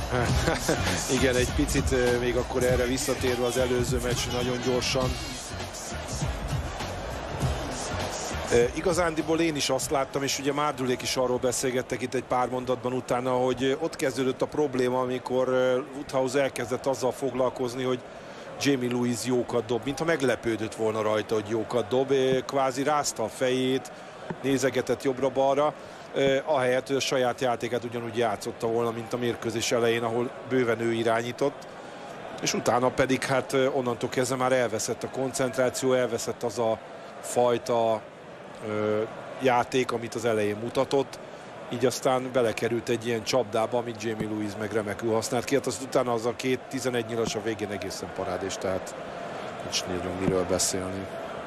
Igen, egy picit még akkor erre visszatérve az előző meccs nagyon gyorsan. Igazándiból én is azt láttam, és ugye Márdulék is arról beszélgettek itt egy pár mondatban utána, hogy ott kezdődött a probléma, amikor Woodhouse elkezdett azzal foglalkozni, hogy Jamie Lewis jókat dob, mintha meglepődött volna rajta, hogy jókat dob, kvázi rázta a fejét, nézegetett jobbra-balra, ahelyett, hogy a saját játékát ugyanúgy játszotta volna, mint a mérkőzés elején, ahol bőven ő irányított, és utána pedig hát onnantól kezdve már elveszett a koncentráció, elveszett az a fajta játék, amit az elején mutatott, így aztán belekerült egy ilyen csapdába, amit Jamie Lewis meg remekül használt ki. Hát azt utána az a 2-11 nyilas a végén egészen parádés, tehát nincs nagyon miről beszélni.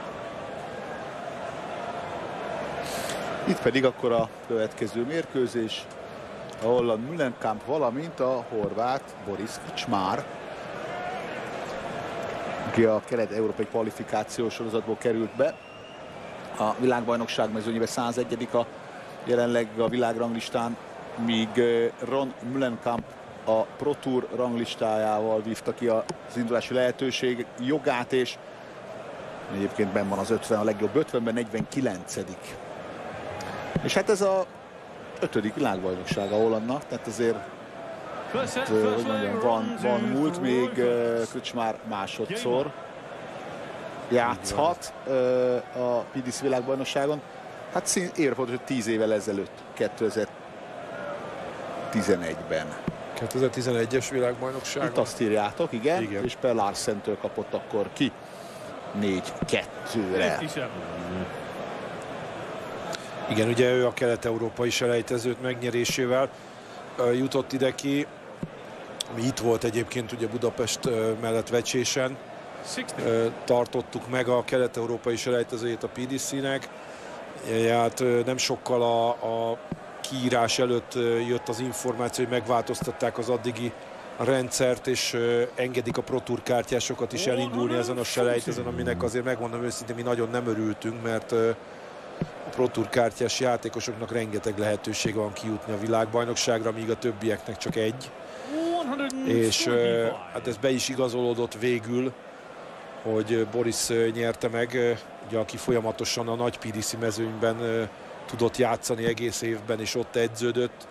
Itt pedig akkor a következő mérkőzés, a holland Müllenkamp, valamint a horvát Boris Krčmár, aki a kelet-európai kvalifikációs sorozatból került be. A világbajnokság mezőnyében 101. a jelenleg a világranglistán, míg Ron Müllenkamp a Pro Tour ranglistájával vívta ki az indulási lehetőség jogát, és egyébként benn van az 50, a legjobb 50-ben 49. És hát ez a 5. világbajnokság a hollandnak, tehát azért hogy mondjam, van múlt, még Krčmár másodszor játszhat a PDC világbajnokságon. Hát évre fontos, hogy 10 évvel ezelőtt, 2011-ben. 2011-es világbajnokság. Itt azt írjátok, igen. És Per Larsen-től kapott akkor ki 4-2-re. Igen, ugye ő a kelet-európai selejtezőt megnyerésével jutott ide ki. Mi itt volt egyébként ugye Budapest mellett Vecsésen. Tartottuk meg a kelet-európai selejtezőjét a PDC-nek. Hát nem sokkal a kiírás előtt jött az információ, hogy megváltoztatták az addigi rendszert, és engedik a Pro Tour kártyásokat is elindulni ezen a selejtezőn, aminek azért megmondom őszintén, mi nagyon nem örültünk, mert a Pro Tour kártyás játékosoknak rengeteg lehetőség van kijutni a világbajnokságra, míg a többieknek csak egy. És hát ez be is igazolódott végül, hogy Boris nyerte meg, ugye, aki folyamatosan a nagy PDC mezőnyben tudott játszani egész évben, és ott edződött.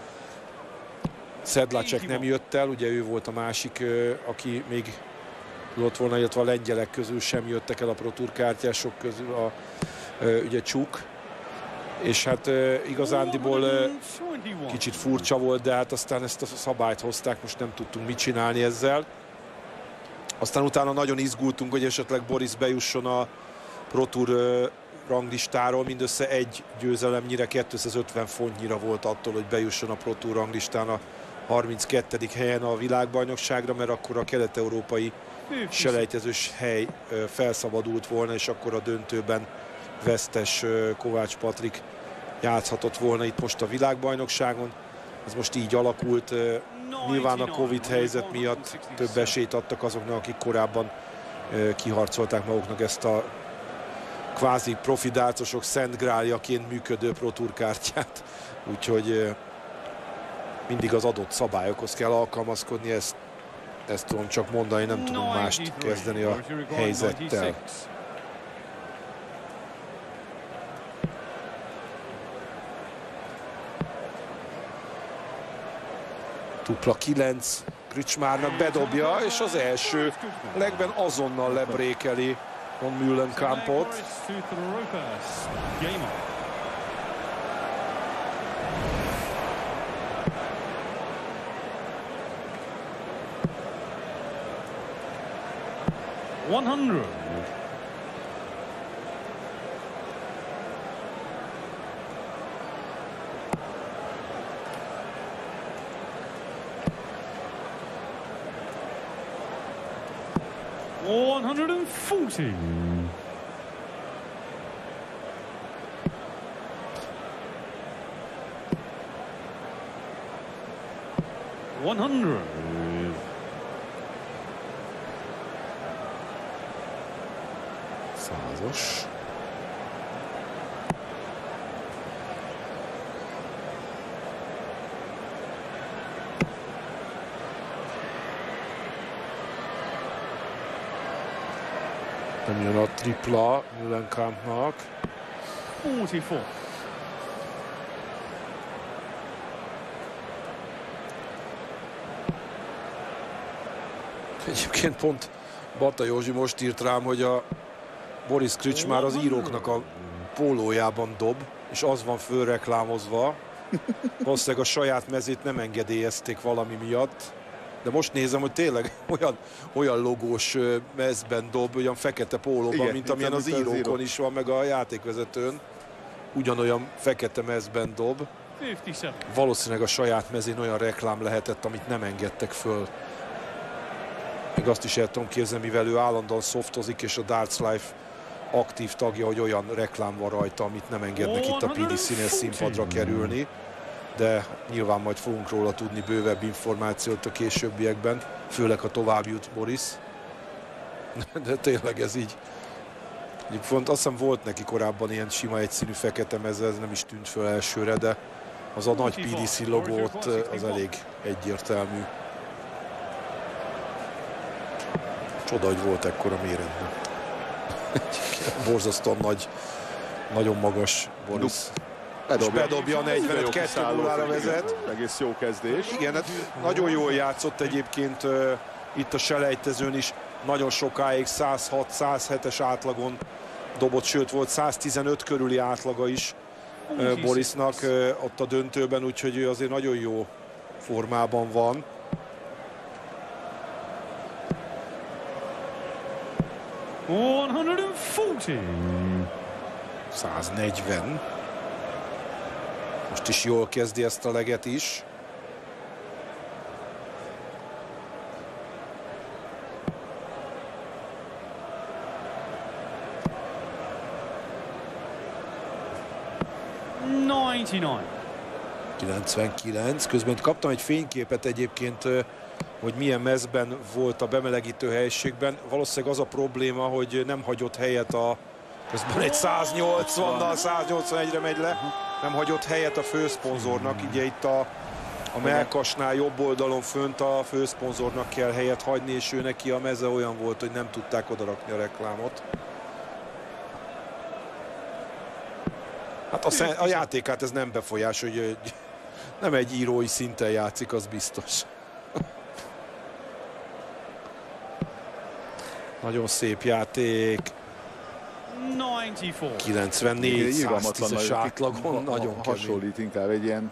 Sedlacek nem jött el, ugye ő volt a másik, aki még tudott volna, illetve a lengyelek közül sem jöttek el a Pro Tour kártyások közül, ugye Csuk. És hát igazándiból kicsit furcsa volt, de hát aztán ezt a szabályt hozták, most nem tudtunk mit csinálni ezzel. Aztán utána nagyon izgultunk, hogy esetleg Boris bejusson a Pro Tour ranglistáról, mindössze egy győzelemnyire, 250 fontnyira volt attól, hogy bejusson a Pro Tour ranglistán a 32. helyen a világbajnokságra, mert akkor a kelet-európai selejtezős hely felszabadult volna, és akkor a döntőben vesztes Kovács Patrik játszhatott volna itt most a világbajnokságon. Ez most így alakult. Nyilván a Covid helyzet miatt több esélyt adtak azoknak, akik korábban kiharcolták maguknak ezt a kvázi profi dárcosok szent gráljaként működő Pro Tour kártyát. Úgyhogy mindig az adott szabályokhoz kell alkalmazkodni, ezt tudom csak mondani, nem tudunk mást kezdeni a helyzettel. Dupla 9, Krčmárnak bedobja, és az első legben azonnal lebrékeli Ron Müllenkampot. Százas. Nem jön a tripla Mühlenkampnak. 44. Egyébként pont Bata Józsi most írt rám, hogy a Boris Krčmár az íróknak a pólójában dob, és az van fölreklámozva. Valószínűleg a saját mezét nem engedélyezték valami miatt. De most nézem, hogy tényleg olyan logós mezben dob, olyan fekete pólóban, igen, mint amilyen az írókon is van, meg a játékvezetőn. Ugyanolyan fekete mezben dob. 57. Valószínűleg a saját mezén olyan reklám lehetett, amit nem engedtek föl. Még azt is el tudom képzelni, mivel ő állandóan softozik, és a Darts Life aktív tagja, hogy olyan reklám van rajta, amit nem engednek itt a PDC-nél színpadra kerülni. De nyilván majd fogunk róla tudni bővebb információt a későbbiekben, főleg ha tovább jut Boris. De tényleg ez így. Azt hiszem volt neki korábban ilyen sima egyszínű fekete meze, ez nem is tűnt föl elsőre, de az a nagy PDC logót az elég egyértelmű. Csoda, hogy volt ekkora méretben. Borzasztóan nagy, nagyon magas Boris. Bedobja a 45-2-0-ra vezet. Egész jó kezdés. Igen, hát nagyon jól játszott egyébként itt a selejtezőn is. Nagyon sokáig 106-107-es átlagon dobott, sőt volt 115 körüli átlaga is Borisnak ott a döntőben, úgyhogy ő azért nagyon jó formában van. $140. 140. Most is jól kezdi ezt a leget is. $99. 99. Közben kaptam egy fényképet egyébként, hogy milyen mezben volt a bemelegítő helyiségben. Valószínűleg az a probléma, hogy nem hagyott helyet közben egy 180-nal 181-re megy le. Nem hagyott helyet a főszponzornak, ugye itt a mellkasnál jobb oldalon fönt a főszponzornak kell helyet hagyni, és ő neki a meze olyan volt, hogy nem tudták odarakni a reklámot. Hát a játékát ez nem befolyásol, hogy nem egy írói szinten játszik, az biztos. Nagyon szép játék. 94, 110-es átlagon, nagyon hasonlít inkább egy ilyen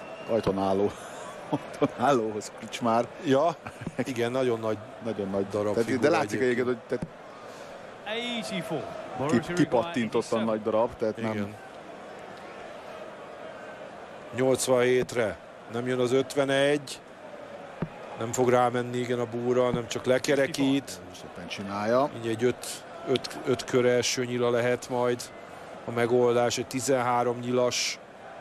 ajtonállóhoz Krčmár. Ja, igen, nagyon nagy darab tehát, figura. de látszik egyébként, hogy kipattintottan nagy darab, tehát igen. Nem. 87-re nem jön az 51. Nem fog rámenni, igen, a búra, nem csak lekerekít. Szépen csinálja. Így egy 5 kör első nyila lehet majd a megoldás, egy 13 nyilas.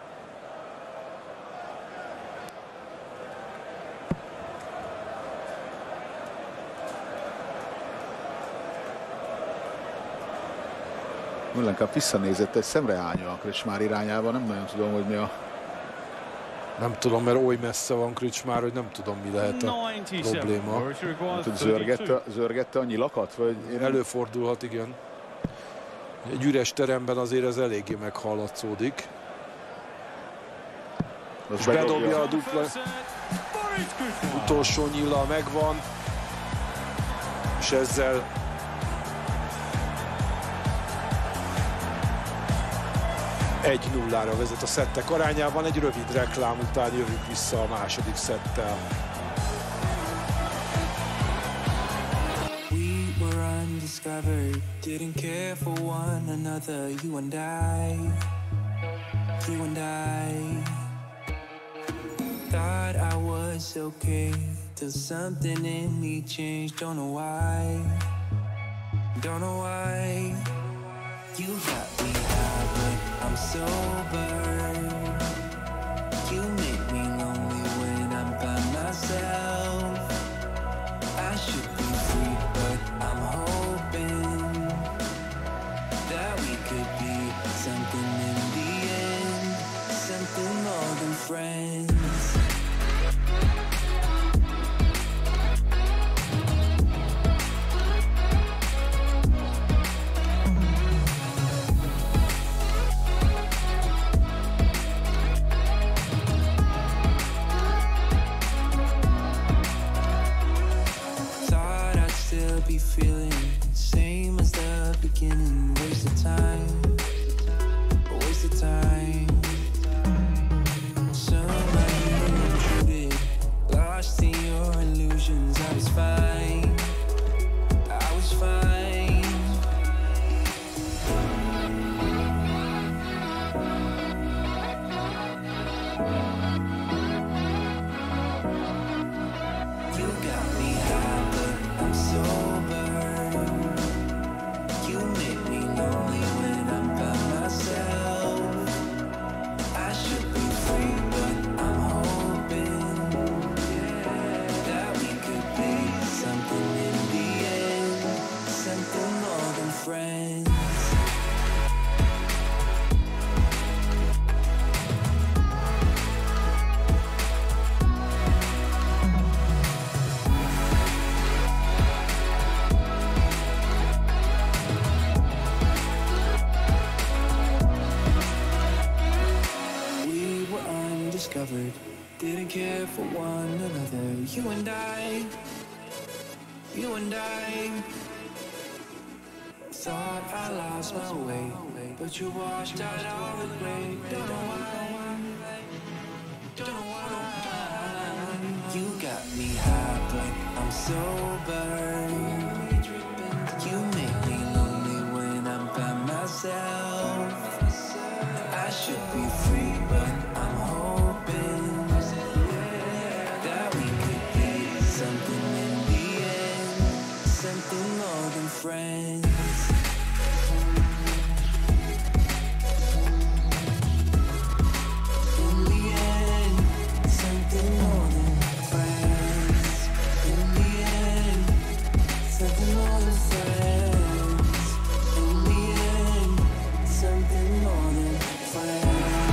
Mühlenkamp visszanézett egy szemrehányja a Krčmár irányába, nem nagyon tudom, hogy mi a... Nem tudom, mert oly messze van Krčmár, hogy nem tudom, mi lehet a probléma. Zörgette a nyilakat? Vagy előfordulhat, igen. Egy üres teremben azért ez eléggé meghallatszódik. És bedobja a dupla. Utolsó nyilla megvan. És ezzel egy 0-ra vezet a szettek arányában. Egy rövid reklám után jövünk vissza a második szettel. Didn't care for one another, you and I thought I was okay till something in me changed, don't know why you got me high but I'm sober, you make me lonely when I'm by myself, I should be free but I'm hoping that we could be something in the end, something more than friends. discovered. Didn't care for one another. You and I. Thought I lost my way, but you washed out all the gray. Don't know why. You got me high, but I'm sober. You make me lonely when I'm by myself. I should be free, but I'm hoping that we could be something in the end, something more than friends. In the end, something more than friends. In the end, something more than friends. In the end, something more than friends.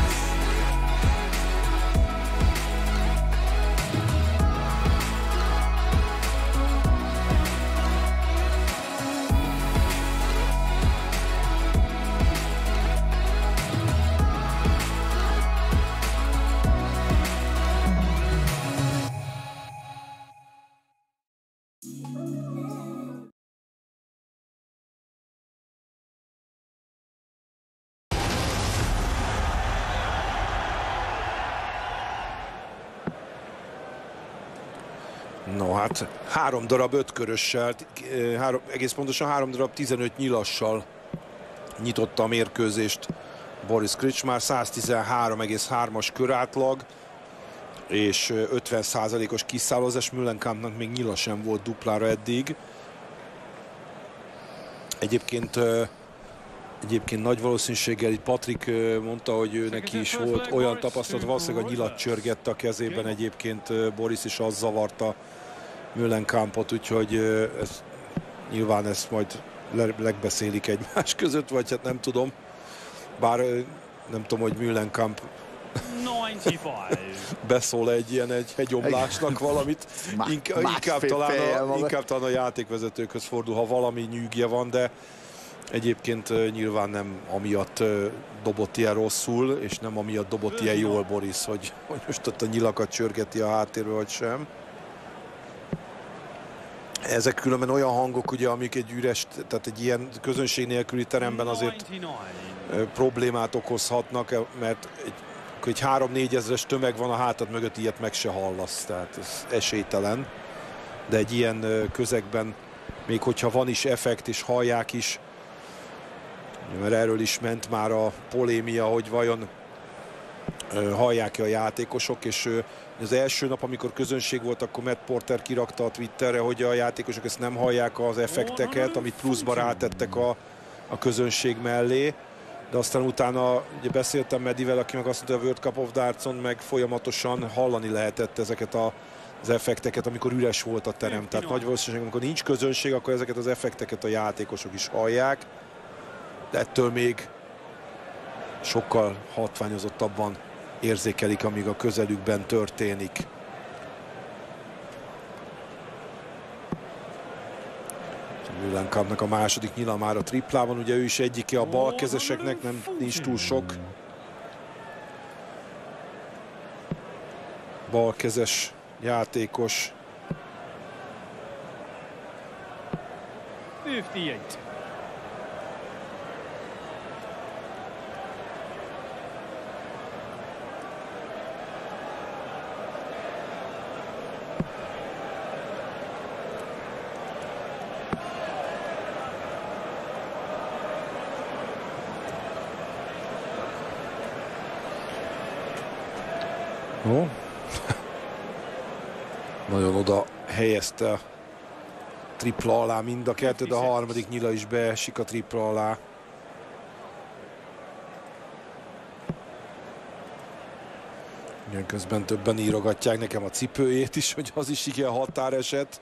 No hát 3 darab 5 körössel, egész pontosan 3 darab 15 nyilassal nyitotta a mérkőzést Boris Krčmar, 113,3-as körátlag és 50%-os kiszállozás. Müllenkampnak még nyila sem volt duplára eddig. Egyébként nagy valószínűséggel itt Patrik mondta, hogy ő neki is volt olyan tapasztalat, valószínűleg a nyilat csörgette a kezében egyébként Boris, és az zavarta Müllenkampot, úgyhogy nyilván ezt majd legbeszélik egymás között, vagy hát nem tudom. Bár nem tudom, hogy Müllenkamp beszól egy hegyomlásnak valamit. Inkább talán a játékvezetőkhöz fordul, ha valami nyűgje van, de egyébként nyilván nem amiatt dobott ilyen rosszul, és nem amiatt dobott ilyen jól Boris, hogy most ott a nyilakat csörgeti a háttérbe, vagy sem. Ezek különben olyan hangok, ugye, amik egy üres, tehát egy ilyen közönség nélküli teremben azért problémát okozhatnak, mert egy 3-4 ezres tömeg van a hátad mögött, ilyet meg se hallasz, tehát ez esélytelen. De egy ilyen közegben, még hogyha van is effekt és hallják is, mert erről is ment már a polémia, hogy vajon hallják-e a játékosok, és az első nap, amikor közönség volt, akkor Matt Porter kirakta a Twitterre, hogy a játékosok ezt nem hallják az effekteket, amit pluszba rátettek a közönség mellé. De aztán utána ugye beszéltem Medivel, aki meg azt mondta, a World Cup of Dartson meg folyamatosan hallani lehetett ezeket az effekteket, amikor üres volt a terem. Tehát nagy valószínűség, amikor nincs közönség, akkor ezeket az effekteket a játékosok is hallják. De ettől még sokkal hatványozottabban érzékelik, amíg a közelükben történik. Müllenkampnak a második nyila már a triplában, ugye ő is egyike a balkezeseknek, nincs túl sok balkezes játékos. 58. Ó. Nagyon oda helyezte a tripla alá mind a kettő, de a harmadik nyila is beesik a tripla alá. Igen, közben többen írogatják nekem a cipőjét is, hogy az is igen határeset.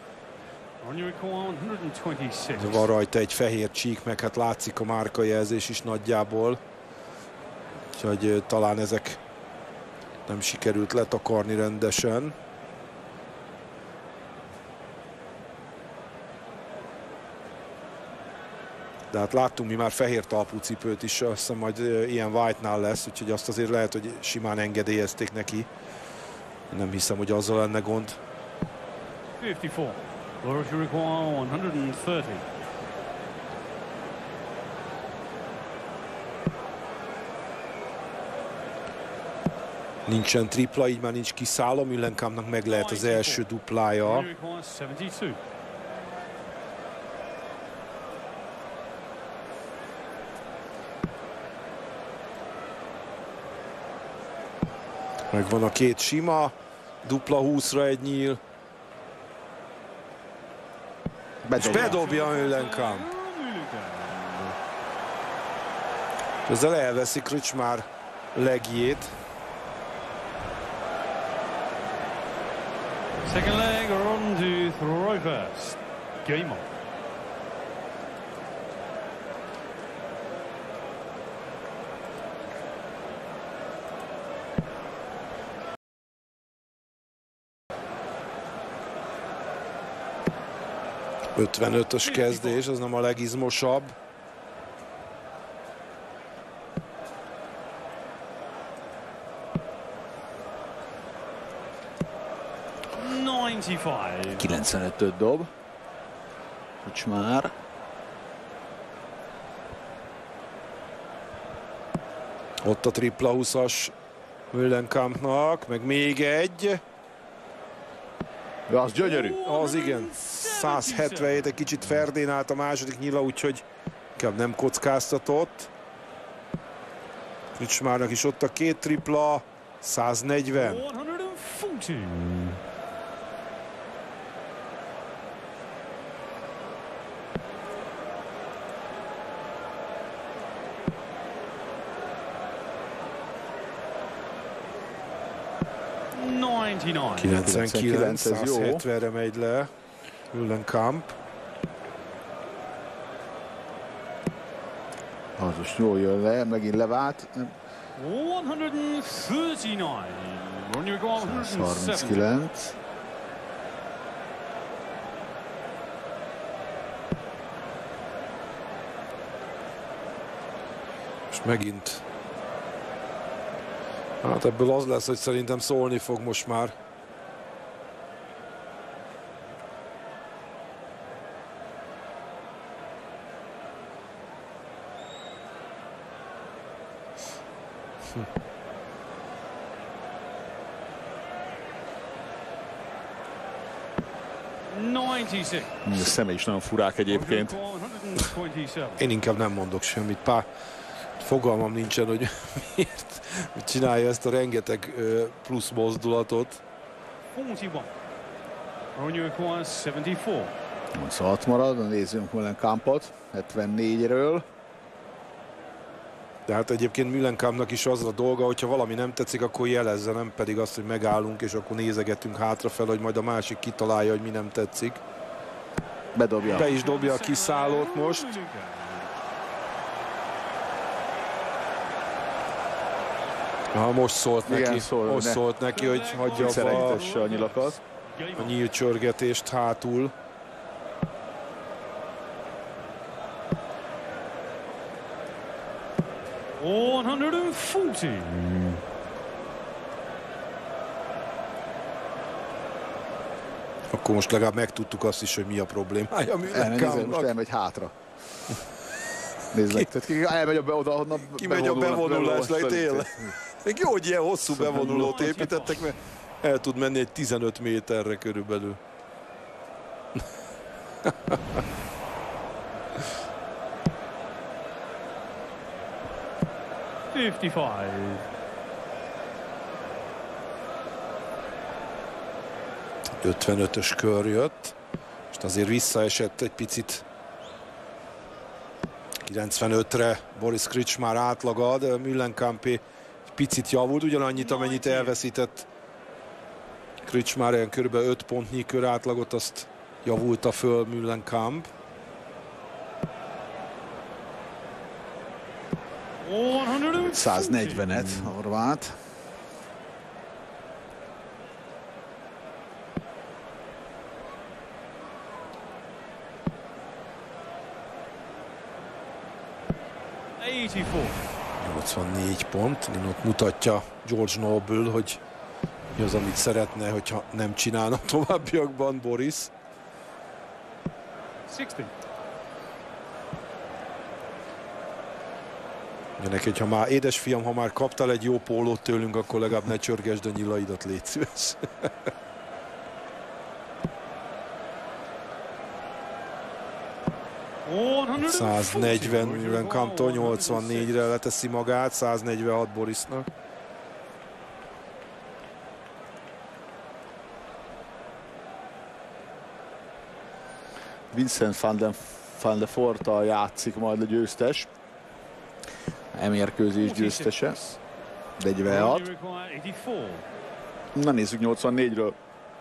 Van rajta egy fehér csík, meg hát látszik a márkajelzés is nagyjából. Úgyhogy talán ezek nem sikerült letakarni rendesen. De hát láttunk mi már fehér talpú cipőt is, azt hiszem majd ilyen White-nál lesz, úgyhogy azt azért lehet, hogy simán engedélyezték neki. Nem hiszem, hogy azzal lenne gond. 54. Lawyers require 130. Nincsen tripla, így már nincs kiszálló. Müllenkampnak meg lehet az első duplája. Ronnie requires 72. Megvan a két sima, dupla 20-ra egy nyíl. És bedobja Müllenkamp. Ezzel elveszi Krčmár legjét. Second leg on to throw first. Game on. Ötvenötös kezdés, az nem a legizmosabb. $95. 95-öt dob. Krčmár. Ott a tripla 20-as Müllenkampnak, meg még egy. Ja, az gyönyörű. Az igen, 177, egy kicsit ferdén állt a második nyila, úgyhogy inkább nem kockáztatott. Krčmárnak is ott a két tripla, 140. 140. $99. 99, ez jó. 170-re megy le Müllenkamp. Az most jól jön le, megint levált. 139. Ronnie requires 107. 39. És megint. Hát ebből az lesz, hogy szerintem szólni fog most már. A szeme is nagyon furák egyébként. Én inkább nem mondok semmit. Fogalmam nincsen, hogy miért csinálja ezt a rengeteg plusz mozdulatot. 41. Ronnie requires 74. 86 marad, nézzünk Müllenkampot. 74-ről. De hát egyébként Müllenkampnak is az a dolga, hogyha valami nem tetszik, akkor jelezze, nem pedig azt, hogy megállunk, és akkor nézegetünk hátrafel, hogy majd a másik kitalálja, hogy mi nem tetszik. Bedobja. Be is dobja a kiszállót most. Most szólt neki, igen, most szólt neki, hogy hagyja a nyilakat. A nyílcsörgetést hátul. Akkor most legalább megtudtuk azt is, hogy mi a problémája Müllenkampnak. Most elmegy hátra. Nézzük, elmegy oda, honnan kimegy a bevonulásra, tényleg. Még jó, hogy ilyen hosszú bevonulót építettek, mert el tud menni egy 15 méterre körülbelül. $55. 55-ös kör jött. Most azért visszaesett egy picit 95-re Boris Krčmár átlaga, de Müllenkampé egy picit javult, ugyanannyit, amennyit elveszített Krčmár, ilyen kb. 5 pontnyi kör átlagot, azt javulta föl Müllenkamp. 140-et, Horváth. 84 pont. Ninot mutatja George Noble, hogy mi az, amit szeretne, hogyha nem csinálna továbbiakban Boris. 60. Ugye neki, hogyha már édesfiam, ha már kaptál egy jó pólót tőlünk, akkor legalább ne csörgesd a nyilaidat, légy szíves. 140 Mühlenkamptól 84-re leteszi magát, 146 Borisnak. Vincent van der Forta játszik majd a győztes. Emérkőzés győztese. 46. Na nézzük 84-ről.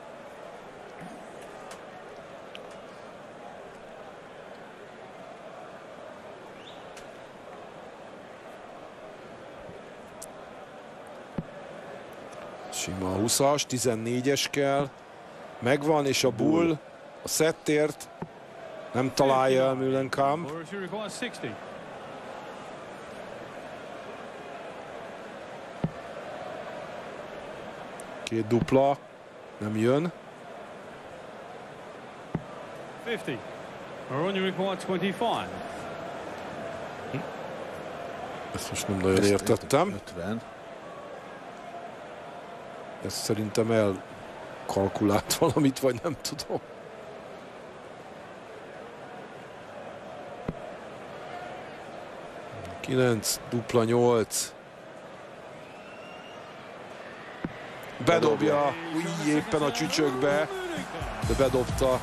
Sima 20-as, 14-es kell. Megvan, és a Bull a szettért nem találja el Mühlenkamp. Két dupla, nem jön. 50. Maroni required 25. Ezt most nem nagyon értettem. 50. Ezt szerintem elkalkulált valamit, vagy nem tudom. Kilenc, dupla 8. Bedobja, úgy éppen a csücsökbe, de bedobta.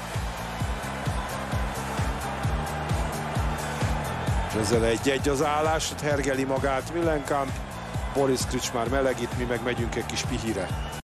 És ezzel 1-1 az állás, hergeli magát Mühlenkamp. Boris Krčmar melegít, mi meg megyünk egy kis pihire.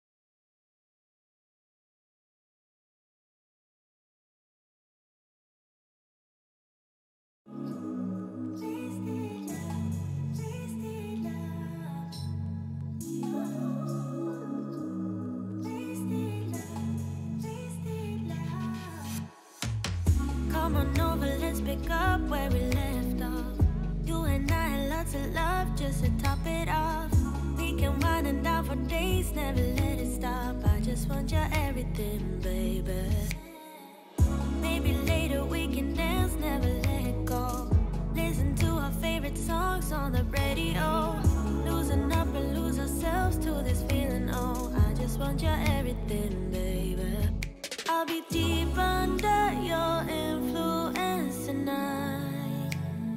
Come on over, let's pick up where we left off. You and I had lots of love just to top it off. We can wind and down for days, never let it stop. I just want your everything, baby. Maybe later we can dance, never let go. Listen to our favorite songs on the radio. Losing up and lose ourselves to this feeling, oh. I just want your everything, baby. I'll be deep under your influence tonight.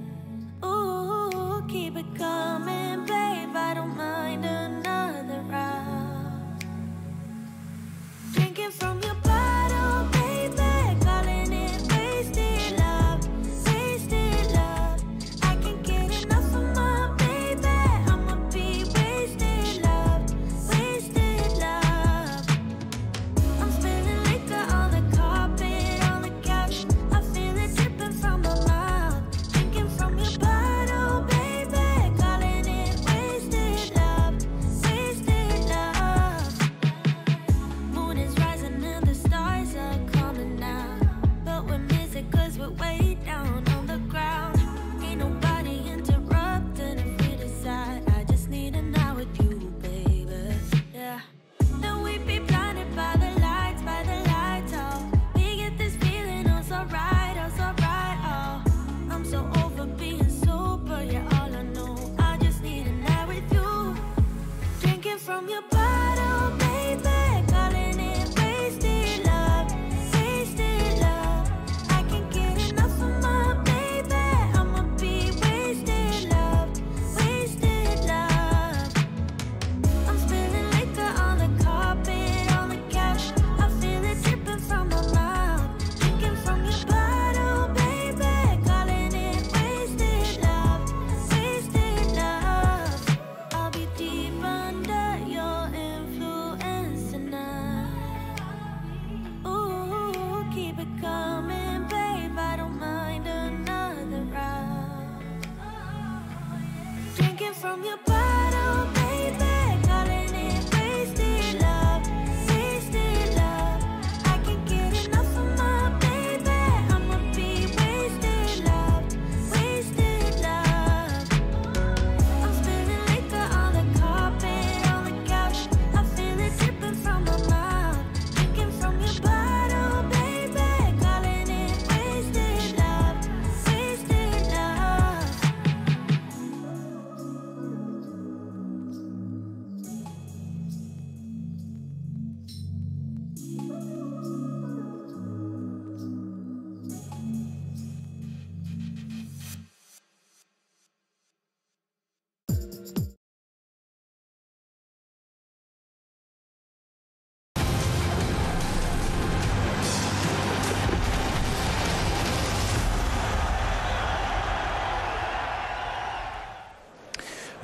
Ooh, keep it coming, babe. I don't mind another round. Drinking from your bottle, baby. Calling it wasted love, wasted love. I can't get enough of my baby. I'ma be wasted love, wasted love. I'm spilling liquor on the carpet, on the couch. I feel it dripping from my mouth. Drinking from your bottle, baby. Calling it wasted love, wasted love. Moon is rising and the stars are coming now. But we're missing 'cause we're way down on the ground. Ain't nobody interrupting if we decide. I just need a night with you, baby. Yeah. Then we'd be blinded by the lights, oh. We get this feeling, oh, so right, oh. I'm so over being sober, yeah, all I know. I just need a night with you. Drinking from your bottle, baby. Calling it wasted love, wasted love. I can't get enough of my baby. I'ma be wasted love, wasted love. I'm spilling liquor on the carpet, on the couch. I feel it dripping from my mouth. Drinking from your bottle, baby. Calling it wasted love, wasted love. I'll be deep under your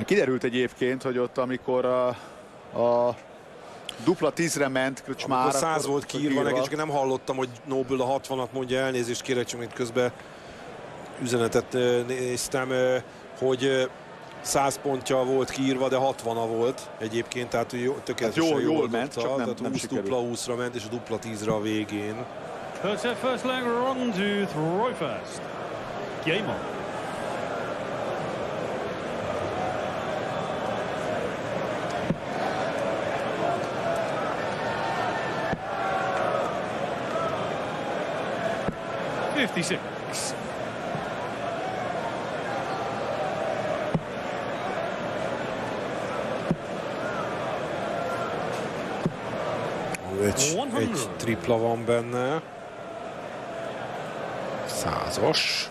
Kiderült egyébként, hogy ott amikor a dupla 10-re ment Krčmár. Amikor 100 volt kiírva, nekik csak nem hallottam, hogy Noble a 60-at mondja, elnézést kérek, csak mint közben üzenetet néztem, hogy 100 pontja volt kiírva, de 60-a volt egyébként, tehát tökéletesen jól ment, dobta, csak tehát nem 20 sikerült. dupla 20-ra ment, és a dupla 10-re a végén. First leg, Rondu throw first. Game on. .56. Egy tripla van benne. 100-as.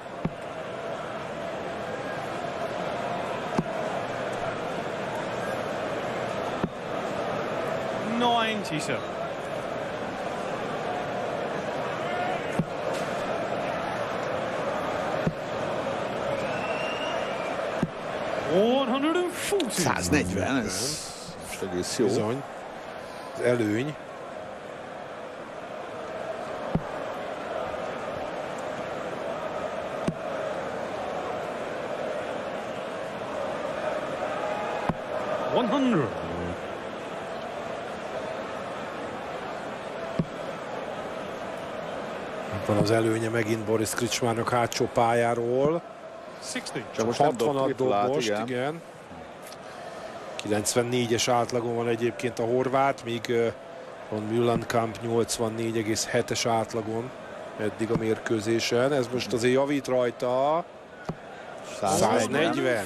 $140. 140, ez most egész jó. Bizony. Az előny. Van az előnye megint Boris Krčmárnak hátsó pályáról. 60. Csak most nem 60-at dob most, igen. igen. 94-es átlagon van egyébként a horvát, míg Ron Müllenkamp 84,7-es átlagon eddig a mérkőzésen. Ez most azért javít rajta. 140.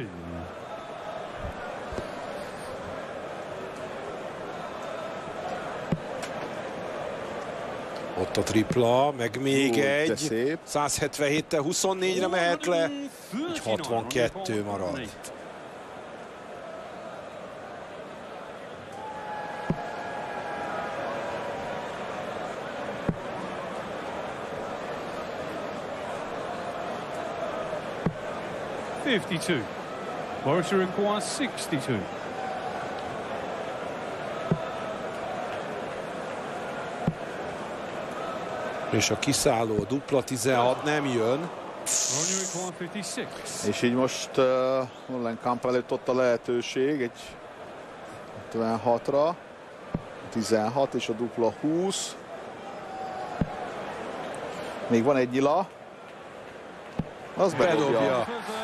Ott a tripla, meg még egy. 177-tel 24-re mehet le, így 62 marad. Borussia requires 62. És a kiszálló dupla 16 nem jön. És így most Müllenkamp előtt ott a lehetőség egy 56-ra. 16 és a dupla 20. Még van egy nyila. Az bedobja.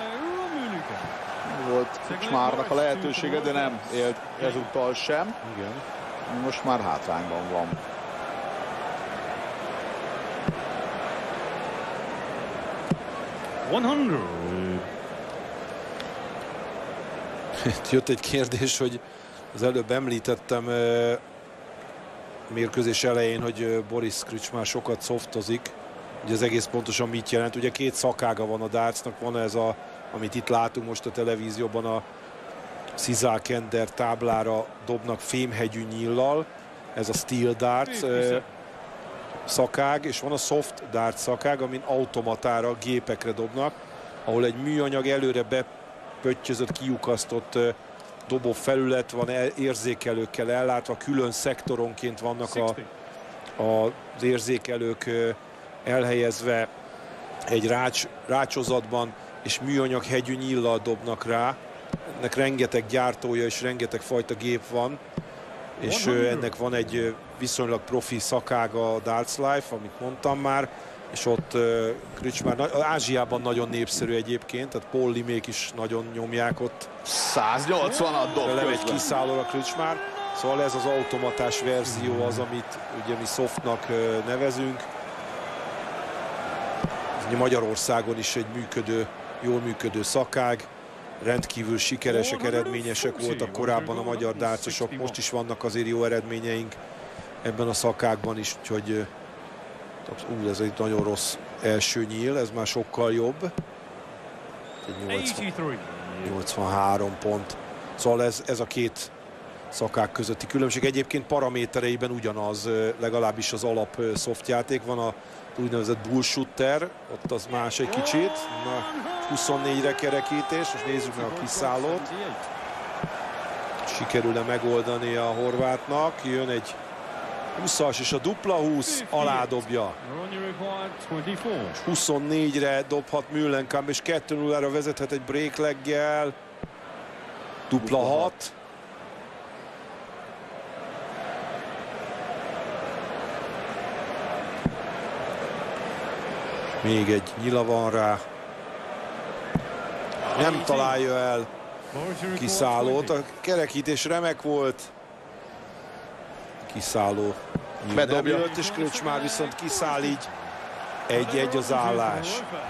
Volt Krčmárnak a lehetősége, de nem élt ezúttal sem. Igen. Most már hátrányban van. Itt jött egy kérdés, hogy az előbb említettem mérkőzés elején, hogy Boris Krčmár sokat szoftozik. Ugye ez egész pontosan mit jelent? Ugye két szakága van a dartsnak, van ez a, amit itt látunk most a televízióban, a Szizák Ender táblára dobnak fémhegyű nyíllal, ez a steel darts szakág, és van a soft darts szakág, amin automatára, gépekre dobnak, ahol egy műanyag előre bepöttyözött, kiukasztott dobó felület van érzékelőkkel ellátva, külön szektoronként vannak az érzékelők elhelyezve egy rácsozatban, és műanyag hegyű nyíllal dobnak rá. Ennek rengeteg gyártója és rengeteg fajta gép van, és ennek van egy viszonylag profi szakága, a Darts Life, amit mondtam már, és ott Krčmár Ázsiában nagyon népszerű egyébként, tehát Paul Limék is nagyon nyomják ott. 180-at dob Lemegy közben. kiszállóra Krčmár, szóval ez az automatás verzió az, amit ugye mi softnak nevezünk. Ez Magyarországon is egy jól működő szakág. Rendkívül sikeresek, eredményesek voltak korábban a magyar dárcosok, most is vannak azért jó eredményeink ebben a szakágban is, úgyhogy ez egy nagyon rossz első nyíl, ez már sokkal jobb. 83 pont. Szóval ez a két szakák közötti különbség. Egyébként paramétereiben ugyanaz, legalábbis az alap szoftjáték. Van a úgynevezett bullshooter, ott az más egy kicsit. Na, 24-re kerekítés, most nézzük meg a kiszállót. Sikerül-e megoldani a horvátnak? Jön egy 20-as, és a dupla 20 aládobja. 24-re dobhat Müllenkamp, és 2-0-ra vezethet egy breakleggel. Dupla 6. Még egy nyila van rá. Nem találja el kiszállót. A kerekítés remek volt. Kiszálló nem jött, és Kröcsmár viszont kiszáll, így 1-1 az állás.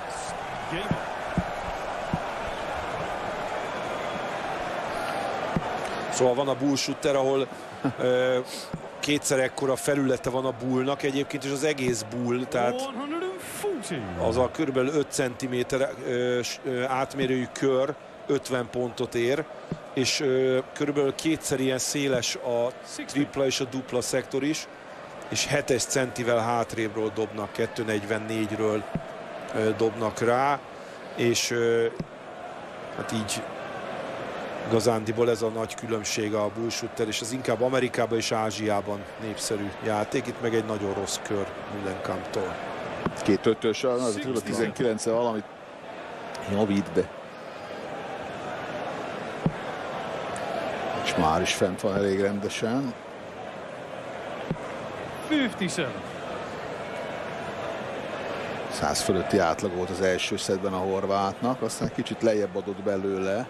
Szóval van a bullshooter, ahol kétszer ekkora felülete van a bullnak egyébként, és az egész bull, tehát az a kb. 5 cm átmérőjű kör 50 pontot ér, és körülbelül kétszer ilyen széles a tripla és a dupla szektor is, és 7-es centivel hátrébről dobnak, 244-ről dobnak rá, és hát így igazándiból ez a nagy különbség a bullshooter, és az inkább Amerikában és Ázsiában népszerű játék, itt meg egy nagyon rossz kör Müllenkamptól. 2-5-ös, az a 19-e valamit javít be. És már is fent van elég rendesen. 57. 100 fölötti átlag volt az első szedben a horvátnak, aztán kicsit lejjebb adott belőle.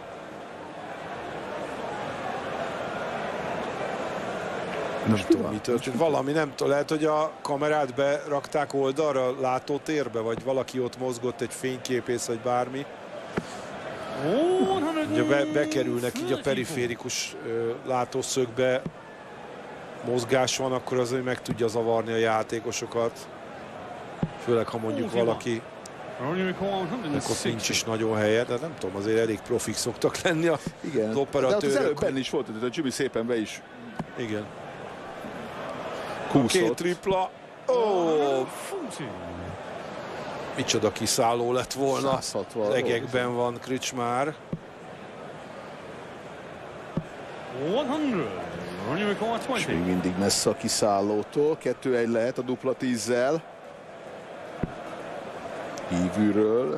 Nem tudom, mi történt. Valami, nem tudom, lehet, hogy a kamerát berakták oldalra, látótérbe, vagy valaki ott mozgott, egy fényképész, vagy bármi. Ugye bekerülnek így a periférikus látószögbe, mozgás van, akkor az, hogy meg tudja zavarni a játékosokat. Főleg, ha mondjuk valaki ott nincs is nagyon helye, de nem tudom, azért elég profik szoktak lenni az operatőrök. De az előbb benne is volt, hogy a Jimmy szépen be is. Igen. Kúszott. 2 tripla. Micsoda kiszálló lett volna. 160. Legekben van Kröcsmár. 100. És még mindig messze a kiszállótól. 2-1 lehet a dupla 10-zel. Hívűről.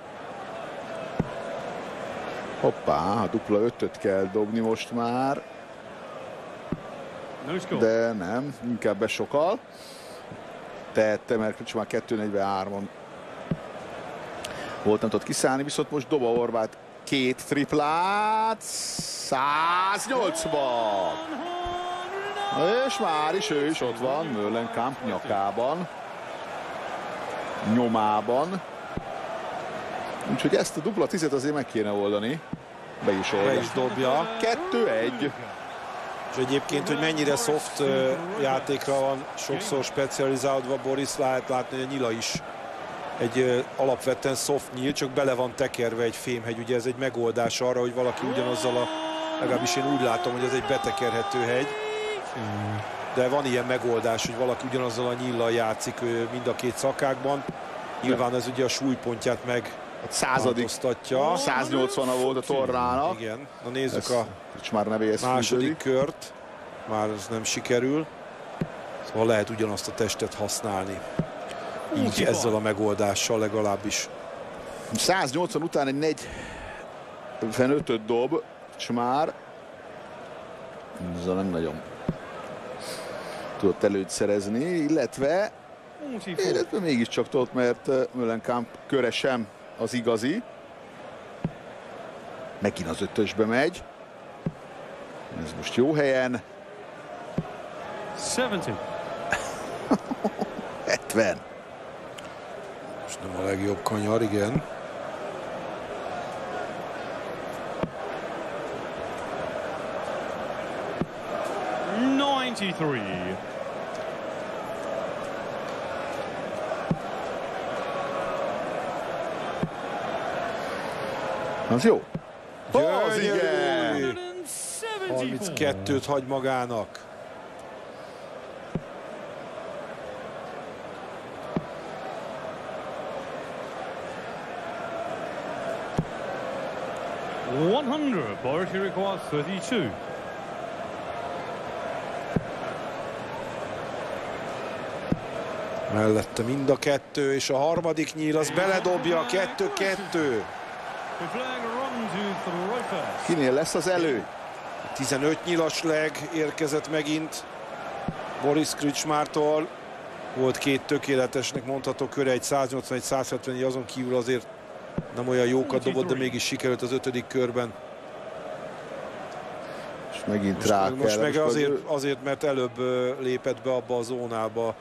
Hoppá, a dupla 5-öt kell dobni most már. De nem, inkább besokal. Tehette, mert Kröcsmár 2-43-on volt, nem tudott kiszállni, viszont most dob a horvát 2 triplát. 180! És már is ő is ott van, Müllenkamp nyakában, nyomában. Úgyhogy ezt a dupla 10-et azért meg kéne oldani. Be is oldja. Be is dobja. 2-1. És egyébként, hogy mennyire soft játékra van sokszor specializálódva Boris, lehet látni, hogy a nyila is egy alapvetően soft nyíl, csak bele van tekerve egy fémhegy. Ugye ez egy megoldás arra, hogy valaki ugyanazzal a, legalábbis én úgy látom, hogy ez egy betekerhető hegy. De van ilyen megoldás, hogy valaki ugyanazzal a nyíllal játszik mind a két szakákban. Nyilván ez ugye a súlypontját meg változtatja. 180-a volt a torrának. Igen. Na nézzük a második kört. Már ez nem sikerül. Szóval lehet ugyanazt a testet használni. Így ezzel a megoldással legalábbis. 180 után egy 45-öt dob, és már ezzel nem nagyon tudott előtt szerezni, illetve mégiscsak tudott, mert Müllenkamp köre sem az igazi. Megint az 5-ösbe megy. Ez most jó helyen. 70. És nem a legjobb kanyar, igen. Az jó. Az igen! 32-t hagy magának. Boris, he requires 32. Mellette mind a kettő, és a harmadik nyíl az beledobja, 2-2. The flag run to Roifast. Kinél lesz az elő? 15 nyilas leg érkezett megint Boris Krčmártól. Volt két tökéletesnek mondható köre, egy 180-170, azon kívül azért nem olyan jókat dobott, de mégis sikerült az 5. körben. És megint rá kell. Most meg azért, mert előbb lépett be abba a zónába.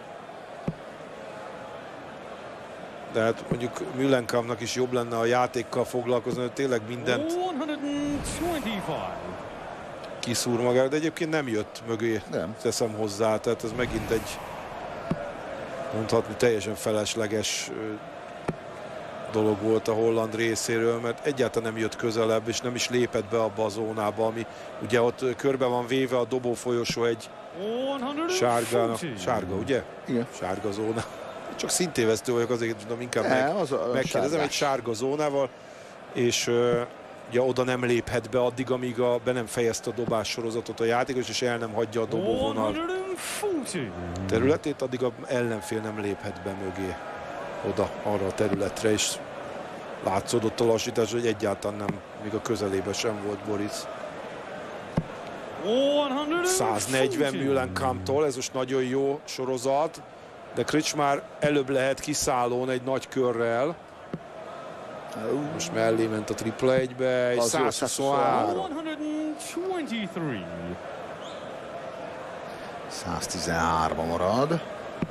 De hát mondjuk Müllenkampnak is jobb lenne a játékkal foglalkozni, hogy tényleg mindent 125. kiszúr magára, de egyébként nem jött mögé, Nem. teszem hozzá, tehát ez megint egy mondhatni teljesen felesleges dolog volt a holland részéről, mert egyáltalán nem jött közelebb, és nem is lépett be abba a zónába, ami ugye ott körbe van véve a dobófolyosó egy sárga, ugye? Igen. Sárga zóna. Csak szintévesztő vagyok, azért tudom inkább megkérdezem, egy sárga zónával, és ugye oda nem léphet be addig, amíg be nem fejezte a dobás sorozatot a játékos, és el nem hagyja a dobóvonal területét, addig az ellenfél nem léphet be mögé oda, arra a területre, és látszódott a lassítás, hogy egyáltalán nem, még a közelében sem volt Boris. 140 Müllenkamptól, ez most nagyon jó sorozat, de Krčmár előbb lehet kiszállón egy nagy körrel. Most mellé ment a tripla egybe, és 123. 113 marad.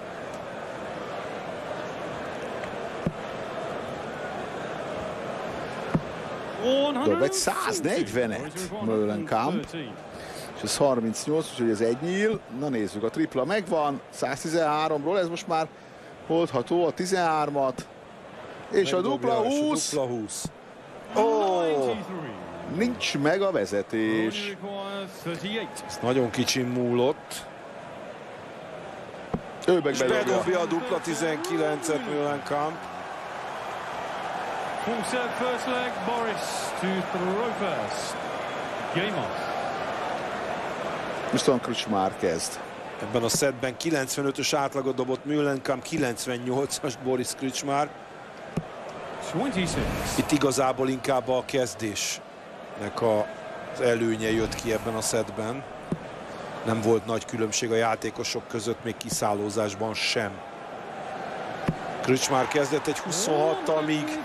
Dob egy 140-et Müllenkamp. És ez 38, úgyhogy ez egy nyíl. Na nézzük, a tripla megvan. 113-ról, ez most már oldható a 13-at. És a dupla 20. Nincs meg a vezetés. Ez nagyon kicsin múlott. Ő meg és bedobja a dupla 19-et Müllenkamp. Full set first leg, Boris to Roifast. Game off. Viszont Krčmár kezdd. Ebben a szettben 95-ös átlagot dobott Müllenkamp, 98-as Boris Krčmár. 26. Itt igazából inkább a kezdésnek az előnye jött ki ebben a szettben. Nem volt nagy különbség a játékosok között, még kiszállózásban sem. Krčmár kezdett egy 26-tal, míg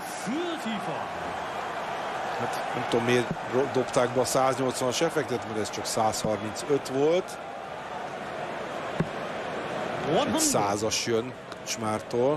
hát nem tudom miért dobták be a 180-as effektet, mert ez csak 135 volt. Egy 100-as jön Krčmártól.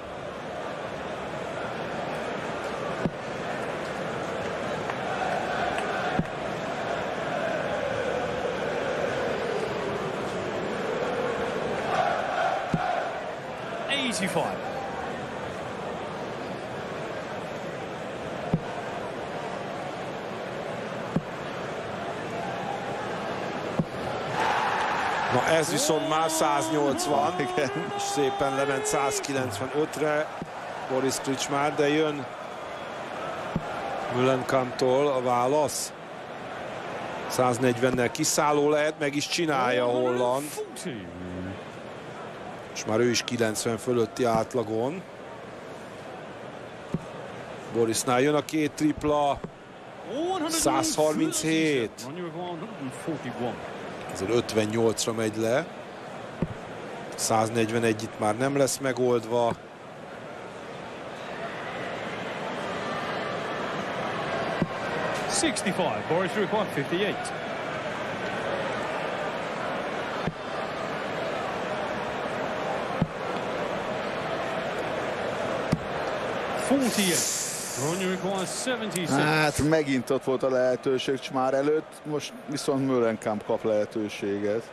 Na ez viszont már 180, és szépen lement 195-re Boris Krčmár, de jön Müllenkamptól a válasz. 140-nel kiszálló lehet, meg is csinálja a holland. És már ő is 90 fölötti átlagon. Borisnál jön a két tripla. 137. Ezzel 58-ra megy le. 141 itt már nem lesz megoldva. Boris required 58. Hát megint ott volt a lehetőség Krčmár előtt, most viszont Müllenkamp kap lehetőséget.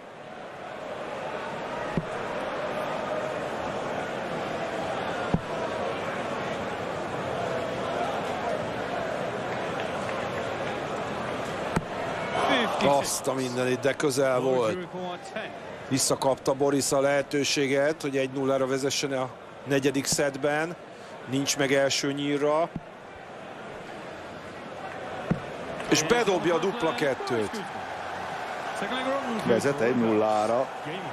Azt a mindenit, de közel Boris volt. require 10. Visszakapta Boris a lehetőséget, hogy 1-0-ra vezessen a negyedik szettben. Nincs meg első nyírra. És bedobja a dupla kettőt. Second leg runs. Vezet 1-0-ra. Game on.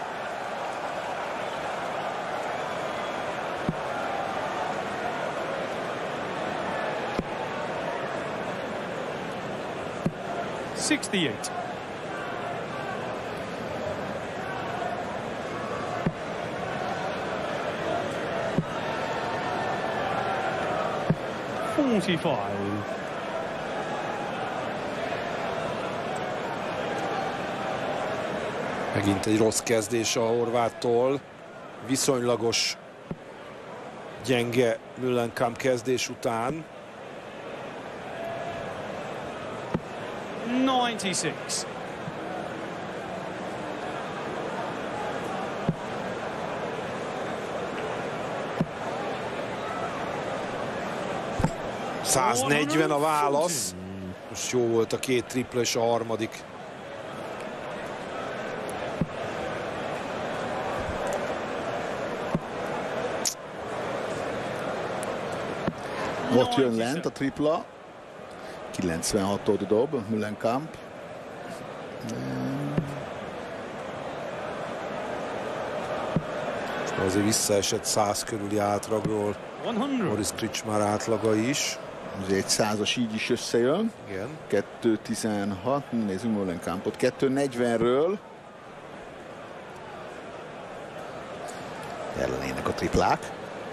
$68. $45. Megint egy rossz kezdés a horváttól. Viszonylagos gyenge Müllenkamp kezdés után. 96. 140 a válasz. Most jó volt a két tripla és a harmadik. Ott jön lent a tripla. 96-ot dob Müllenkamp. Azért visszaesett 100 körüli átlagról 100. Boris Krčmár átlaga is. Ez egy 100-as így is összejön. Igen. 2.16, nézzük Müllenkampot. 2.40-ről. Ellenének a triplák.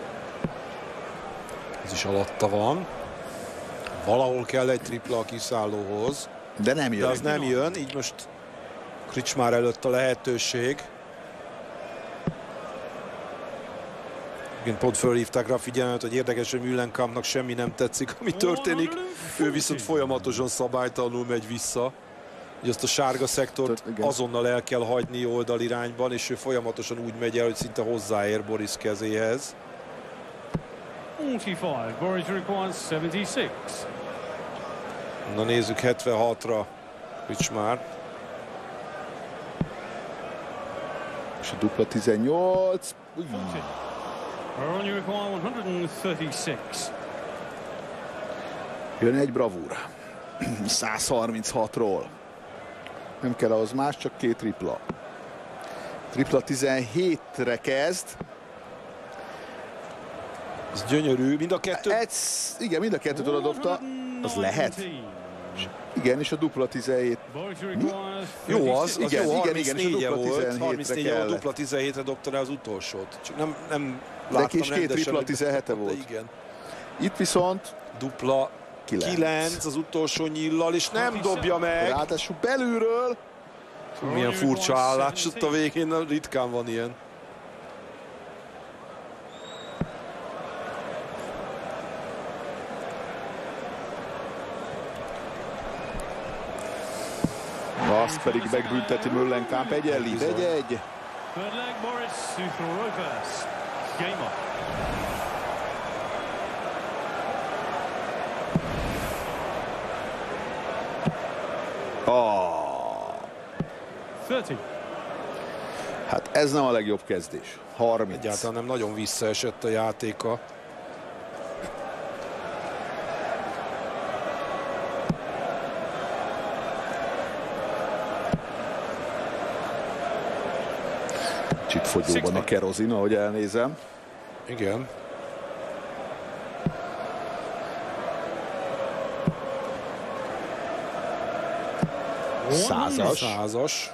Ez is alatta van. Valahol kell egy tripla a kiszállóhoz. De nem De jön. az nem jön, így most Krčmár előtt a lehetőség. Igen, pont fölhívták rá a figyelmet, hogy érdekes, hogy Müllenkampnak semmi nem tetszik, ami történik. Ő viszont folyamatosan szabálytalanul megy vissza. Hogy azt a sárga szektort Igen. azonnal el kell hagyni oldalirányban, és ő folyamatosan úgy megy el, hogy szinte hozzáér Boris kezéhez. 45. Boris requires 76. Na nézzük 76-ra Krčmár. És a dupla 18. Ujj. Aaron, you require 136. Jön egy bravúr. 136-ról. Nem kell ahhoz más, csak két tripla. Tripla 17-re kezd. Ez gyönyörű, mind a kettő. Igen, mind a kettőt oda dobta. Az lehet. 119. Igen, és a dupla 17. Boris requires Jó az, Igen, jó, igen, igen, és a 34-e dupla volt, 17-re 34 volt, kellett. dupla 17-re dobta rá az utolsót. Csak nem De láttam és két rendesen, tripla hogy- 17-e de volt. Igen. Itt viszont Dupla 9 az utolsó nyillal, és nem dobja meg. ráadásul belülről. Milyen furcsa állás ott a végén, ritkán van ilyen. Azt pedig megbünteti Müllenkamp. Egyenlít, 1-1. third leg. Boris Suthropas. Game on. Ah, 30. hát ez nem a legjobb kezdés. 30. Egyáltalán nem, nagyon visszaesett a játéka. Kicsit fogyóban a kerozin, ahogy elnézem. Igen. Százas. 100-as.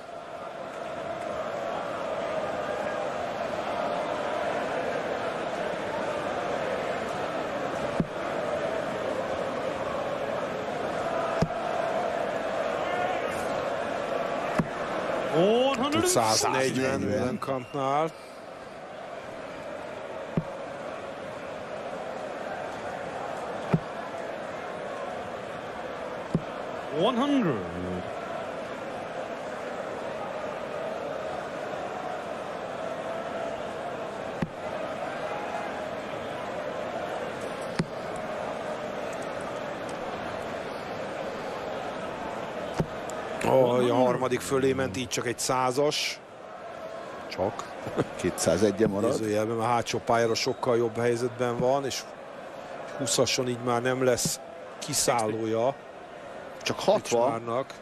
Tud 140 Müllenkampnál. A harmadik fölé ment, így csak egy 100-as. Csak. 201-e marad. Nézőjelben a hátsó pályára sokkal jobb helyzetben van, és 20-ason így már nem lesz kiszállója. Csak 60. Kricsmárnak.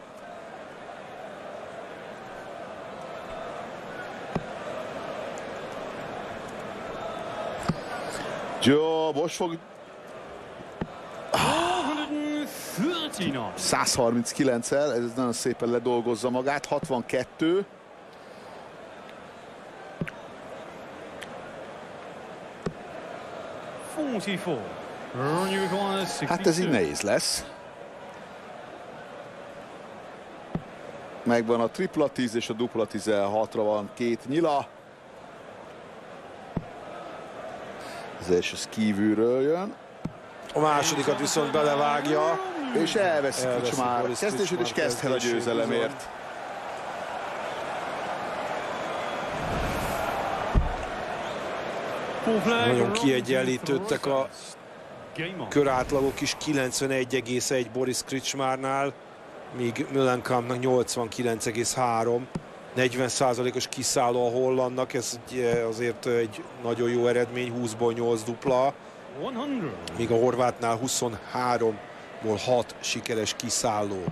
Jó, most fog 139. 139-el, ez nagyon szépen ledolgozza magát, 62. Hát ez így nehéz lesz. Megvan a tripla 10 és a dupla 16-ra van 2 nyila. Az első kívülről jön. A másodikat viszont belevágja. És elveszik már. Kezdését is kezdhet a győzelemért. Nagyon kiegyenlítődtek a körátlagok is, 91,1 Boris Kričmárnál, míg Meulenkampnak 89,3. 40%-os kiszálló a hollandnak, ez azért egy nagyon jó eredmény, 20-ból 8 dupla, míg a horvátnál 23-ból 6 sikeres kiszálló.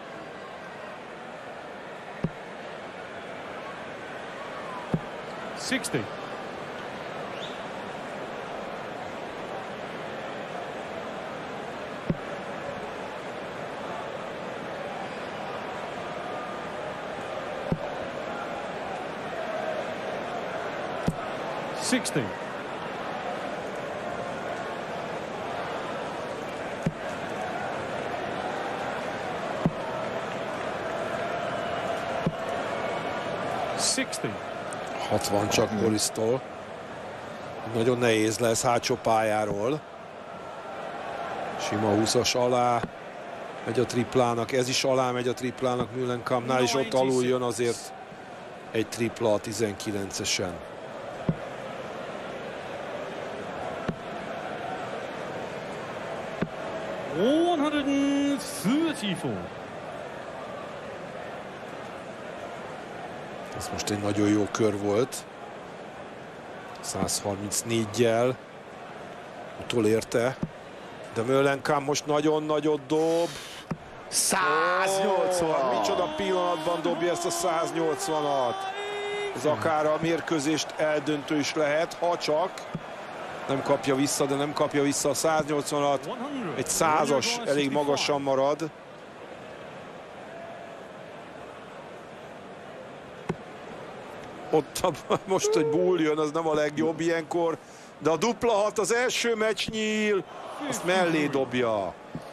Van csak Boristól. Nagyon nehéz lesz hátsó pályáról. Sima 20-as alá megy a triplának, ez is alá megy a triplának Meulenkampnál, és ott alul jön azért egy tripla a 19-esen. Ez most egy nagyon jó kör volt. 134-jel utolérte. De Meulenkamp most nagyon nagyot dob. 180! Micsoda pillanatban dobja ezt a 180-at. Ez akár a mérkőzést eldöntő is lehet, ha csak nem kapja vissza, de nem kapja vissza a 180-at. Egy 100-as elég magasan marad. Ott most, hogy bull jön, az nem a legjobb ilyenkor, de a dupla 6 az első meccsnyíl, azt mellé dobja.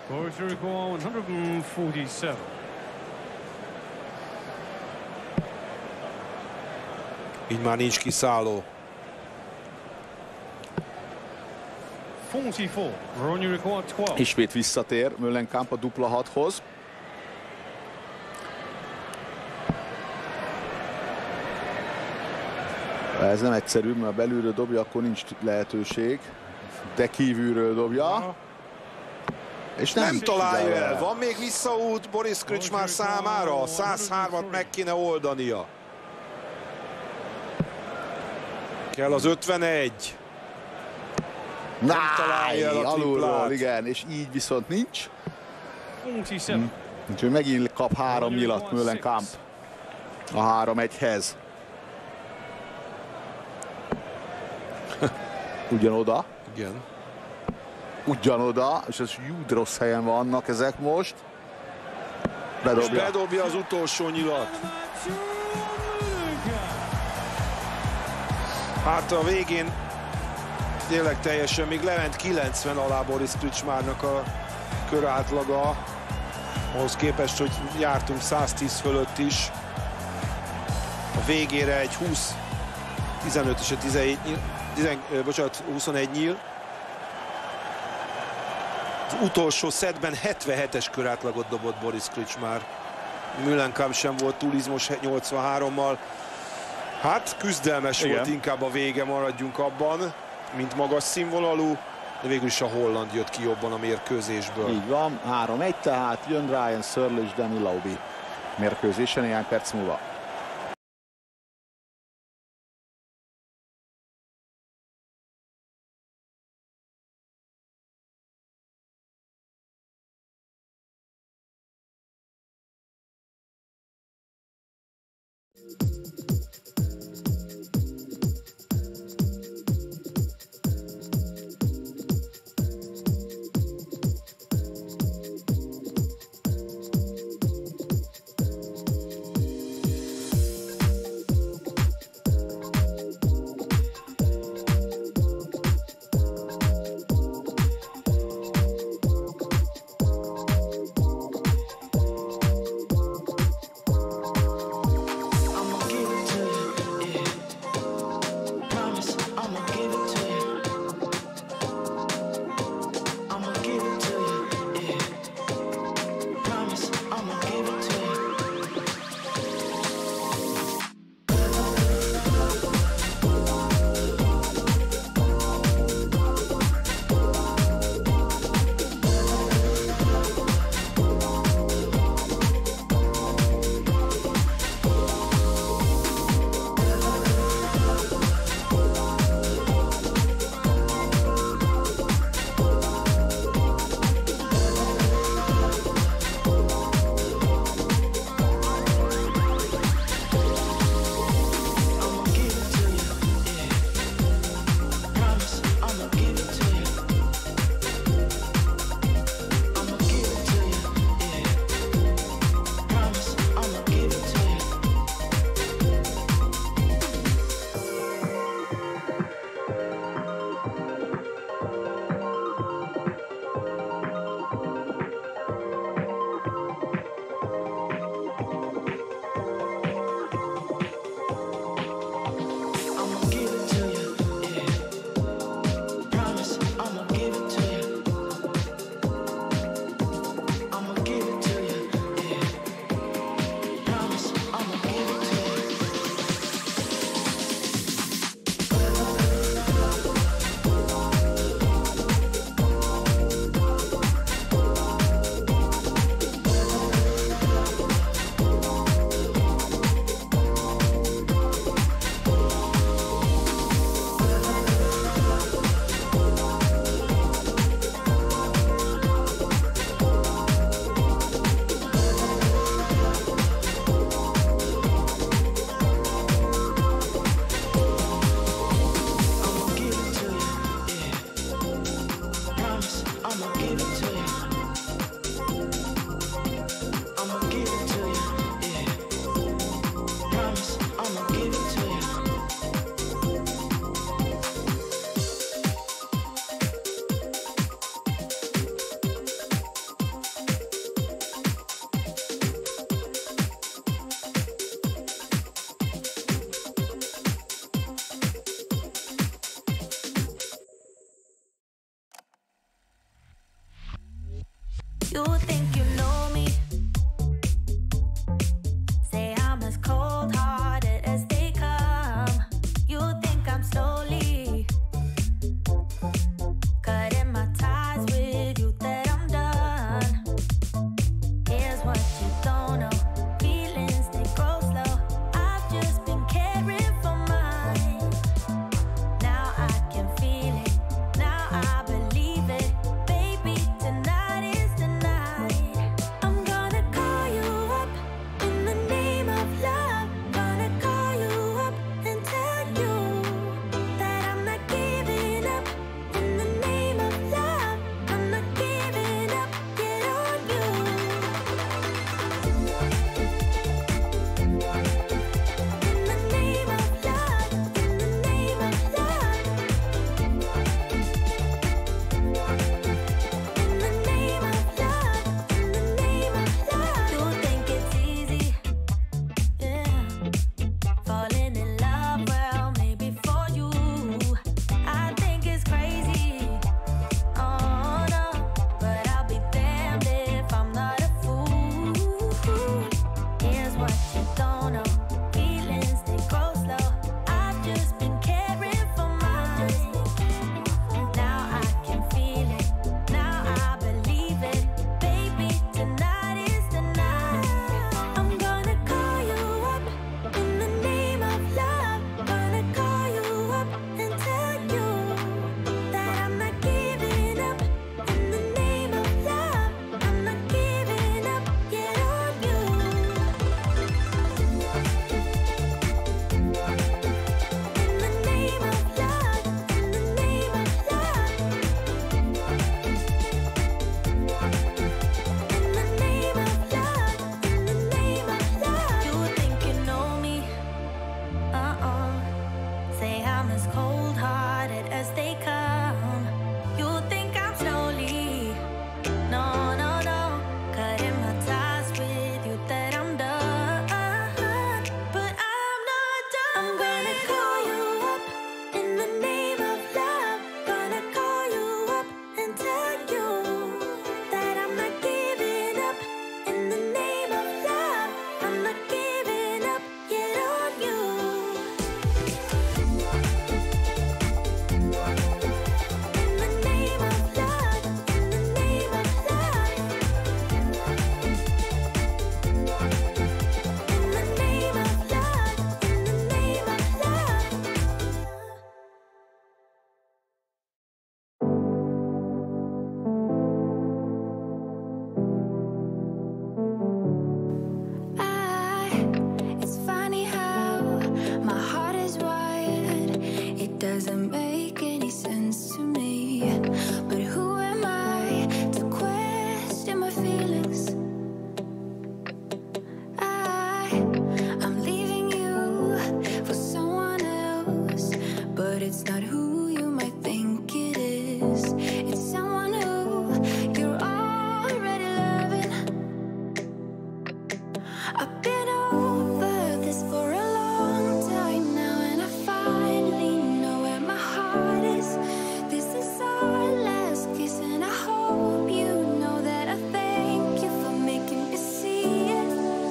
Így már nincs kiszálló. 44. Ismét visszatér Meulenkamp a dupla 6-hoz. Ez nem egyszerű, mert belülről dobja, akkor nincs lehetőség. De kívülről dobja. És nem találja el. Van még visszaút Boris Kričmár számára. 103-at meg kéne oldania. Kell az 51. Nem találja el a triplát. Igen, és így viszont nincs. Úgyhogy megint kap 3 nyilat Meulenkamp a 3-1-hez. Ugyanoda. Igen. Ugyanoda, és ez rossz helyen vannak ezek most. Bedobja. Bedobja az utolsó nyilat. Hát a végén tényleg teljesen még lement 90 alá Boris Kričmárnak a körátlaga. Ahhoz képest, hogy jártunk 110 fölött is. A végére egy 20, 15 és a 21 nyíl. Az utolsó szettben 77-es körátlagot dobott Boris Kričmár. Meulenkamp sem volt túl izmos 83-mal. Hát küzdelmes volt inkább a vége, maradjunk abban, mint magas színvonalú, de végül is a holland jött ki jobban a mérkőzésből. Így van, 3-1, tehát jön Ryan Searle és Danny Lauby. mérkőzése néhány perc múlva. You think you know me? Say I'm as cold-hearted as they come. You think I'm slowly cutting my ties with you, that I'm done. Here's what you don't know. Feelings, they grow slow. I've just been caring for mine. Now I can feel it. Now I believe it. Baby, tonight is the night. doesn't make any sense to me. But who am I to question my feelings? I'm leaving you for someone else, but it's not who you might think it is. It's someone who you're already loving. I've been over this for a long time now, and I finally know where my heart is. This is our last kiss, and I hope you know that I thank you for making me see it.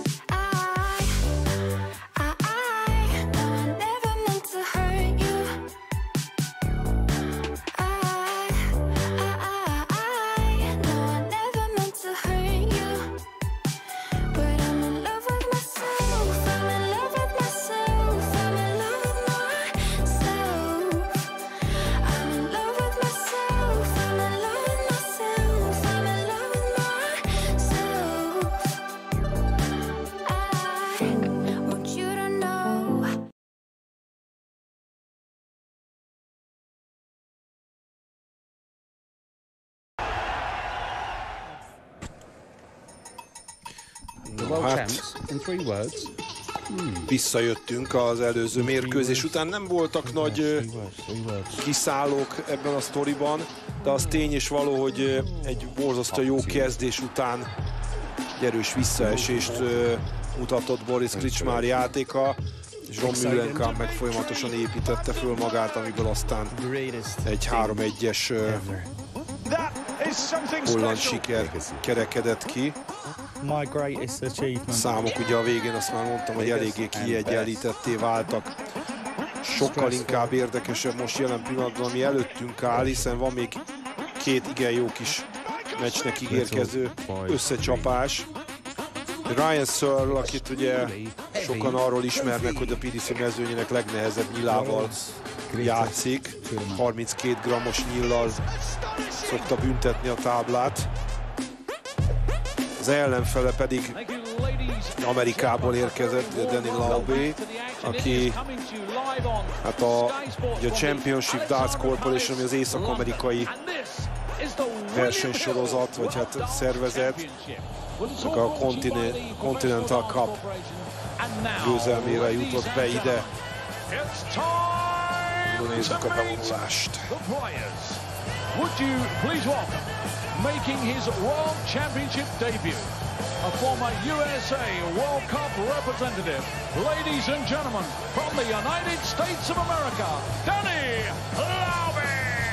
No, I never meant to hurt you. No, I never meant to hurt you. But I'm in love with myself. I'm in love with myself. I'm in love with myself. I'm in love with myself. I'm in love with myself. I'm in love with myself. I want you to know. The world Hát, champs, in 3 words. visszajöttünk az előző mérkőzés után. Nem voltak nagy Three words. kiszállók ebben a sztoriban, de az tény és való, hogy egy borzasztó jó kezdés után egy erős visszaesést mutatott Boris Kričmár játéka, és Ron Müllenkamp meg folyamatosan építette föl magát, amiből aztán egy 3-1-es holland siker kerekedett ki. My greatest achievement. Számok ugye a végén, azt már mondtam, hogy eléggé kiegyenlítetté váltak. Sokkal inkább érdekesebb most jelen pillanatban, ami előttünk áll, hiszen van még 2 igen jó kis meccsnek ígérkező összecsapás. Ryan Searle, akit ugye sokan arról ismernek, hogy a PDC mezőnyének legnehezebb nyilával játszik. 32 grammos nyillal szokta büntetni a táblát. Az ellenfele pedig Amerikából érkezett, Danny Laube, aki hát ugye a Championship Darts Corporation, ami az észak-amerikai versenysorozat, vagy hát szervezet, a Continental Cup győzelmére jutott be ide. Nézzük a bevonulást. Would you please welcome, making his World Championship debut, a former USA World Cup representative, ladies and gentlemen, from the United States of America, Danny Laube!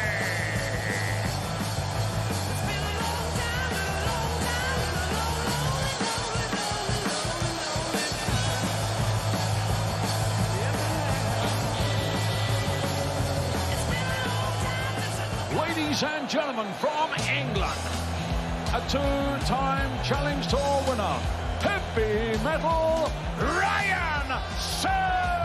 Ladies and gentlemen, from England, a 2-time Challenge Tour winner, heavy metal Ryan Searle!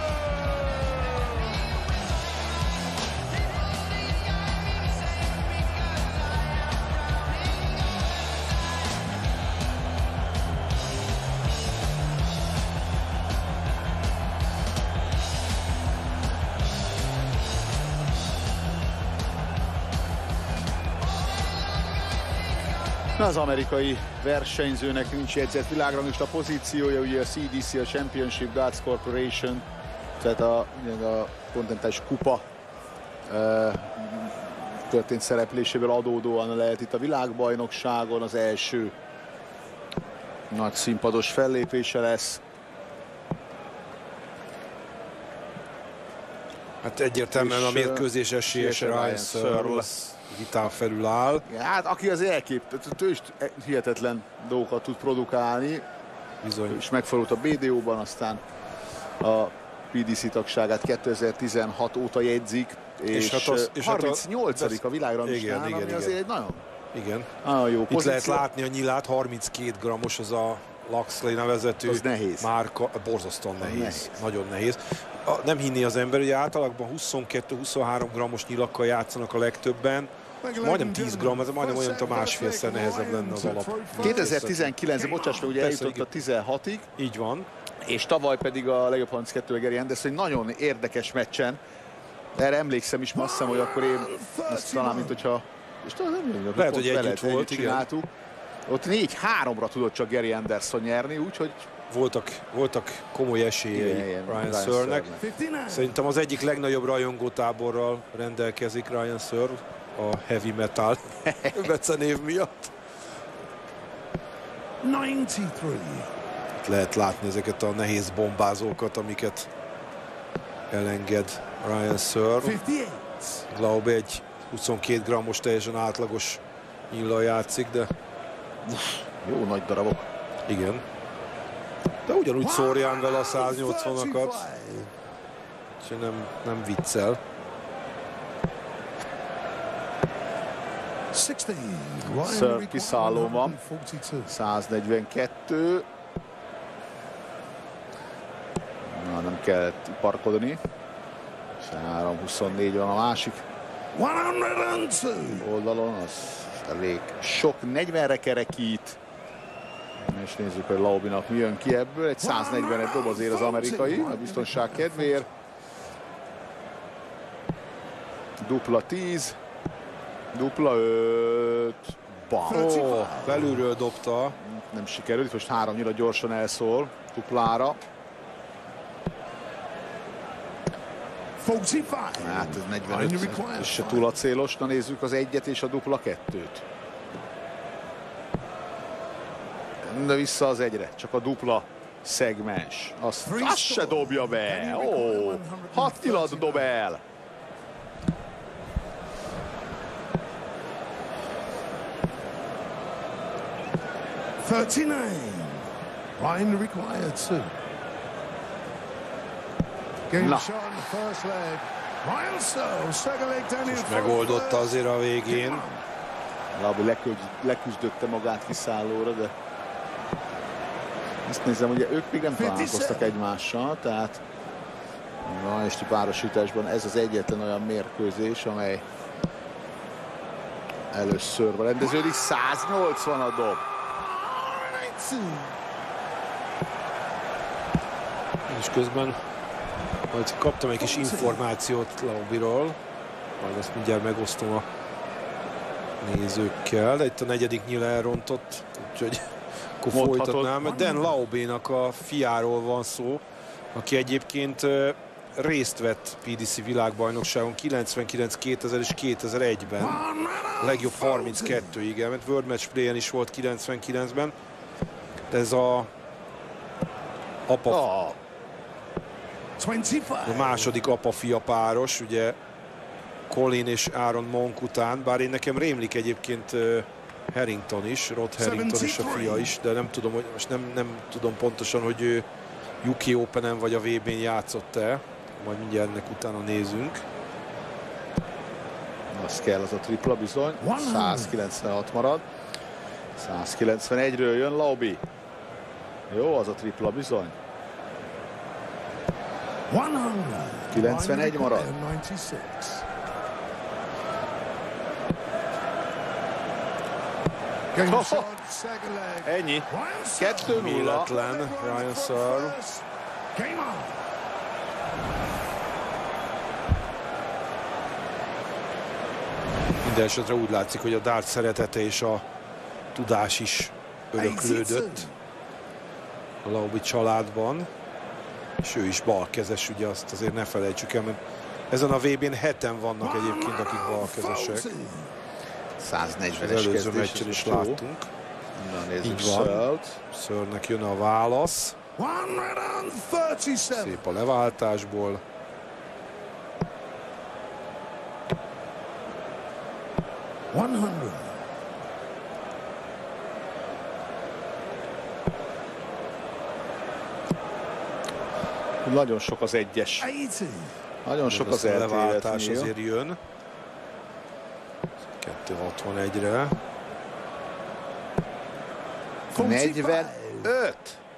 Az amerikai versenyzőnek nincs jegyzett világranglista pozíciója, ugye a CDC, a Championship Darts Corporation, tehát a kontinentális kupa történt szerepléséből adódóan lehet itt a világbajnokságon az első nagy színpados fellépése lesz. Hát egyértelműen a mérkőzés esélyese Ryan Searle vitán felül áll. Hát aki az elképesztő, ő is hihetetlen dolgokat tud produkálni. Bizony. És megfordult a BDO-ban, aztán a PDC tagságát 2016 óta jegyzik, és hát 38. a világranglistán, ami azért egy nagyon jó pozíció. Itt lehet látni a nyilát, 32 grammos az a Luxley nevezetű az nehéz. márka, borzasztóan nehéz, nagyon nehéz. Nem hinni az ember, hogy általában 22-23 grammos nyilakkal játszanak a legtöbben. Majdnem 10 gram, ez majdnem olyan, mint a másfélszer nehezebb lenne az alap. 2019, bocsáss meg, ugye eljutott a 16-ig. Így van. És tavaly pedig a legjobb 32 Gary Anderson egy nagyon érdekes meccsen Erre emlékszem is, azt hiszem, hogy akkor én ezt talán, mint hogyha... És talán nem Lehet, hogy együtt volt, igen. csináltuk. Ott 4-3-ra tudott csak Gary Anderson nyerni, úgyhogy... Voltak komoly esélyei Ryan Searle-nek. Szerintem az egyik legnagyobb rajongótáborral rendelkezik Ryan Searle, a heavy metal becenév miatt. 93. Itt lehet látni ezeket a nehéz bombázókat, amiket elenged Ryan Searle. 58. Glaube egy 22 grammos teljesen átlagos nyillal játszik, de Jó nagy darabok. igen. De ugyanúgy szórján vele a 180-akat, és nem viccel. 60. Searle kiszálló van. 142. Na, nem kellett parkodni. 3-24 van a másik 102. oldalon, az elég sok, 40-re kerekít. És nézzük, hogy Laubinak mi jön ki ebből. Egy 141 dob azért az amerikai, a biztonság kedvéért. Dupla 10. Dupla 5. Bam. Ó, belülről dobta. Nem sikerült, most 3-nyira gyorsan elszól. Duplára. 45. Hát ez 45, és se túl acélos. Na nézzük az egyet és a dupla kettőt. De vissza az egyre, csak a dupla szegmens. Azt se dobja be. Ó, 6 nyilat dob el. Ryan required 2. Game Na. shot in the first leg. Ryan Searle, second leg down in front Megoldotta first. azért a végén. Laubi leküzdötte magát kiszállóra, de azt nézem, ugye ők még nem találkoztak egymással, tehát a esti párosításban ez az egyetlen olyan mérkőzés, amely először van rendeződik. 180 a dob. És közben majd kaptam egy kis információt Laubiról, majd azt mindjárt megosztom a nézőkkel, de itt a negyedik nyíl elrontott, úgyhogy akkor folytatnám. Dan Laubénak a fiáról van szó, aki egyébként részt vett PDC világbajnokságon 99, 2000 és 2001-ben. A legjobb 32-ig elment, World Match Play-en is volt 99-ben. De ez a második apa-fia páros, ugye Colin és Aaron Monk után, bár én nekem rémlik egyébként Harrington is, Rod Harrington is a fia is, de nem tudom, hogy most nem tudom pontosan, hogy ő UK Open-en vagy a VB-n játszott-e, majd mindjárt ennek utána nézünk. Az kell, az a tripla bizony. 196 marad. 191-ről jön Laubi. Jó, az a tripla bizony. 91 marad. 96. Game shot, second leg. Ennyi. Ryan Searle. 2-0. Véletlen Ryan Searle. Game on. Minden esetre úgy látszik, hogy a dart szeretete és a tudás is öröklődött a Laubi családban. És ő is balkezes, ugye azt azért ne felejtsük el, mert ezen a VB-n 7-en vannak egyébként, akik balkezesek. 140-es Az előző kezdés, meccsen is láttunk. Na nézzük Így van. Searle-t. Searle-nek jön a válasz. 137. Szép a leváltásból. Nagyon sok az egyes. 80. Nagyon sok az a leváltás eltéret. azért jön. 261-re. 45.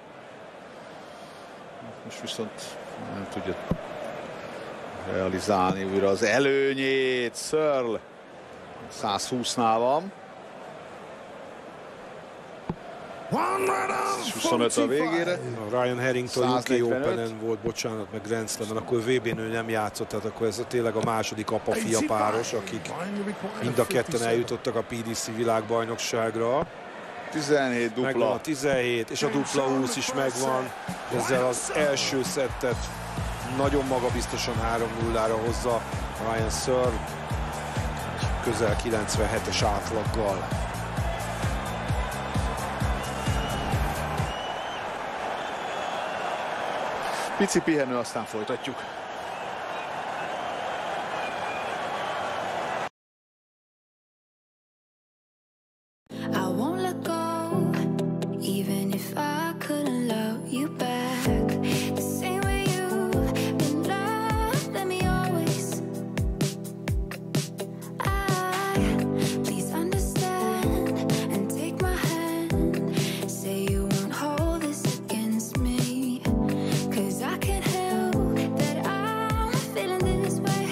Most viszont nem tudja realizálni újra az előnyét. Searle 120-nál van. Wimbledon 25 a végére. A Ryan Harrington UK 145. Openen volt, bocsánat, meg Grand Slam-en, akkor VB-n ő nem játszott, tehát akkor ez tényleg a második apa-fia páros, akik mind a ketten eljutottak a PDC világbajnokságra. 17 Megvan dupla. a 17, és a dupla 20 is megvan. Ezzel az első szettet nagyon magabiztosan 3-0-ra hozza Ryan Searle, közel 97-es átlaggal. Pici pihenő, aztán folytatjuk. I won't let go, even if I couldn't love you back. The same way you've been loving me always. Please understand and take my hand. Say you won't hold this against me, 'cause I can't help that I'm feeling this way.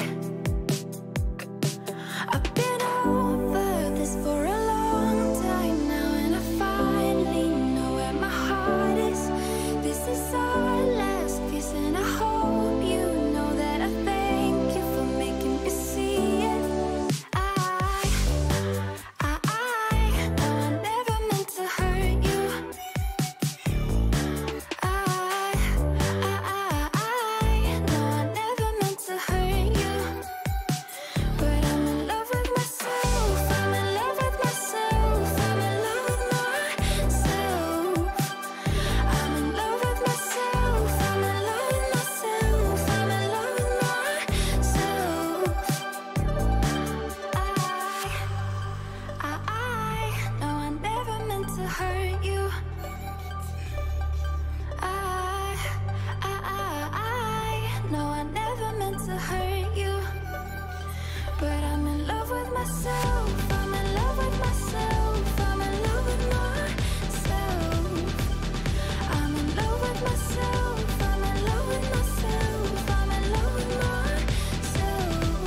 I've been over this for a long time now, and I finally know where my heart is. This is our last kiss, and I hope you know that I thank you for making me see it. I know I never meant to hurt you. I know I never meant to hurt you. But I'm in love with myself, I'm in love with myself, I'm in love with myself. I'm in love with myself, I'm in love with myself, I'm in love with myself. I know I never meant to hurt you. I know I never meant to hurt you. But I'm in love with myself, I'm in love with myself, I'm in love with myself. I'm in love with myself, I'm in love with myself, I'm in love with myself.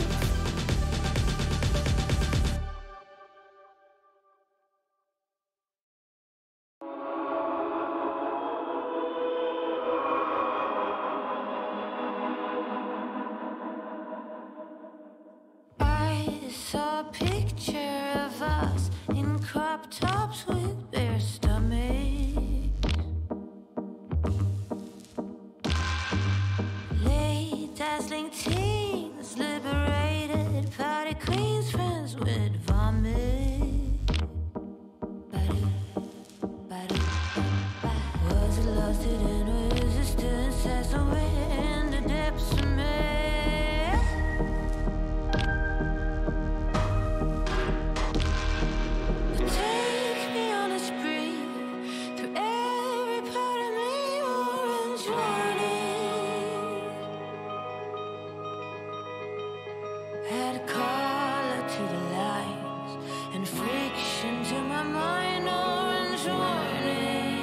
I saw a picture of us in crop tops with bare stomachs. Late dazzling teens, liberated party queens, friends with vomit. Was it lost in resistance as somewhere in the depths of me? Take me on a spree through every part of me, orange warning. Add color to the lines and friction to my mind, orange warning.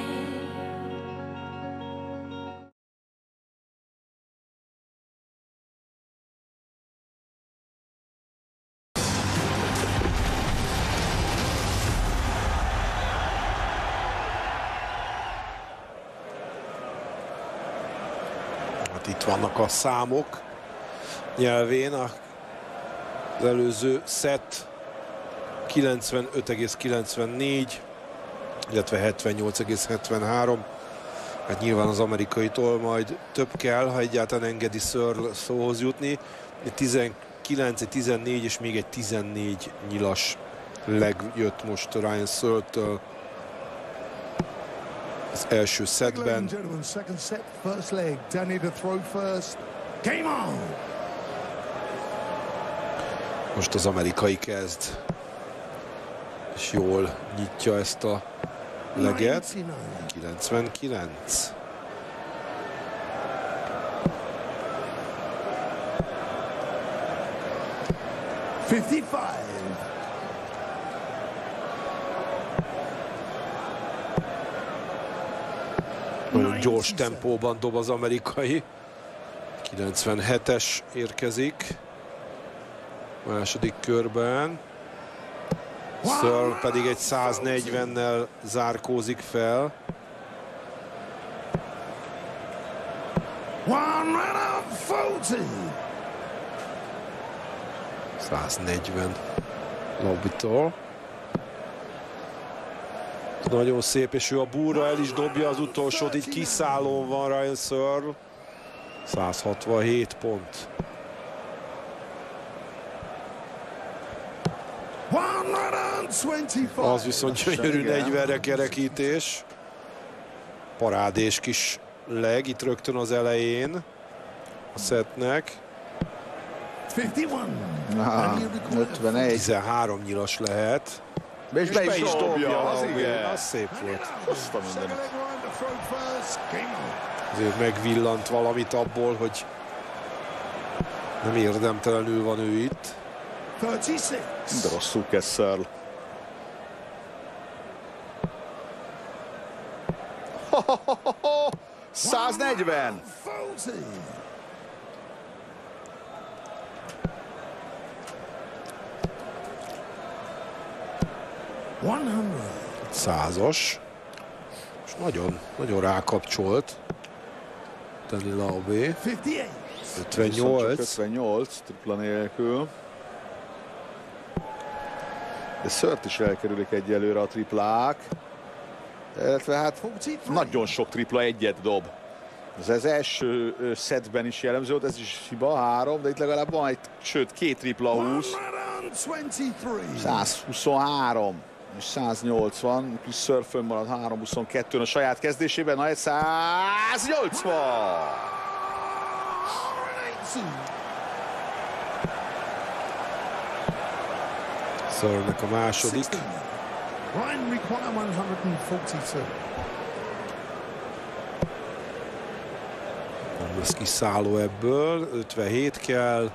Hát itt vannak a számok nyelvén. Az előző szett 95,94, illetve 78,73. Hát nyilván az amerikaitól majd több kell, ha egyáltalán engedi Searle szóhoz jutni. 19, 14 és még egy 14 nyilas leg jött most Ryan Searle-től az első Ladies szettben. and gentlemen, second set, first leg. Danny to throw first. Game on! Most az amerikai kezd, és jól nyitja ezt a leget. 99. Nagyon gyors tempóban dob az amerikai. 97-es érkezik második körben. Searle pedig egy 140-nel zárkózik fel. 140 Laubitól. Nagyon szép, és ő a búra el is dobja az utolsót, így kiszállón van Ryan Searle. 167 pont. Az viszont gyönyörű 40-re kerekítés. Parádés kis leg itt rögtön az elején a szettnek. 51. 13 nyilas lehet. És be is dobja. Az szép volt. Azt a mindenit. Azért megvillant valamit abból, hogy nem érdemtelenül van ő itt. 36. De rosszul kezd Searle. 140. 100-as. És nagyon rákapcsolt Danny Laube. 58. 58, tripla nélkül. De Searle is elkerülik egyelőre a triplák. Illetve hát nagyon sok tripla egyet dob. Ez első szettben is jellemző volt, ez is hiba, 3, de itt legalább van egy, sőt 2 tripla 20. 123 és 180, és Searle fönnmarad 3-22-n a saját kezdésében, na egy 180! Searle-nek a második. Ryan require 142. Nem lesz kiszálló ebből. 57 kell.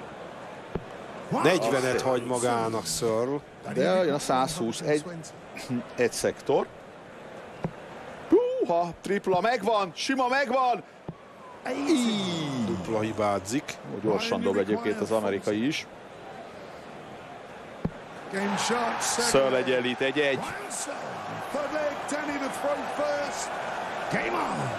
40-et hagy magának Searle. De jön a 120, egy szektor. Húha, tripla megvan, sima megvan. Dupla hibázik. Gyorsan dob egyébként az amerikai is. Game shot. Searle egyenlít 1-1. Third leg, Danny to throw first. Game on.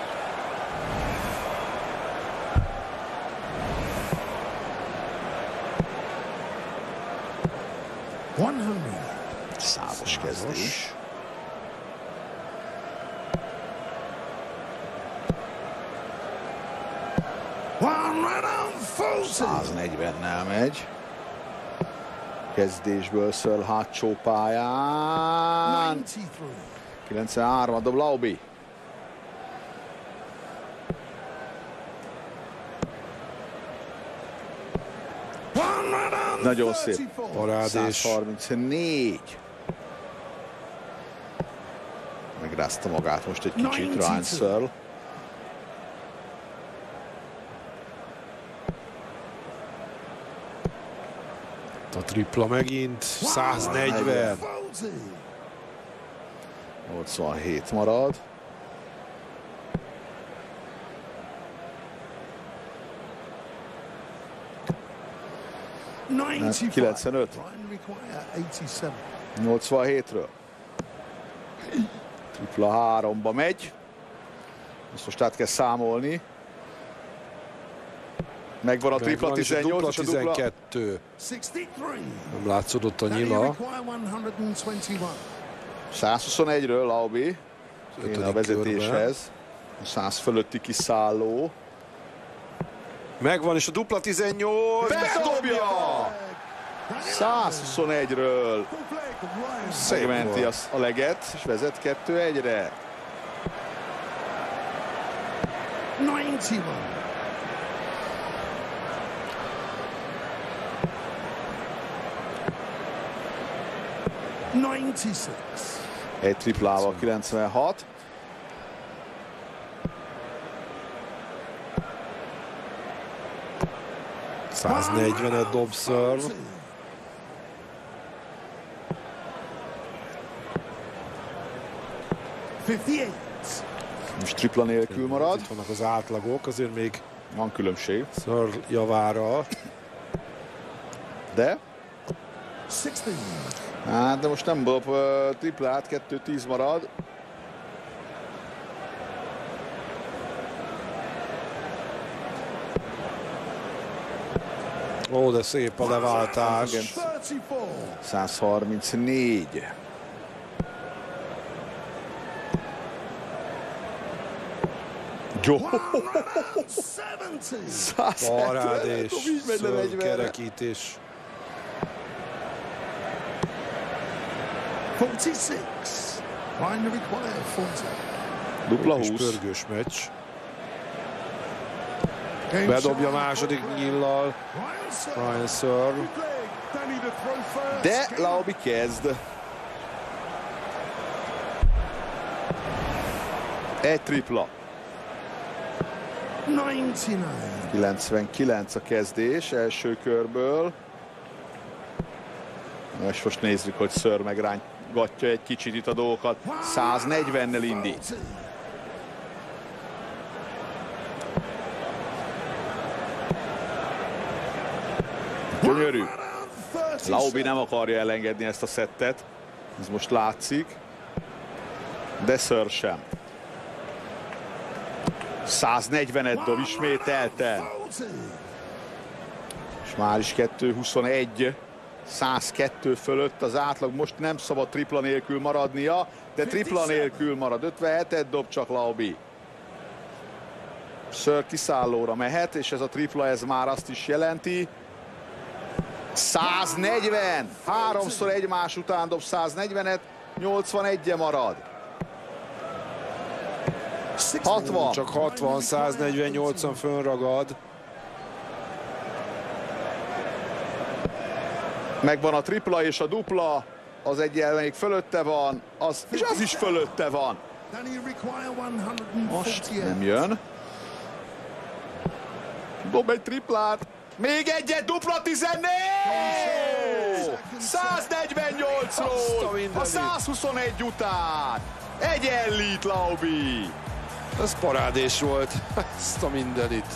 Százas kezdés. One right on full. 140-nel megy. Kezdésből Searle hátsó pályán. 93 dob Laube. Nagyon szép. Parádés. 134. Megrázta magát most egy kicsit Ryan Searle. A tripla megint. 140. 87 marad. Hát 95. 87-ről. Tripla 3-ba megy. Ezt most át kell számolni. Megvan a tripla 18 és a dupla 12. Nem látszódott a nyila. 121-ről Laube. Kéne a vezetéshez. 100 fölötti kiszálló. Megvan, és a dupla 18. Bedobja! 121-ről szegmenti a leget, és vezet 2-1-re. 91. Egy triplával 96. $140 dob Searle. Most tripla nélkül marad. Itt vannak az átlagok, azért még Van különbség. Searle javára. De Hát, de most nem dob triplát, 2-10 marad. Ó, de szép a leváltás. 134. Jó! 170. Parádés, Így megy le 40-re. kerekítés. 46. Line required 40. Dupla Kis 20. pörgős meccs. Game Bedobja shot. második nyillal. Ryan Searle. Danny to throw first. De Game Laobi kezd. Egy tripla. 99. 99 a kezdés első körből. És most nézzük, hogy Searle megrángatja egy kicsit itt a dolgokat. 140-nel indít. Gyönyörű. Laobi nem akarja elengedni ezt a szettet. Ez most látszik. De Searle sem. 140-et dob ismételten. És már is 2-21. 102 fölött az átlag. Most nem szabad tripla nélkül maradnia, de tripla nélkül marad. 57-et dob csak Laobi. Searle kiszállóra mehet, és ez a tripla, ez már azt is jelenti. 140! Háromszor egymás után dob 140-et, 81-e marad. 60. Csak 60, 148-an fönragad. Megvan a tripla és a dupla, az egyenlőig fölötte van, és az is fölötte van. Danny require Most 148. nem jön. Dob egy triplát. Még egyet, dupla 14! 148-ról a 121 után. Egyenlít Laobi. Ez parádés volt. Ezt a mindenit.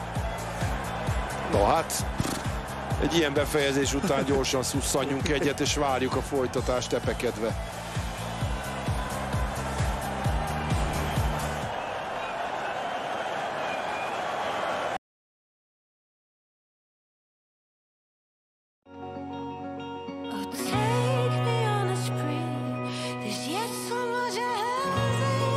No hát, egy ilyen befejezés után gyorsan szusszanjunk egyet, és várjuk a folytatást epekedve. Oh, take me on a spree. There's yet so much ahead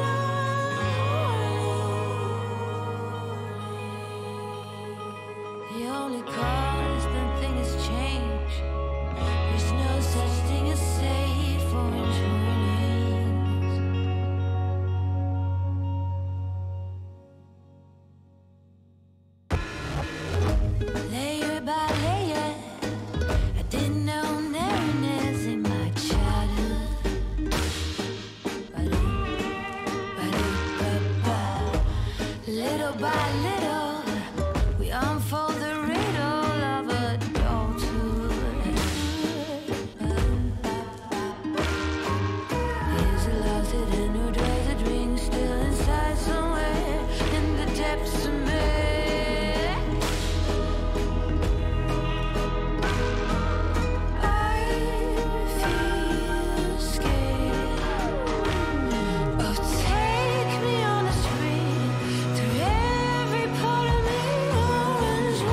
that the only constant thing is change. There's no such thing as safe or insurance. Layer by layer, I didn't know narrowness in my childhood. Little by little, we unfold the riddle of adulthood. Years are lost in new days, a dream still inside somewhere in the depths of me. I feel scared. Oh, take me on a spree through every part of me. Orange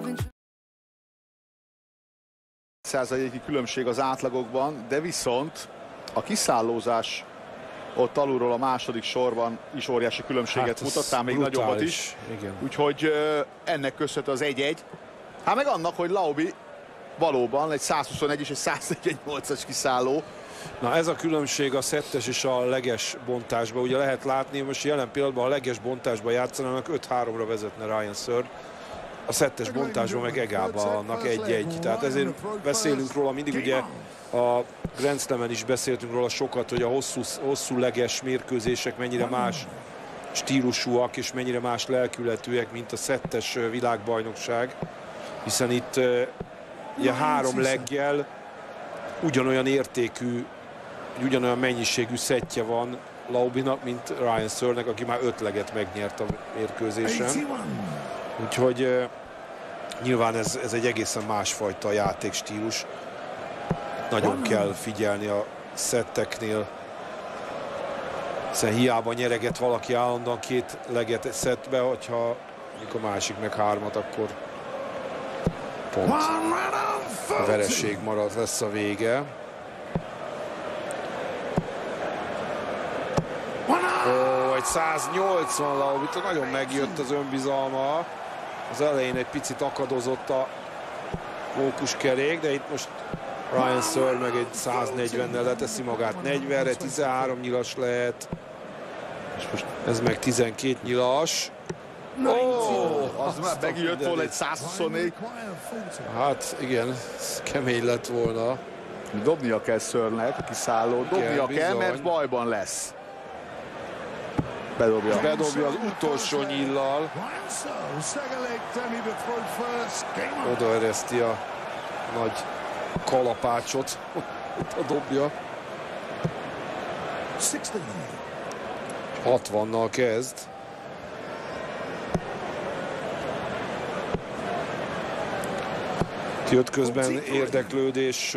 1%-i különbség az átlagokban, de viszont a kiszállózás ott alulról a második sorban is óriási különbséget ez mutattál, még brutális. nagyobbat is. Igen. Úgyhogy ennek köszönhető az 1-1. Hát meg annak, hogy Laubi valóban egy 121 és egy 148-as kiszálló. Na ez a különbség a szettes és a leges bontásban. Ugye lehet látni, most jelen pillanatban a leges bontásban játszanának 5-3-ra vezetne Ryan Searle. A szettes bontásban meg egálban annak 1-1. Tehát ezért beszélünk róla mindig, ugye a Grand Slam-en is beszéltünk róla sokat, hogy a hosszú leges mérkőzések mennyire más stílusúak és mennyire más lelkületűek, mint a szettes világbajnokság. Hiszen itt ugye 3 leggel ugyanolyan értékű, ugyanolyan mennyiségű szettje van Laubinak, mint Ryan Searle-nek, aki már 5 leget megnyert a mérkőzésen. Úgyhogy nyilván ez egy egészen másfajta játékstílus. Nagyon kell figyelni a szetteknél, hiszen hiába nyereget valaki állandóan 2 leget szettbe, hogyha a másik meg 3-at, akkor pont a vereség marad, lesz a vége. Ó, egy 180 Laubitól, nagyon megjött az önbizalma. Az elején egy picit akadozott a fókuszkerék, de itt most Ryan Searle meg egy 140-nel leteszi magát 40-re, 13 nyilas lehet. És most ez meg 12 nyilas. Az már megjött volna egy 124. Hát igen, ez kemény lett volna. Dobnia kell Searle-nek, a kiszálló. Dobnia kell, mert bajban lesz. Bedobja az utolsó nyillal. Oda ereszti a nagy kalapácsot. Oda dobja. 60-nal kezd. Jött közben érdeklődés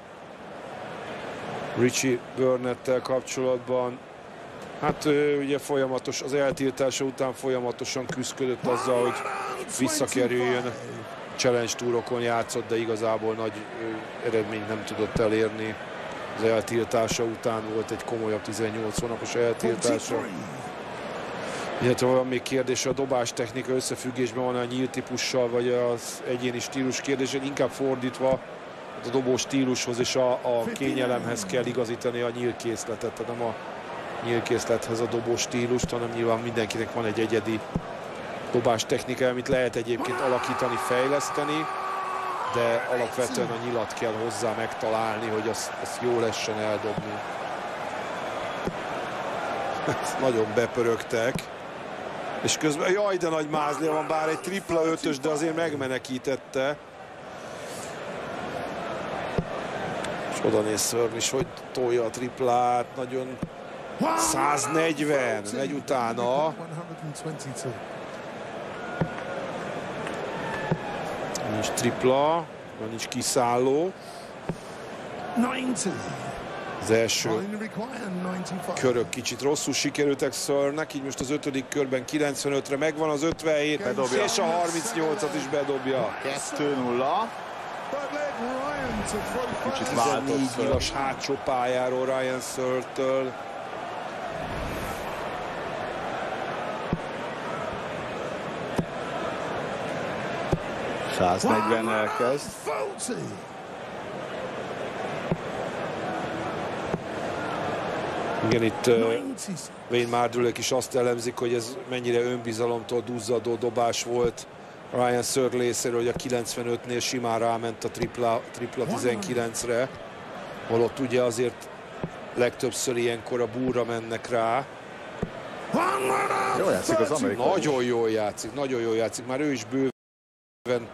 Richie Burnettel kapcsolatban. Hát ugye folyamatos, az eltiltása után folyamatosan küzdött azzal, hogy visszakerüljön. Challenge túrokon játszott, de igazából nagy eredményt nem tudott elérni. Az eltiltása után volt egy komolyabb 18 hónapos eltiltása. Illetve van még kérdés, a dobás technika összefüggésben van a nyílt típussal, vagy az egyéni stílus kérdés, inkább fordítva a dobó stílushoz és a kényelemhez kell igazítani a nyílkészletet, tehát nem a nyílkészlethez a dobó stílust, hanem nyilván mindenkinek van egy egyedi dobás technika, amit lehet egyébként alakítani, fejleszteni, de alapvetően a nyilat kell hozzá megtalálni, hogy azt jól lehessen eldobni. Nagyon bepörögtek. És közben, jaj, de nagy mázlia van, bár egy tripla ötös, de azért megmenekítette. És oda néz Searle is, hogy tolja a triplát, nagyon 140, megy utána. Nincs tripla, nincs kiszálló. Az első körök kicsit rosszul sikerültek Searle-nek, így most az 5. körben 95-re megvan az 57, bedobja. És a 38-at is bedobja. 2-0. Kicsit váltott 14 nyilas hátsó pályáról Ryan Searle-től. elkezd. Igen, itt Wayne Mardulek is azt elemzik, hogy ez mennyire önbizalomtól duzzadó dobás volt Ryan Searle részéről, hogy a 95-nél simán ráment a tripla 19-re. Holott ugye azért legtöbbször ilyenkor a búra mennek rá. Jól játszik az amerikai. Nagyon jól játszik, már ő is bőven.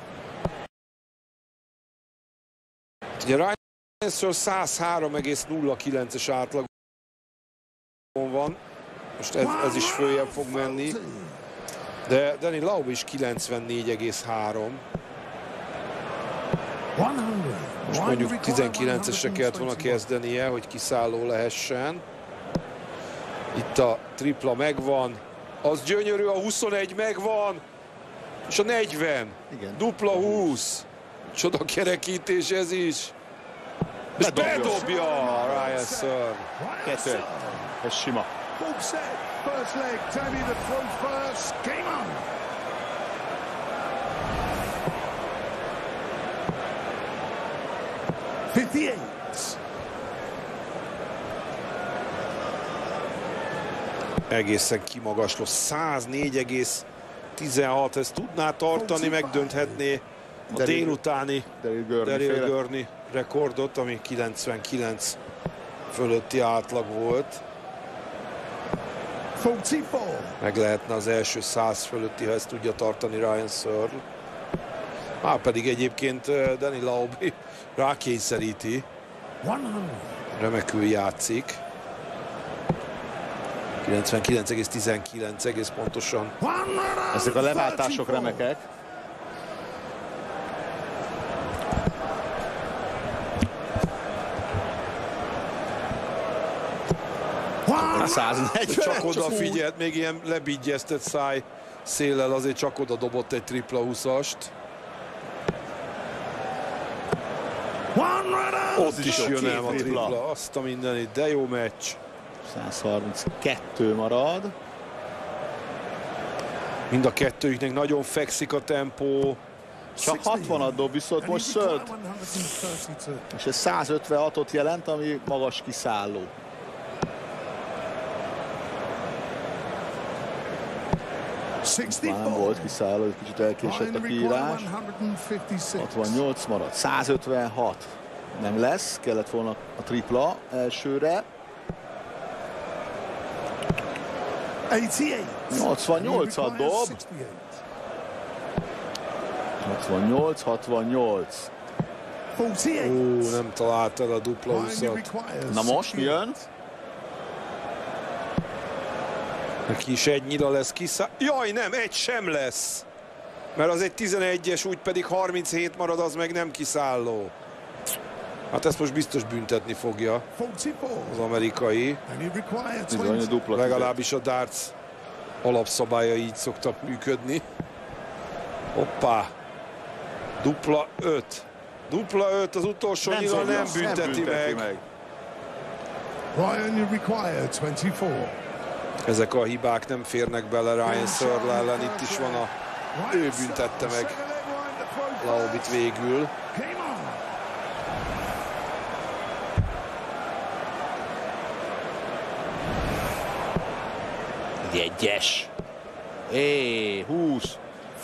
Ugye Ryan Searle 103,09-es átlag van, most ez is följebb fog menni, de Danny Laubi is 94,3. Most mondjuk 19-esre kellett volna kezdenie, hogy kiszálló lehessen. Itt a tripla megvan, az gyönyörű, a 21 megvan, És a 40. Igen. Dupla 20. Csoda kerekítés ez is. És bedobja Ryan Searle. Kettő. Ez sima. All set. First leg. Danny to throw first. Game on. Egészen kimagasló. 104,16. Ezt tudná tartani, megdönthetné a délutáni Daryl Gurney rekordot, ami 99 fölötti átlag volt. 44. Meg lehetne az első 100 fölötti, ha ezt tudja tartani Ryan Searle. Már pedig egyébként Danny Lauby rákényszeríti. 100. Remekül játszik. 99,19 egész pontosan. Ezek a leváltások remekek. A 140. Csak odafigyelt, még ilyen lebigyeztett száj széllel azért csak oda dobott egy tripla 20-ast. Ott is jön el a tripla, azt a mindenit, de jó meccs. 132 marad. Mind a kettőjüknek nagyon fekszik a tempó. Csak 60-at dob viszont most Searle. És ez 156-ot jelent, ami magas kiszálló. Már nem volt kiszálló, egy kicsit elkésett a kiírás. 68 marad. 156 nem lesz, kellett volna a tripla elsőre. 88-at dob. 68, 68. Nem talált el a dupla 20-at. Na most mi jön? Neki is egy nyila lesz Jaj, nem, egy sem lesz. Mert az egy 11-es, úgy pedig 37 marad, az meg nem kiszálló. Hát ezt most biztos büntetni fogja az amerikai. Bizony, a dupla Legalábbis a darts alapszabálya így szoktak működni. Hoppá! Dupla 5. Dupla 5, az utolsó nyila nem bünteti meg. Ryan, you require 24. Ezek a hibák nem férnek bele Ryan Searle ellen. Itt is van ő büntette meg Laubit végül. Egyes. 20.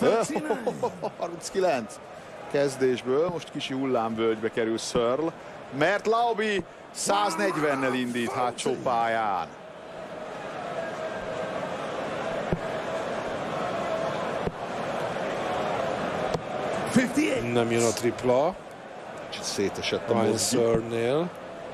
39. Kezdésből most kisi hullámvölgybe kerül Searle, mert Lauby 140-nel indít hátsó pályán. Nem jön a tripla. Kicsit szétesett a Ryan Searle-nél.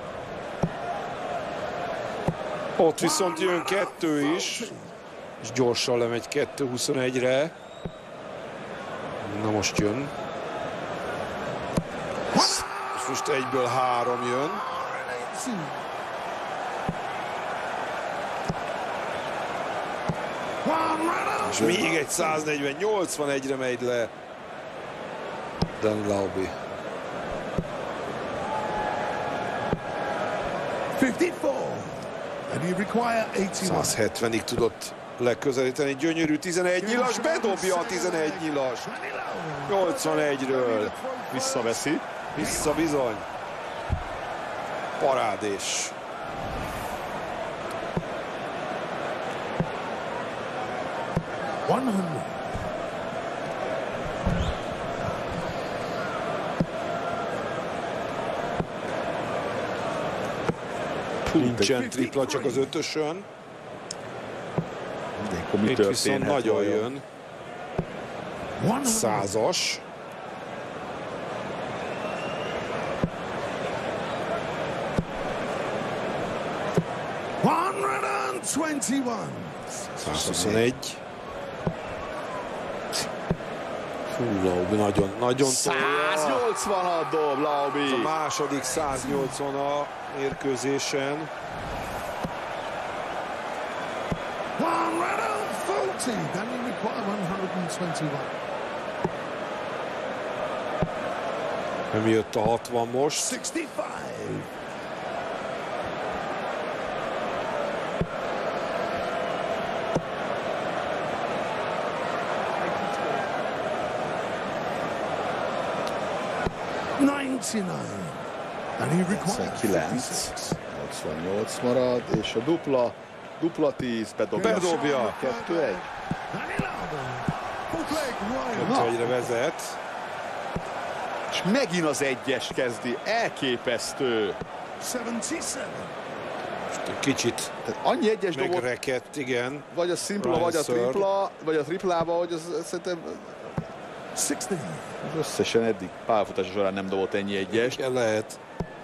Ott viszont jön kettő is. És gyorsan lemegy 2-21-re. Na most jön. És most egyből 3 jön. És még egy 140, 81-re megy le Dan Lauby. 170-ig tudott legközelíteni. Gyönyörű 11 nyilas, bedobja a 11 nyilas. 81-ről. Visszaveszi. Vissza bizony. Parádés. Nincsen tripla, csak az 5-ösön. Itt viszont nagyon jön. 100-as. ...121. Fú, Lauby nagyon 180-at dob Lauby. A második 180 a mérkőzésen. Nem jött a 60 most. 65. And he requires 9, 88 marad, és a dupla 10 bedobja. Bedobja. 2-1. Nem egyre vezet. És megint az egyes kezdi. Elképesztő. 77. Kicsit Tehát annyi egyes dobott, megrekedt, igen. vagy a szimpla, Ryan vagy a Searle. tripla, vagy a triplába, hogy az szerintem 60. összesen eddig pályafutása során nem dobott ennyi egyest. Igen, lehet.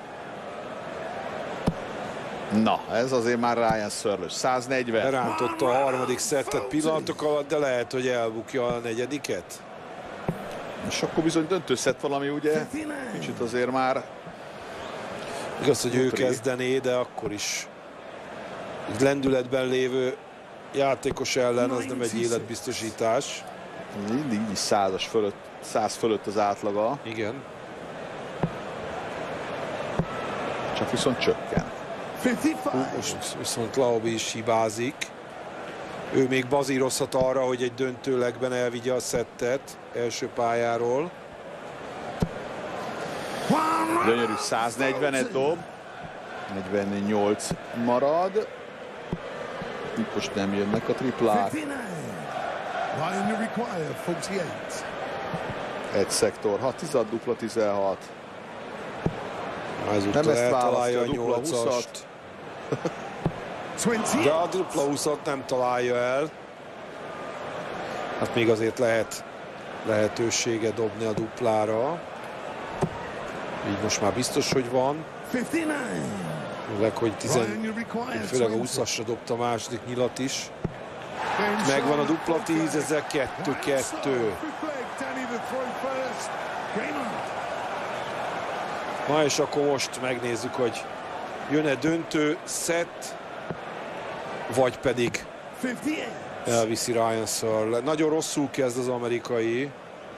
Na, ez azért már Ryan Searle-ös. 140. Berántotta a harmadik szettet pillanatok alatt, de lehet, hogy elbukja a negyediket. És akkor bizony döntőszett valami, ugye? Kicsit azért már Igaz, hogy ő Utri. kezdené, de akkor is egy lendületben lévő játékos ellen az nem egy életbiztosítás. mindig így 100 fölött az átlaga. Igen. Csak viszont csökken. 55. Most viszont Laobi is hibázik. Ő még bazírozhat arra, hogy egy döntőlegben elvigye a szettet első pályáról. Gyönyörű 140-et dob. 48 marad. Itt most nem jönnek a triplák. 59. Ryan, you require 48. Egy szektor. 6 tizad, dupla 16. Ezúttal Nem ezt eltalálja a választja, a dupla 8-ast. 28. De a dupla 20-at nem találja el. Hát még azért lehet lehetősége dobni a duplára. Így most már biztos, hogy van. 59. Főleg, hogy Ryan, you require főleg a 20. 20-asra dobta a második nyilat is. Megvan a dupla 10, ezzel 2-2. Na és akkor most megnézzük, hogy jön-e döntő szett, vagy pedig 58. elviszi Ryan Searle. Nagyon rosszul kezd az amerikai.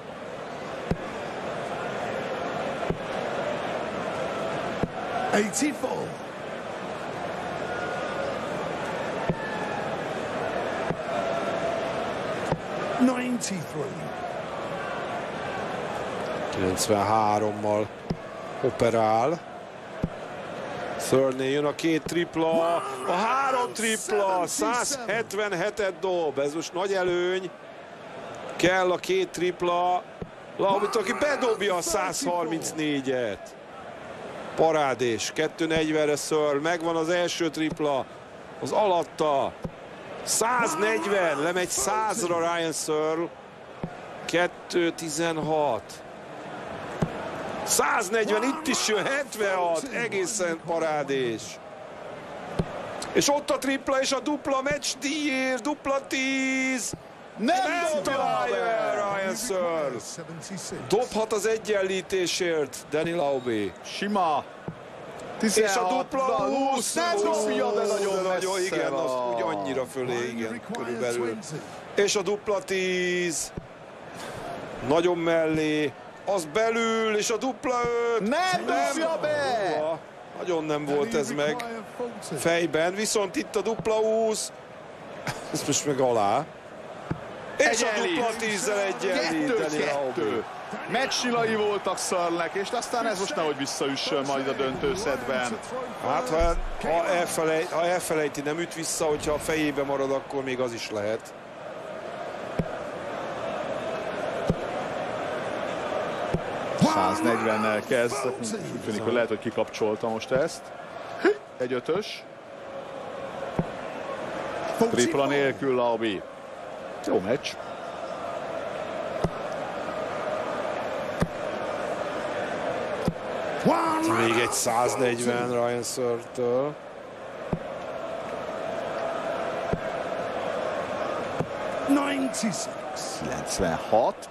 $84. $93. 93-mal operál. Searle jön a két tripla, a három tripla, 177-et dob, ez most nagy előny. Kell a két tripla, Laubit, aki bedobja a 134-et. Parádés, 240-re Searle, megvan az első tripla, az alatta. 140, lemegy 100-ra Ryan Searle. 216. 140, itt is jön 76, egészen parádés. És ott a tripla és a dupla meccs díjért, dupla 10. Nem találja el Ryan Searle. 76. Dobhat az egyenlítésért Danny Laube. Sima. 16, És a dupla 20. Nem dobja, de nagyon messze igen, az van. úgy annyira fölé, Ryan, you igen, require körülbelül. 20. És a dupla 10. Nagyon mellé. Az belül, és a dupla 5. Nem dobja be! Húha, nagyon nem volt ez meg Require 40. fejben, viszont itt a dupla 20. Ez most meg alá. És a dupla 10-zel egyenlít Danny Laube. 2-2. Meccsilai voltak Searle-nek, és aztán ez most nehogy visszaüssön majd a döntőszedben. Hát ha elfelejti, nem üt vissza, hogyha a fejébe marad, akkor még az is lehet. Wow, 140-nel kezd. Úgy tűnik, hogy lehet, hogy kikapcsolta most ezt. Egy ötös. Tripla nélkül Laube. Jó meccs. Még egy 140 Ryan Searle-től. $96. 96.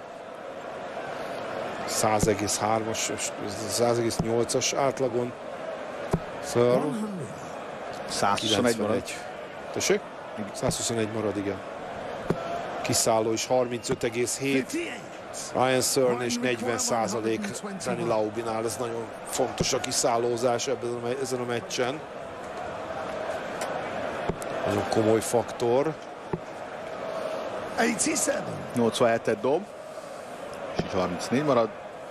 100,3-as, 100,8-as átlagon. Searle. 121 marad. Tessék? 121 marad, igen. Kiszálló is 35,7. 58. Ryan Searle és 40% Danny Laubinál, ez nagyon fontos a kiszállózás ezen a meccsen. Nagyon komoly faktor. 87-et dob, és így 34 marad.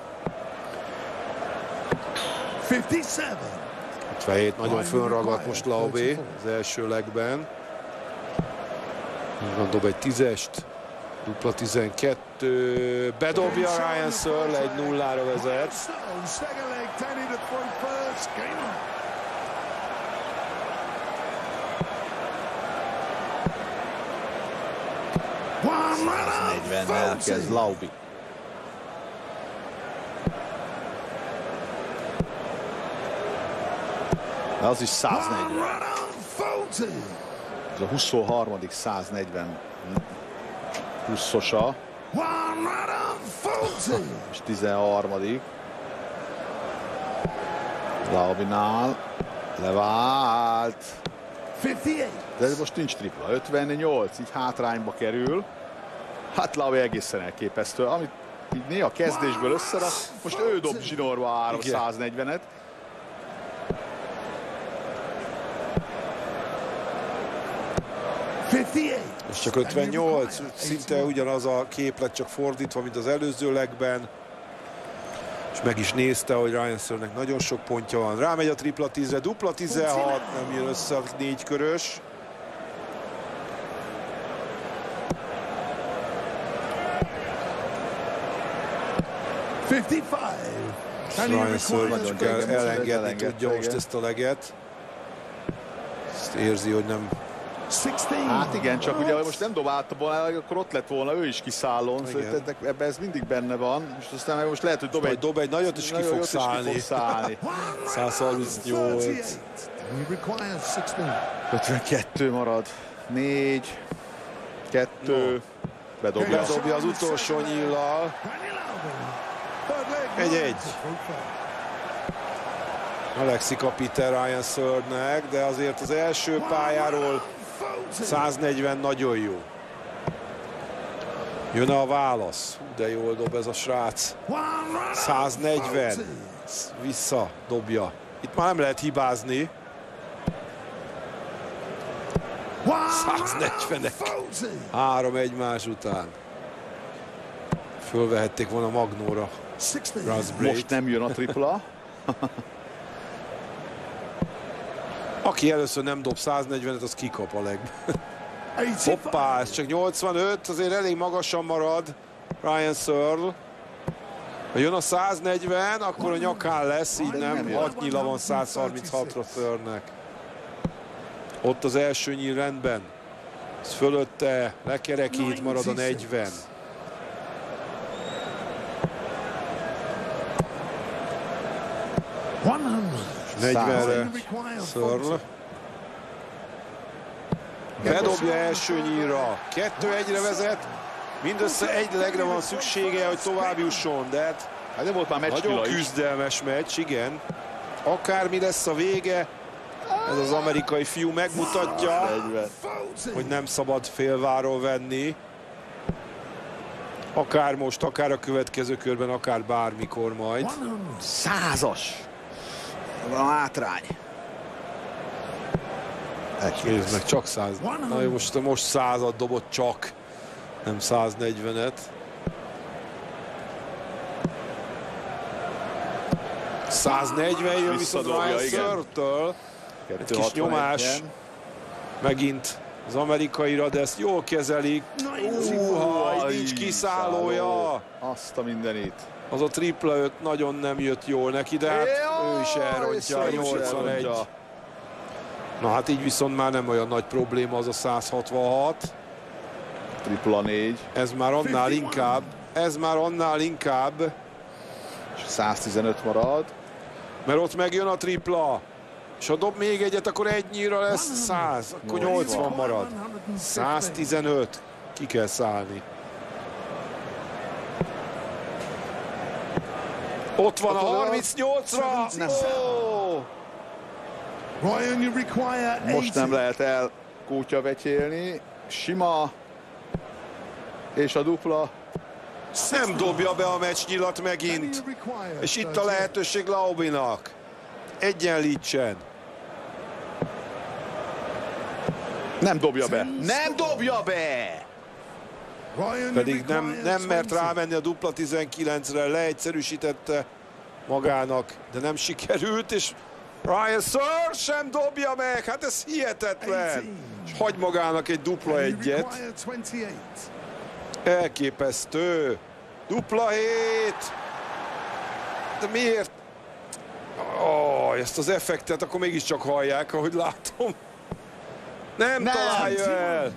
57, nagyon fönragadt most Laubé az első legben. Van, dob egy 10-est, dupla 12, bedobja Ryan Searle, 1-0-ra vezet. Elkezd Laubi. De az is 140. Ez a 23. 140 plusz-osa. És 13. Laubinál. Levált. De ez most nincs tripla. 58, így hátrányba kerül. Hát Laubi egészen elképesztő. Amit így néha kezdésből összerak, most ő dob zsinórba 140-et. És csak 58, szinte ugyanaz a képlet, csak fordítva, mint az előző legben. És meg is nézte, hogy Ryan Searle-nek nagyon sok pontja van. Rámegy a tripla 10-re, dupla 16, nem jön össze a 4 körös. Ryan Searle elengedni tudja most ezt a leget. Ezt érzi, hogy nem... Hát igen, csak ugye most nem dobálta volna, akkor ott lett volna ő is kiszállón, szóval ebben ez mindig benne van. Most lehet, hogy dob egy nagyot, és ki fog szállni. 138. 52 marad. 4, 2, bedobja az utolsó nyíllal. 1-1. Alexi Kapiter Ryan Searle-nek, de azért az első pályáról 140 nagyon jó. Jön a válasz. De jól dob ez a srác. 140. Vissza dobja. Itt már nem lehet hibázni. 140-ek. 3 egymás után. Fölvehették volna Magnóra. Most nem jön a tripla. Aki először nem dob 140-et, az kikap a legben. Hoppá, ez csak 85, azért elég magasan marad Ryan Searle. Ha jön a 140, akkor a nyakán lesz, így nem. 6 nyíla van 136-ra Searle-nek. Ott az első nyíl rendben. Ez fölötte lekerekít, marad a 40. És 40-re Searle. Bedobja első nyílra. 2-1-re vezet. Mindössze egy legre van szüksége, hogy tovább jusson, de hát nem volt már nagyon küzdelmes meccs, igen. Akármi lesz a vége, ez az amerikai fiú megmutatja, hogy nem szabad félváról venni. Akár most, akár a következő körben, akár bármikor majd. 100-as. Van hátrány. Nézd meg, csak 100. Na jó, most 100-at dobott csak, nem 140-et. 140 jön viszont Ryan Searle-től. Egy kis nyomás. Megint az amerikaira, de ezt jól kezelik. Nincs kiszállója. Azt a mindenit. Az a tripla 5 nagyon nem jött jól neki, de hát ő is elrontja a 81. Na hát így viszont már nem olyan nagy probléma az a 166. Tripla 4. Ez már annál inkább. 115 marad. Mert ott megjön a tripla. És ha dob még egyet, akkor egy nyíra lesz 100. Akkor 80 marad. 115. Ki kell szállni. Ott van a 38-ra. Most nem lehet elkútyavetyélni. Sima. És a dupla. Nem dobja be a meccsnyilat megint. És itt a lehetőség Laubinak. Egyenlítsen. Nem dobja be. Nem dobja be! Pedig nem mert rámenni a dupla 19-re, leegyszerűsítette magának, de nem sikerült, és Ryan Searle sem dobja meg, hát ez hihetetlen. És hagy magának egy dupla egyet. Elképesztő. Dupla 7. De miért? Ezt az effektet akkor mégiscsak hallják, ahogy látom. Nem találja el.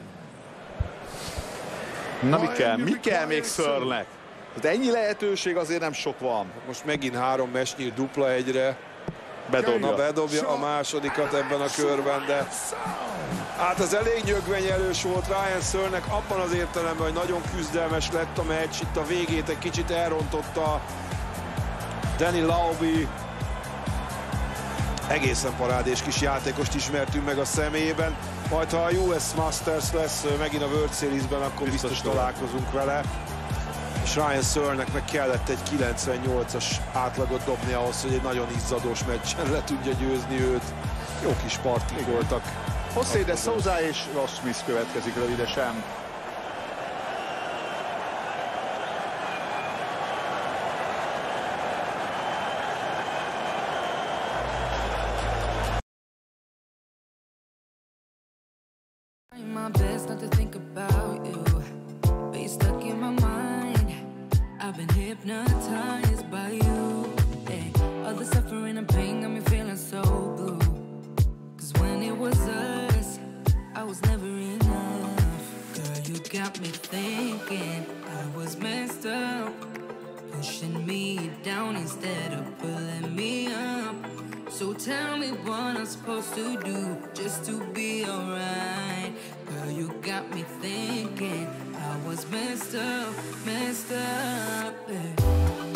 Na mi kell még Searle-nek? De ennyi lehetőség azért nem sok van. Most megint 3 meccsnyílt dupla egyre. Bedobja a másodikat ebben a körben, de hát ez elég nyögvenyelős volt Ryan Searle-nek abban az értelemben, hogy nagyon küzdelmes lett a meccs, itt a végét egy kicsit elrontotta Danny Laubi. Egészen parádés kis játékost ismertünk meg a személyében, majd ha a US Masters lesz megint a World Series-ben, akkor biztos találkozunk vele. És Ryan Searle-nek meg kellett egy 98-as átlagot dobni ahhoz, hogy egy nagyon izzadós meccsen le tudja győzni őt. Jó kis partik voltak. José de Souza és Ross Smith következik rövidesen. My best not to think about you, but you're stuck in my mind. I've been hypnotized by you. Hey, all the suffering and pain got me feeling so blue. 'Cause when it was us, I was never enough. Girl, you got me thinking I was messed up, pushing me down instead of pulling me up. So tell me what I'm supposed to do just to be alright. Girl, you got me thinking I was messed up, yeah.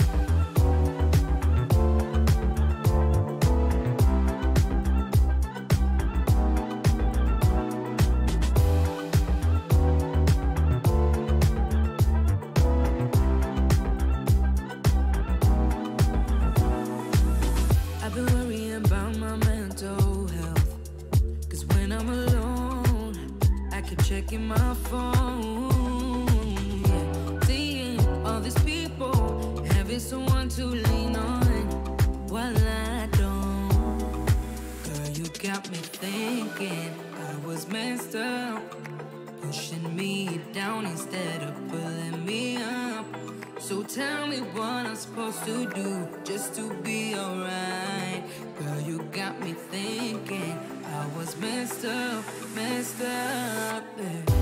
I've been worrying about my mental health, 'cause when I'm alone I keep checking my phone, yeah. Seeing all these people, having someone to lean on while I don't. Girl, you got me thinking I was messed up, pushing me down instead of pulling me up. So tell me what I'm supposed to do just to be alright. Girl, you got me thinking I was messed up, yeah.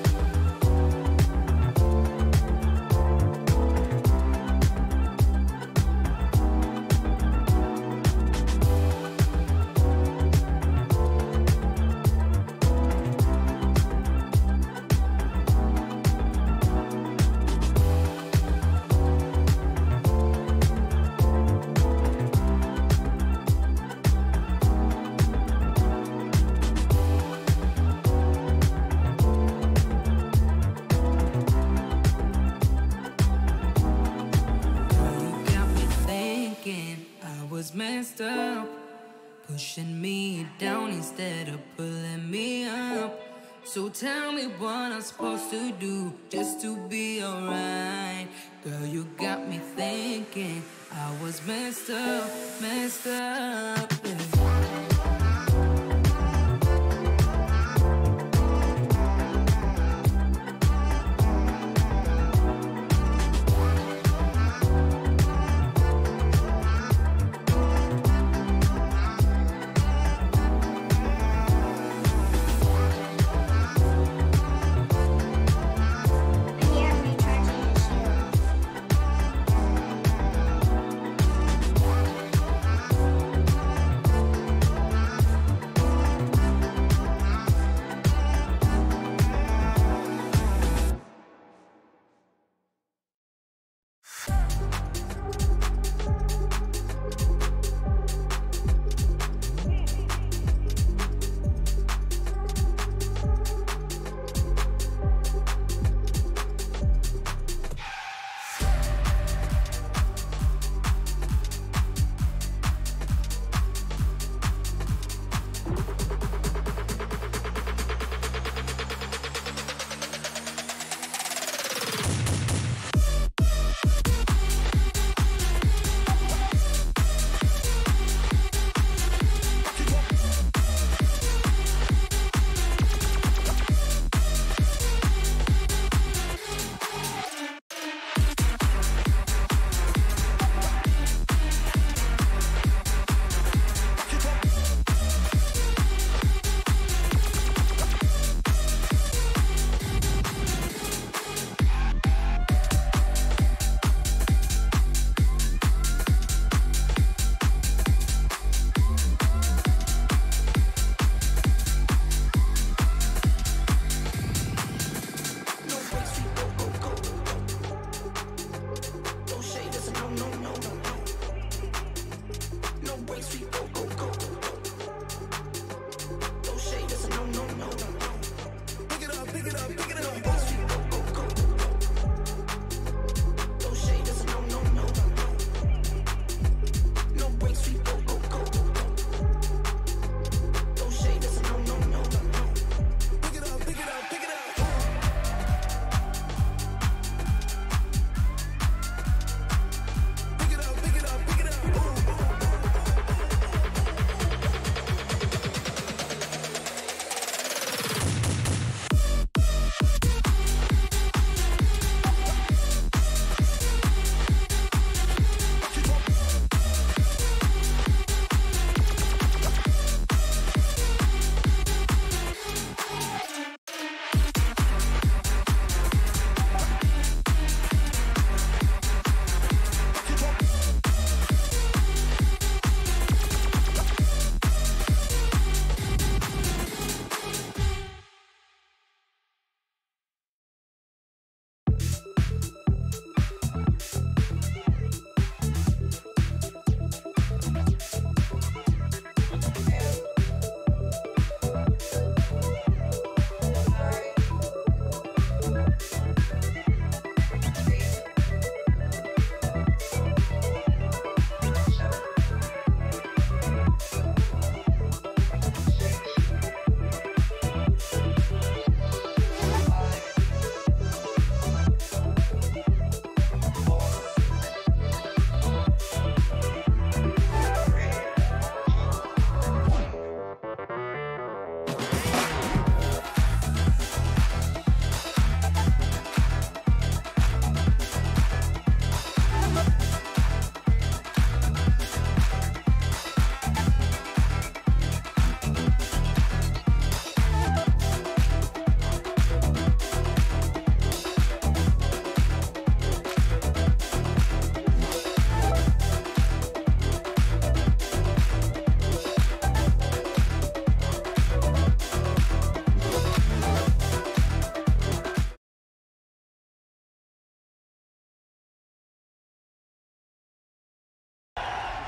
Messed up, pushing me down instead of pulling me up. So tell me what I'm supposed to do just to be alright. Girl, you got me thinking I was messed up, yeah.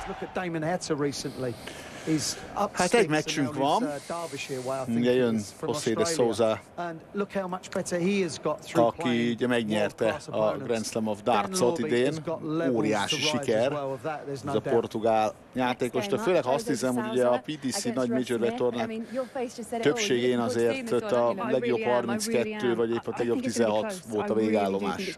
Hát egy meccsünk van. Ugye jön José de Sousa, aki ugye megnyerte a Grand Slam of Darts-ot idén. Óriási siker. Ez a portugál játékos, de főleg azt hiszem, hogy ugye a PDC nagy Major tornák többségén azért a legjobb 32 vagy épp a legjobb 16 volt a végállomás.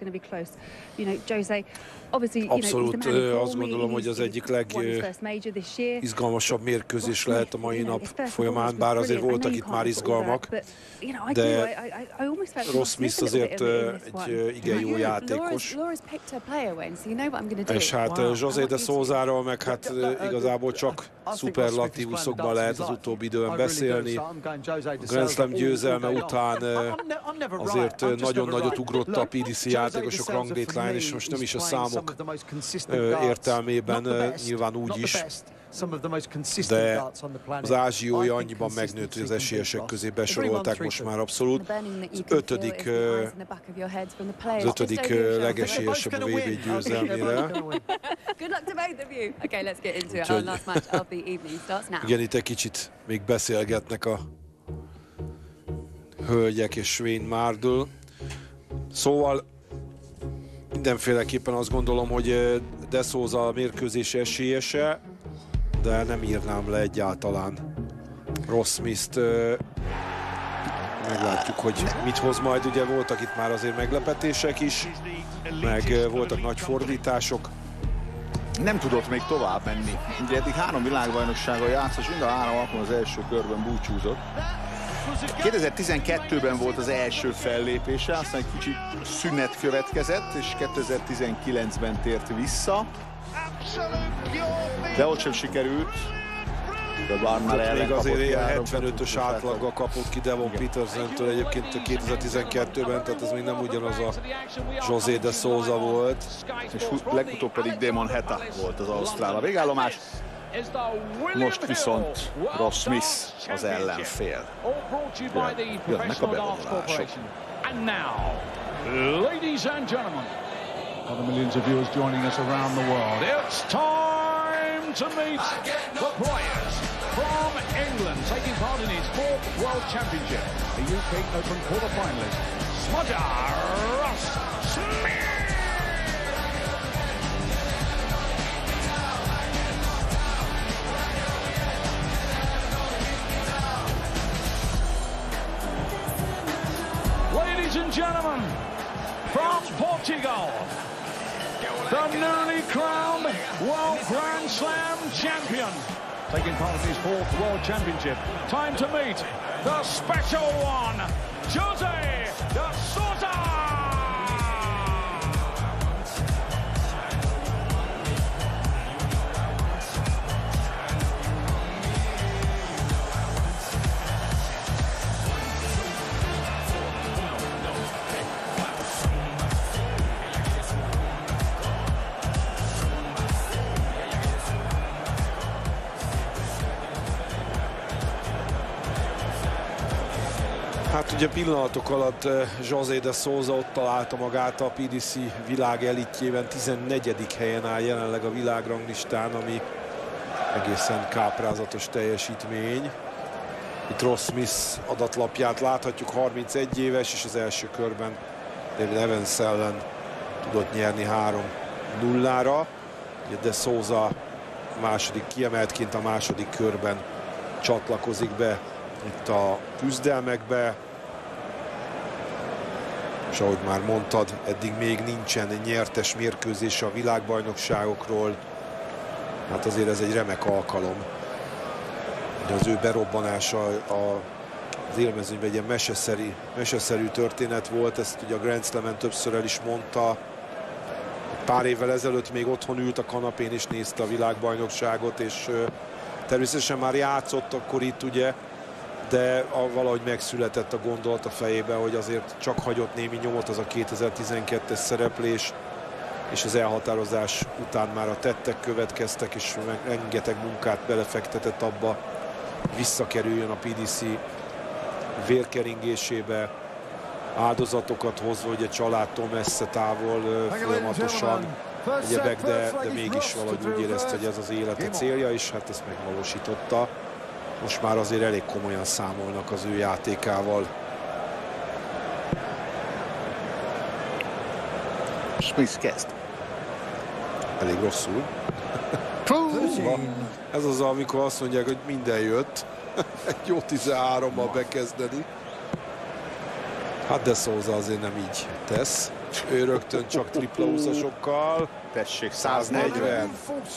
Abszolút azt gondolom, hogy az egyik legizgalmasabb mérkőzés lehet a mai nap folyamán, bár azért voltak itt már izgalmak, de Ross Smith azért egy igen jó játékos. És hát José de Sousáról meg hát igazából csak szuperlatívuszokban lehet az utóbbi időn beszélni. A Grand Slam győzelme után azért nagyon nagyot ugrott a PDC játékosok ranglétláján, és most nem is a számok értelmében, nyilván úgy is, de az ázsiói annyiban megnőtt, hogy az esélyesek közé besorolták most már abszolút. Az ötödik legesélyesebb a VB győzelmére. Igen, itt egy kicsit még beszélgetnek a hölgyek és Wayne Mardle. Szóval mindenféleképpen azt gondolom, hogy de Sousa a mérkőzés esélyese, de nem írnám le egyáltalán Ross Smith-t. Meglátjuk, hogy mit hoz majd. Ugye voltak itt már azért meglepetések is, meg voltak nagy fordítások. Nem tudott még tovább menni. Ugye eddig 3 világbajnokságon játszott, és mind a 3 alkalommal az első körben búcsúzott. 2012-ben volt az első fellépése, aztán egy kicsi szünet következett, és 2019-ben tért vissza. De ott sem sikerült. Még azért ilyen 75-ös átlaggal kapott ki Devon Peterson-től egyébként 2012-ben, tehát ez még nem ugyanaz a José de Sousa volt. És legutóbb pedig Damon Heta volt az ausztrál a végállomás. Most viszont Ross Smith az ellenfél. Jönnek a bevonulások. For the millions of viewers joining us around the world, it's time to meet the players from England taking part in his 4th World Championship. The UK Open quarter-finalist, Smudger Ross Smith. Ladies and gentlemen, from Portugal, the newly crowned World Grand Slam champion, taking part in his 4th World Championship. Time to meet the special one, José de Sousa! Hát ugye pillanatok alatt José de Sousa ott találta magát a PDC világ elitjében, 14. helyen áll jelenleg a világranglistán, ami egészen káprázatos teljesítmény. Itt Ross Smith adatlapját láthatjuk, 31 éves, és az első körben David Evans ellen tudott nyerni 3-0-ra. De Sousa második kiemeltként a második körben csatlakozik be itt a küzdelmekbe, és ahogy már mondtad, eddig még nincsen nyertes mérkőzés a világbajnokságokról. Hát azért ez egy remek alkalom. Az ő berobbanása az élmezőnyben egy ilyen meseszerű történet volt, ezt ugye a Grand Slam-en többször el is mondta. Pár évvel ezelőtt még otthon ült a kanapén és nézte a világbajnokságot, és természetesen már játszott akkor itt ugye, de valahogy megszületett a gondolat a fejébe, hogy azért csak hagyott némi nyomot az a 2012-es szereplés, és az elhatározás után már a tettek következtek, és rengeteg munkát belefektetett abba, visszakerüljön a PDC vérkeringésébe, áldozatokat hozva, hogy a családtól messze távol folyamatosan egyebek, de mégis valahogy úgy érezte, hogy ez az élete célja, és hát ezt megvalósította. Most már azért elég komolyan számolnak az ő játékával. Smith kezd. Elég rosszul. Ez az, amikor azt mondják, hogy minden jött. Egy jó 13-mal bekezdeni. Hát de Souza azért nem így tesz. Ő rögtön csak tripla 20-asokkal. Tessék, 140.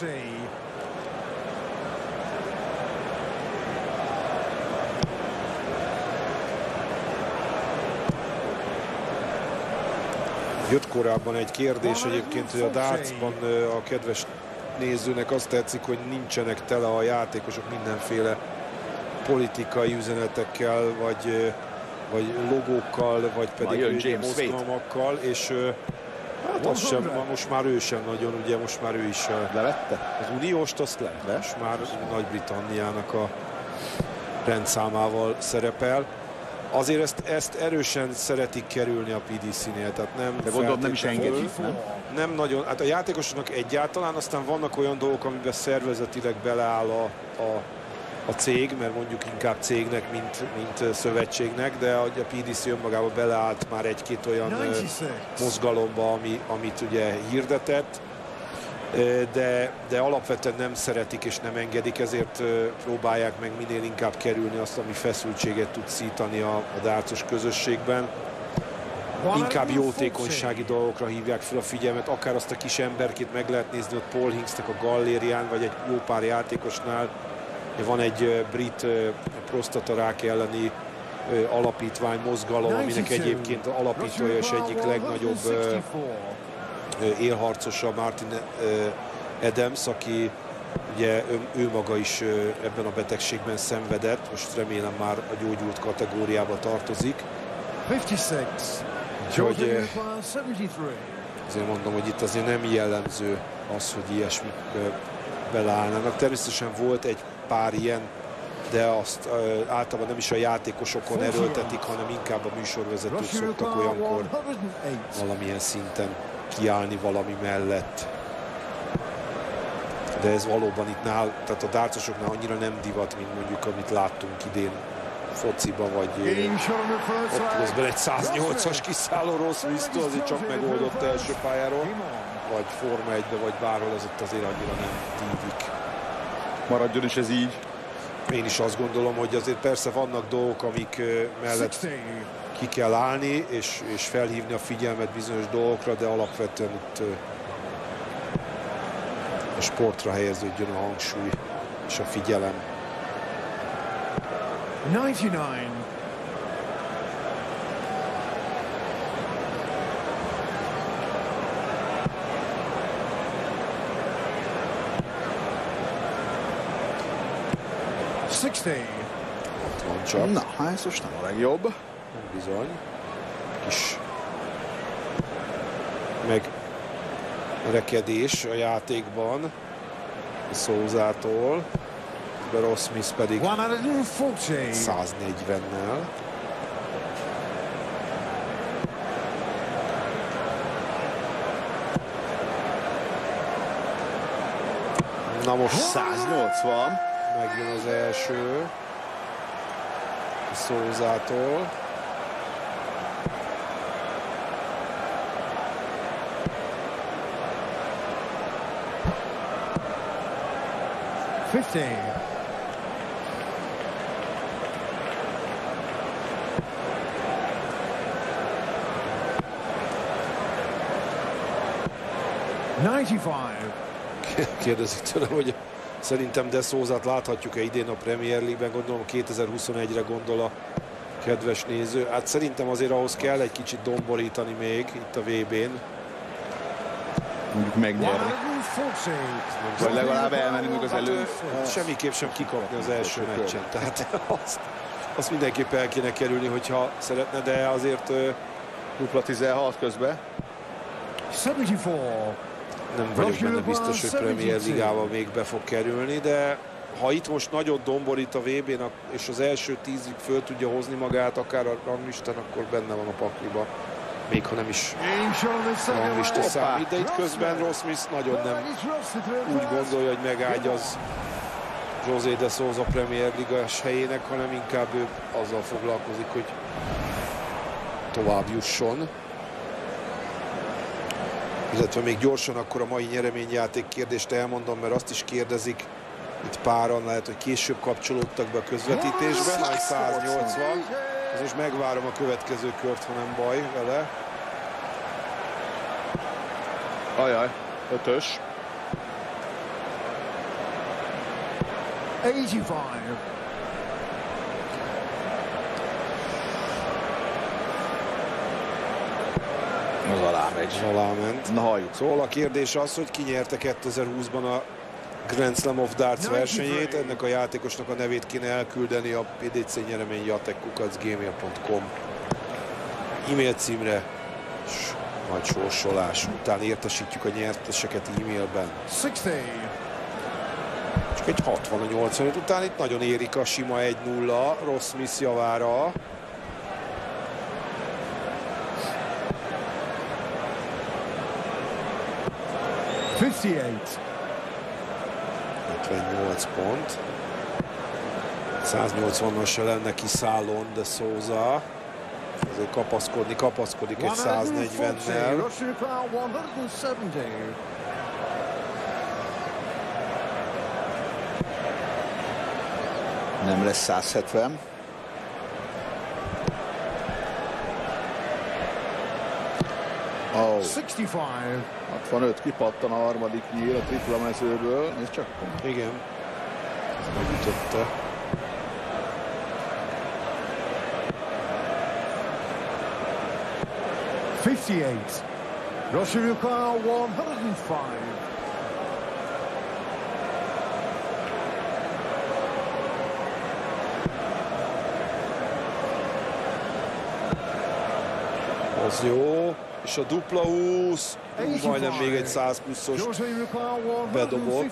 Jött korábban egy kérdés egyébként, hogy a dartsban a kedves nézőnek azt tetszik, hogy nincsenek tele a játékosok mindenféle politikai üzenetekkel, vagy logókkal, vagy pedig mozgalmakkal, és hát az sem, most már ő sem nagyon, ugye most már ő is levette. Az unióst azt le. Most már Nagy-Britanniának a rendszámával szerepel. Azért ezt erősen szeretik kerülni a PDC-nél, tehát nem. De gondolom nem is engedik, nem nagyon. Hát a játékosoknak egyáltalán, aztán vannak olyan dolgok, amiben szervezetileg beleáll a cég, mert mondjuk inkább cégnek, mint szövetségnek, de a PDC önmagában beleállt már egy-két olyan mozgalomba, amit ugye hirdetett, de alapvetően nem szeretik és nem engedik, ezért próbálják meg minél inkább kerülni azt, ami feszültséget tud szítani a dárcos közösségben. Inkább jótékonysági dolgokra hívják fel a figyelmet, akár azt a kis emberkét meg lehet nézni ott Paul Hinksnek a gallérián, vagy egy jó pár játékosnál. Van egy brit prostatarák elleni alapítvány, mozgalom, aminek egyébként alapítója és egyik legnagyobb élharcosa Martin Adams, aki ugye ő maga is ebben a betegségben szenvedett, most remélem már a gyógyult kategóriába tartozik. 56. Úgyhogy azért mondom, hogy itt azért nem jellemző az, hogy ilyesmi beleállnának. Természetesen volt egy pár ilyen, de azt általában nem is a játékosokon erőltetik, hanem inkább a műsorvezetők szoktak olyankor valamilyen szinten kiállni valami mellett. De ez valóban itt tehát a dárcosoknál annyira nem divat, mint mondjuk amit láttunk idén fociba, vagy ott közben egy 108-as kiszálló Ross Smith-től azért csak megoldott első pályáról, vagy Forma 1-be, vagy bárhol, az ott azért annyira nem tívik. Maradjon is ez így. Én is azt gondolom, hogy azért persze vannak dolgok, amik mellett ki kell állni, és felhívni a figyelmet bizonyos dolgokra, de alapvetően itt a sportra helyeződjön a hangsúly és a figyelem. 99. Van csak. Na, ez most nem a legjobb. Bizony. Kis megrekedés a játékban Souzától. Ross Smith pedig 140-nel. Na most 180. megjön az első Souzától. Kérdezik tőlem, hogy szerintem De Souzát láthatjuk-e idén a Premier League-ben, gondolom 2021-re gondol a kedves néző. Hát szerintem azért ahhoz kell egy kicsit domborítani még itt a VB-n. Mondjuk megnyerni. Vagy legalább elmenni még az elő. Semmiképp sem kikapni az első meccsen. Tehát azt mindenképp el kéne kerülni, hogyha szeretne, de azért dupla 16 közben. 74. Nem vagyok benne biztos, hogy Premier Ligával még be fog kerülni, de ha itt most nagyot domborít a VB-n, és az első 10-ig föl tudja hozni magát, akár a ranglistán, akkor benne van a pakliba. még ha nem is Being shown in second ranglista round. számít, de itt közben Ross Smith nagyon nem úgy gondolja, hogy megágyaz José de Sousa Premier Ligás helyének, hanem inkább ő azzal foglalkozik, hogy tovább jusson. Illetve még gyorsan akkor a mai nyereményjáték kérdést elmondom, mert azt is kérdezik, itt páran lehet, hogy később kapcsolódtak be a közvetítésben, majd 180. Ez most megvárom a következő kört, ha nem baj vele. Ajaj, 5-ös. 85. Az alámegy. Aláment. Na halljuk. Szóval a kérdés az, hogy ki nyerte 2020-ban a Grand Slam of Darts versenyét. Ennek a játékosnak a nevét kéne elküldeni a PDC nyeremény jatek@gmail.com e-mail címre, és majd sorsolás után értesítjük a nyerteseket e-mailben. 60. Csak egy 60-85 után itt nagyon érik a sima 1-0 Ross Smith javára. $58. 58 pont. 180-nal se lenne kiszállón de Sousa. Azért kapaszkodik egy 140-nel. Russian crowd 170. Nem lesz 170. Oh. 65. 65, kipattan a harmadik nyíl a tripla mezőből. Nézd csak. Igen. Ez megütötte. $58. Russian crowd 105. Az jó. És a dupla 20. Majdnem még egy 100 pluszos bedobott.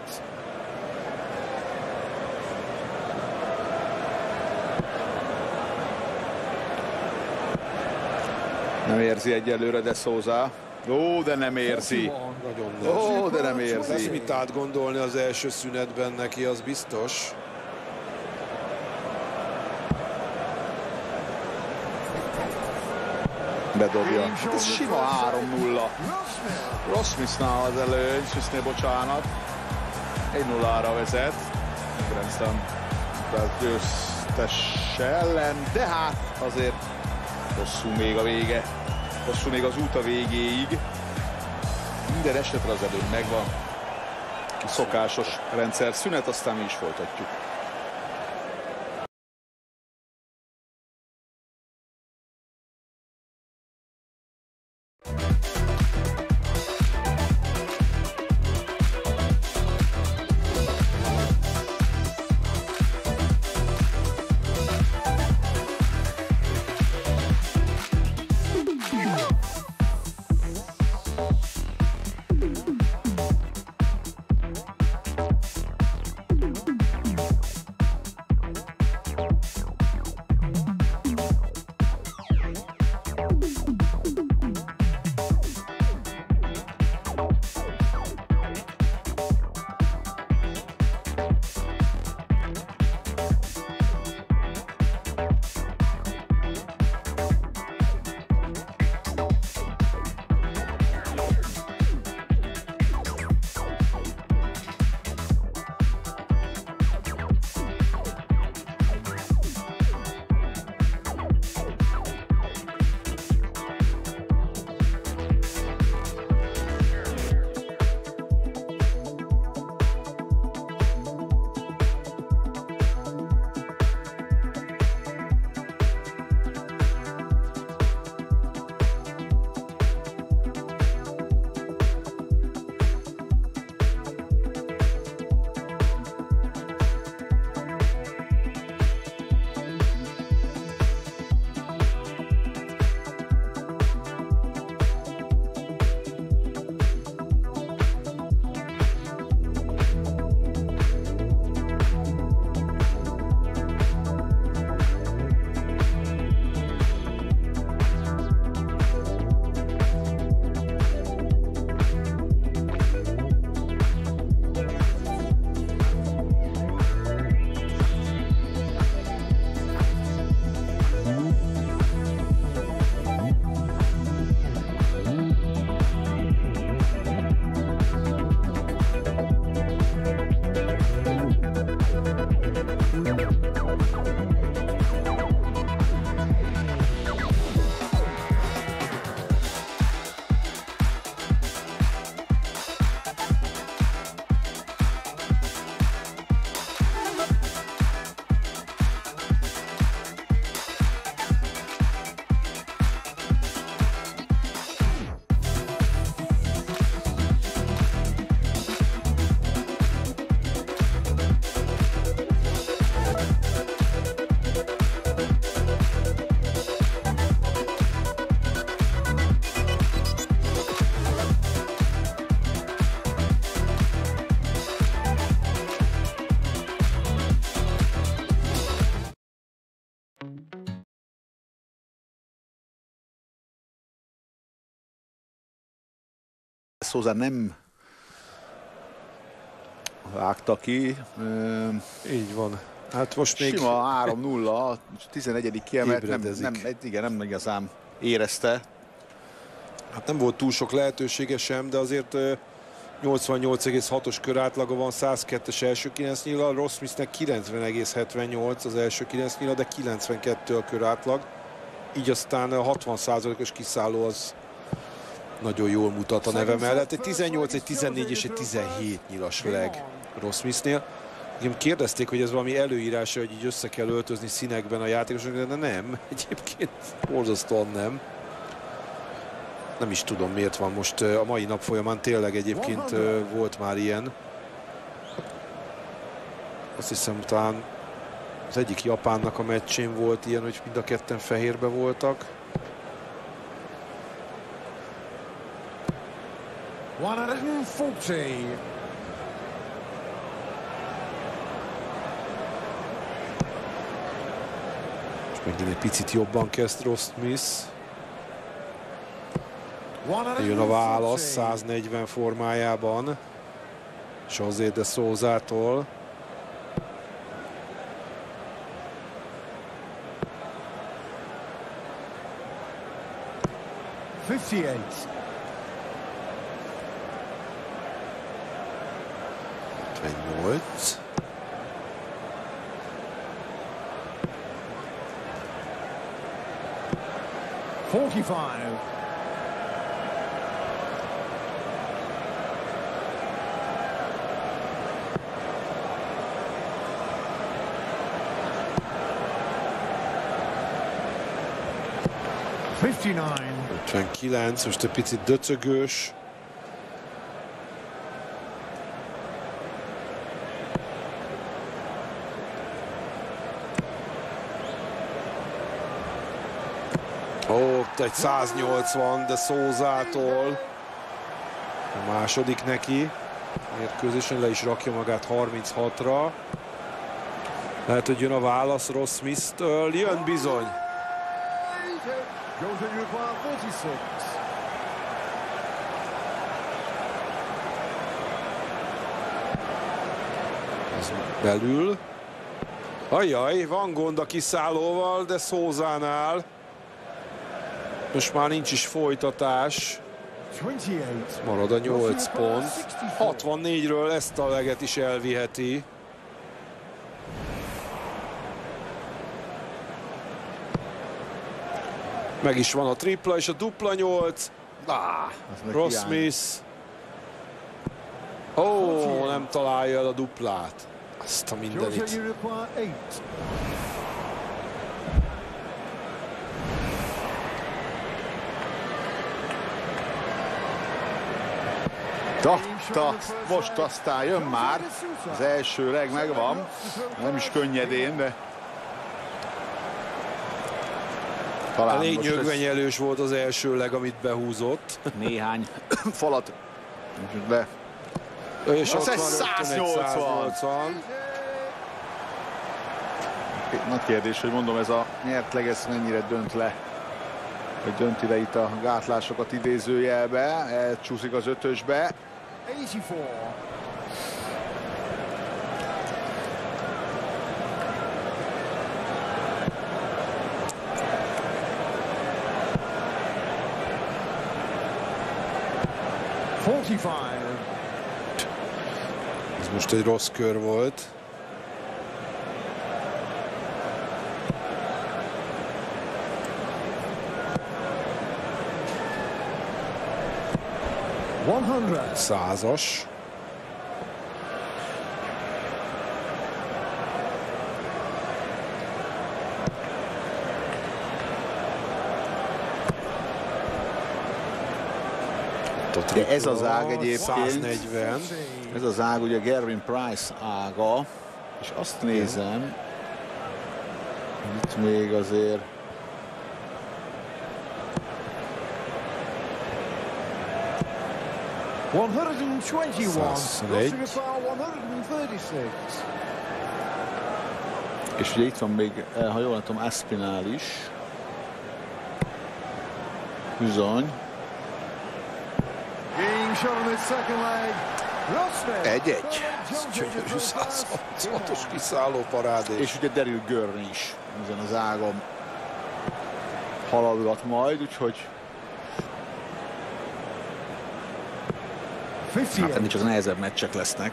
Nem érzi egyelőre de Sousa. Ó, de nem érzi. Nagyon nem. Ó, de nem Lesz érzi. mit átgondolni az első szünetben neki, az biztos. Bedobja. Hát ez sima 3-0. Ross Smithnál az előny, Smithnél bocsánat. 1-0-ra vezet. Grand Slam győztes ellen, de hát azért hosszú még a vége. Hosszú még az út a végéig. Minden esetre az előny megvan. Szokásos rendszer szünet, aztán mi is folytatjuk. Souza nem vágta ki. Így van. Hát most még Sima 3-0, 11. kiemelt, ébredezik. nem igazán érezte. Hát nem volt túl sok lehetősége sem, de azért 88,6-os körátlaga van, 102-es első 9 nyíla, Ross Smithnek 90,78 az első 9 nyíla, de 92 a körátlag. Így aztán a 60%-os kiszálló az nagyon jól mutat a neve mellett. Egy 18, egy 14 és egy 17 nyilas leg Ross Smithnél. Kérdezték, hogy ez valami előírása, hogy így össze kell öltözni színekben a játékosoknak, de nem. Egyébként borzasztóan nem. Nem is tudom, miért van most a mai nap folyamán, tényleg egyébként volt már ilyen. Azt hiszem, talán az egyik japánnak a meccsén volt ilyen, hogy mind a ketten fehérbe voltak. 140. És megint egy picit jobban kezd Ross Smith. Jön a válasz 140 formájában José de Souzától. $58. 58. $45. $59. 59, most egy picit döcögős. Ó, egy 180 de Souzától. A második neki. Mérkőzésen le is rakja magát 36-ra. Lehet, hogy jön a válasz Ross Smith-től. Jön bizony. Goes in Uruguay 46. Ez belül. Ajjaj, van gond a kiszállóval, de Souzánál. Most már nincs is folytatás. 28. Marad a 8 pont. 64-ről ezt a leget is elviheti. Meg is van a tripla és a dupla 8. Ross Smith. Ó, nem találja el a duplát. Azt a mindenit. José Uruguay 8. Most aztán jön már. Az első leg megvan. Nem is könnyedén, de talán Elég most nyögvenyelős volt az első leg, amit behúzott. néhány falat le. És Az ott egy van rögtön egy 180. Nagy kérdés, hogy mondom, ez a nyert leg, ez mennyire dönt le. Hogy dönti le itt a gátlásokat idézőjelbe. Elcsúszik az ötösbe. 84. Ez most egy rossz kör volt. Százas. De ez az ág egyébként, 140. ez az ág ugye Gervin Price ága, és azt nézem, itt még azért és ugye itt van még, ha jól látom, Aspinall is. Bizony. shot on this second leg. Rosner. 1-1. Gyönyörű 136-os kiszálló parádés. És ugye Daryl Gurney is ezen az ágon haladgat majd, úgyhogy hát ennél csak nehezebb meccsek lesznek.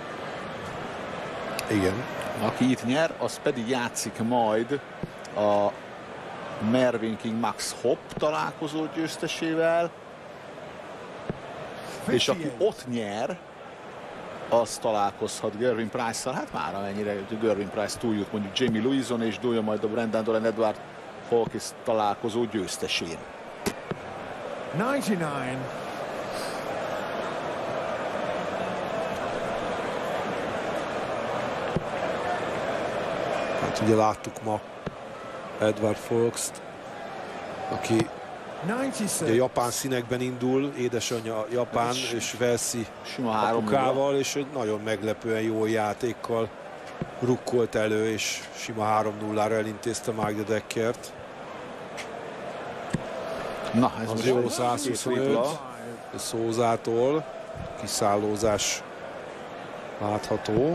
Igen. Aki itt nyer, az pedig játszik majd a Mervyn King Max Hopp találkozó győztesével, és aki ott nyer, az találkozhat Gervin Price-szal, hát már amennyire Gervin Price túljut mondjuk Jamie Louison, és dúlja majd a Brendan Dolan Edward Hawkins találkozó győztesén. 99. Hát ugye láttuk ma Edward Fawkes-t, aki ugye japán színekben indul, édesanyja japán és Velszi Sima 3-0. apukával, és egy nagyon meglepően jó játékkal rukkolt elő, és sima 3-0-ra elintézte Mike de Deckert. Na, ez Az most jó egy 125 tripla. Szózától, kiszállózás látható.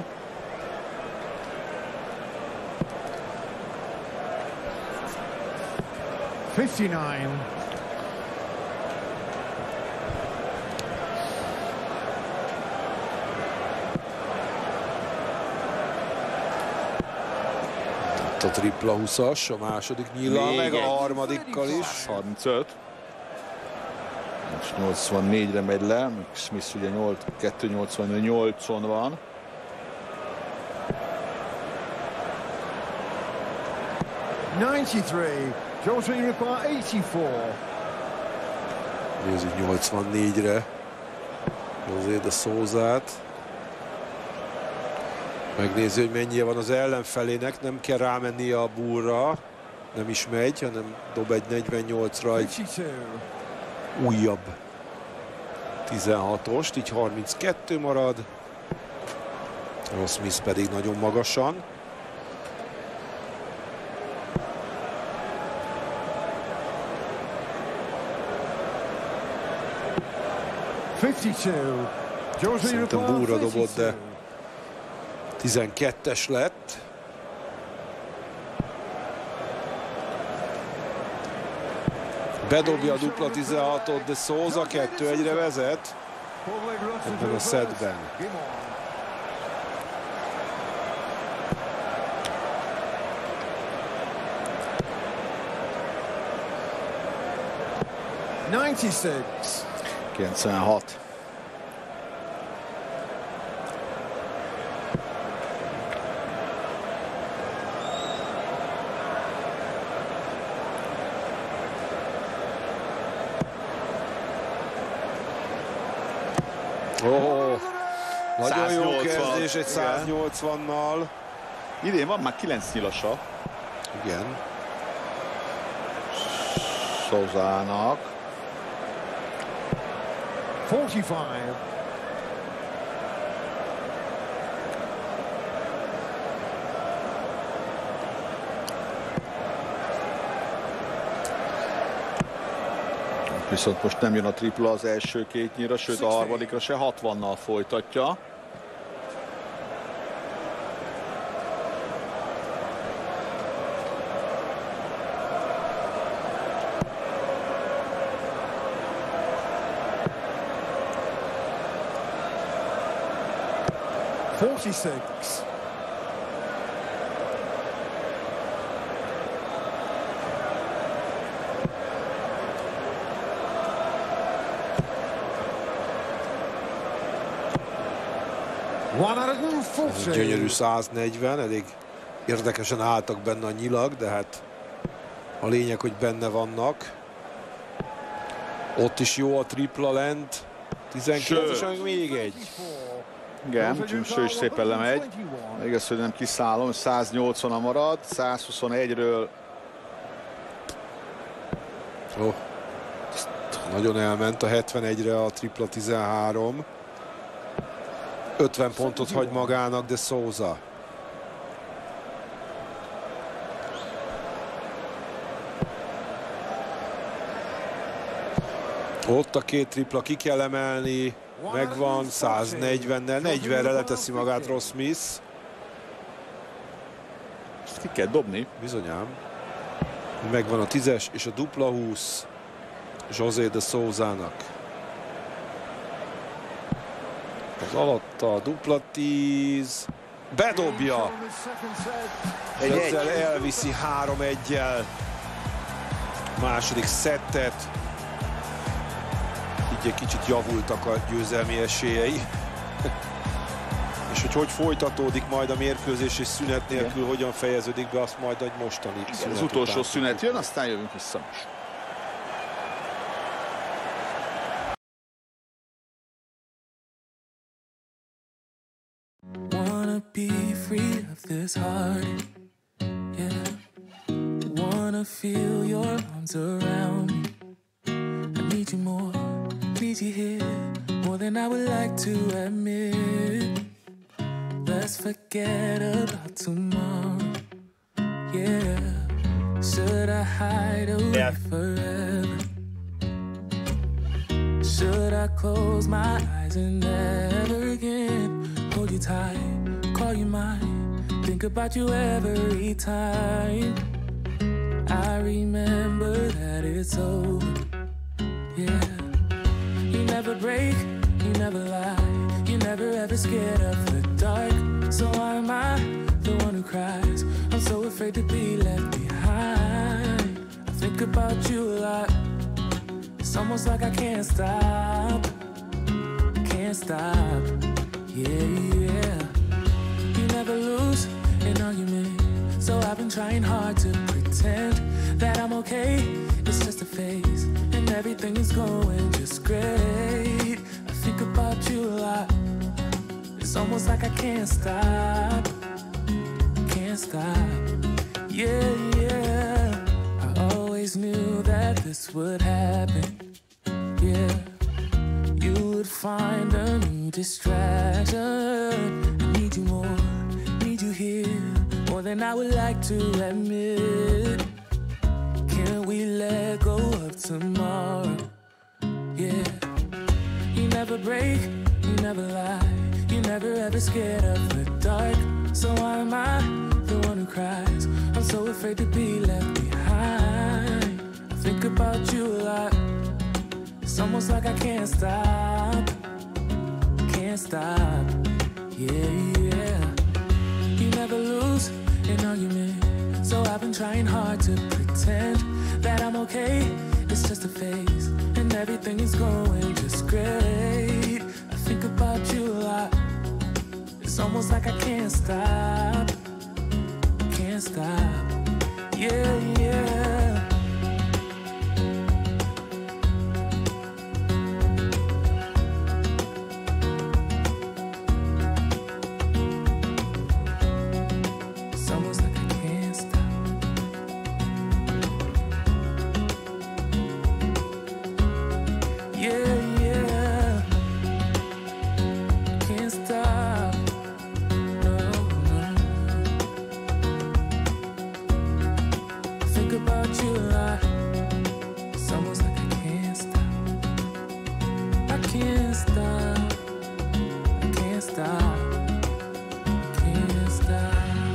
Itt a tripla 20-as, a második nyíllal, Még meg a egy. harmadikkal is. 35. Most 84-re megy le, Smith ugye 2.88-on van. George require 84. Nézzük 84-re azért a Szózát. Megnézi, hogy mennyire van az ellenfelének, nem kell rámenni a Bullra, nem is megy, hanem dob egy 48-ra egy 52. újabb 16-ost, így 32 marad. Ross Smith pedig nagyon magasan. Szerintem Bullra dobott, de 12-es lett. Bedobja a dupla 16-ot, de Souza 2-1-re vezet ebben a szetben. $96. 96. Nagyon jó 180, kezdés egy igen. 180-nal. Idén van már 9 nyilasa Igen. Souzának. 45. Viszont most nem jön a tripla az első két nyíra, sőt a harmadikra se, 60-nal folytatja. Ez egy gyönyörű 140, elég érdekesen álltak benne a nyilak, de hát a lényeg, hogy benne vannak. Ott is jó a tripla lent. 19-es, még egy. Igen, ő is szépen lemegy. Igaz, hogy nem kiszállom, 180-a marad, 121-ről. Oh. Nagyon elment a 71-re a tripla 13. 50 pontot hagy magának, de Souza. Ott a két tripla, ki kell emelni, megvan, 140-nel, 40-re leteszi magát Ross Smith. Ezt ki kell dobni. Bizonyám. Megvan a 10-es és a dupla 20 José de Souzának. Az alatta a dupla 10. Bedobja! Ezzel elviszi 3-1-jel második szettet. Így egy kicsit javultak a győzelmi esélyei. És hogy folytatódik majd a mérkőzés és szünet nélkül, hogyan fejeződik be, azt majd egy mostani szünet Az utolsó után szünet jön, aztán jövünk vissza most. Wanna be free of this heart, yeah. Wanna feel your arms around me. I need you more, need you here, more than I would like to admit. Let's forget about tomorrow, yeah. Should I hide away forever? Should I close my eyes and never again hold you tight, call you mine, think about you every time? I remember that it's over, yeah. You never break, you never lie, you never ever scared of the dark. So why am I the one who cries? I'm so afraid to be left behind. I think about you a lot. It's almost like I can't stop, can't stop, yeah, yeah. You never lose an argument, so I've been trying hard to pretend that I'm okay. It's just a phase, and everything is going just great. I think about you a lot. It's almost like I can't stop, yeah, yeah. I always knew that this would happen, yeah. You would find a new distraction. I need you more, need you here, more than I would like to admit. Can we let go of tomorrow, yeah. You never break, you never lie, you never ever scared of the dark. So why am I the one who cries? I'm so afraid to be left behind. I think about you a lot. It's almost like I can't stop, yeah, yeah. You never lose an argument, so I've been trying hard to pretend that I'm okay. It's just a phase, and everything is going just great. I think about you a lot. It's almost like I can't stop, yeah, yeah. It's almost like I can't stop. Yeah, yeah. Can't stop. No, no. Think about you a lot. It's almost like I can't stop. I can't stop. I can't stop. I can't stop.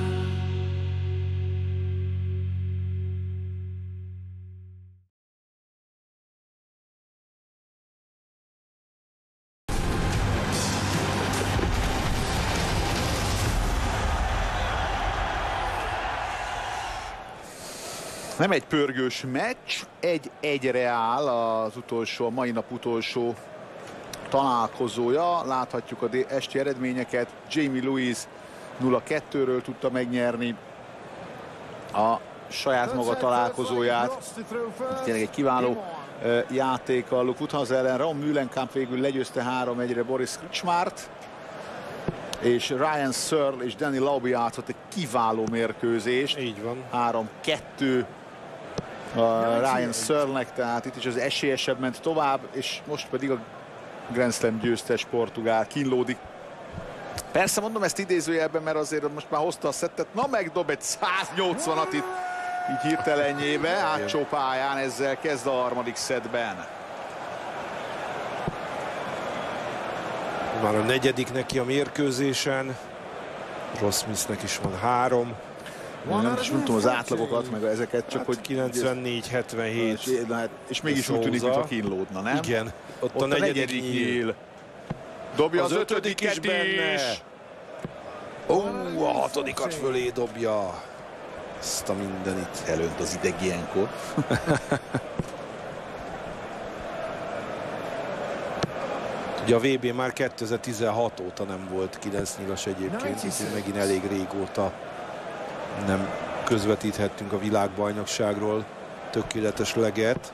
Nem egy pörgős meccs, 1-1-re áll az utolsó, a mai nap utolsó találkozója. Láthatjuk a esti eredményeket. Jamie Lewis 0-2-ről tudta megnyerni a saját maga találkozóját. Tényleg egy kiváló játék a Luke Woodhouse ellen. Ron Mühlenkamp végül legyőzte 3-1-re Boris Krčmárt. És Ryan Searle és Danny Lauby játszott egy kiváló mérkőzést. Így van. 3-2 Ryan Searle-nek, tehát itt is az esélyesebb ment tovább, és most pedig a Grand Slam győztes portugál kínlódik. Persze mondom ezt idézőjelben, mert azért most már hozta a szettet. Na, megdob egy 180-at itt így hirtelenjébe, hátsó pályán, ezzel kezd a harmadik szettben. Már a negyedik neki a mérkőzésen. Ross Smithnek is van 3. Nem is mondtam az átlagokat, meg ezeket, csak Hát hogy 94-77. és mégis úgy tűnik, mintha kínlódna, nem? Igen, ott a a negyedik negyedik nyíl. nyíl. Dobja az ötödik ötödiket is benne. is. A hatodikat fölé dobja. Ezt a mindenit. Elönt az ideg ilyenkor. Ugye a VB már 2016 óta nem volt 9 nyilas egyébként, úgyhogy megint elég régóta nem közvetíthettünk a világbajnokságról tökéletes leget.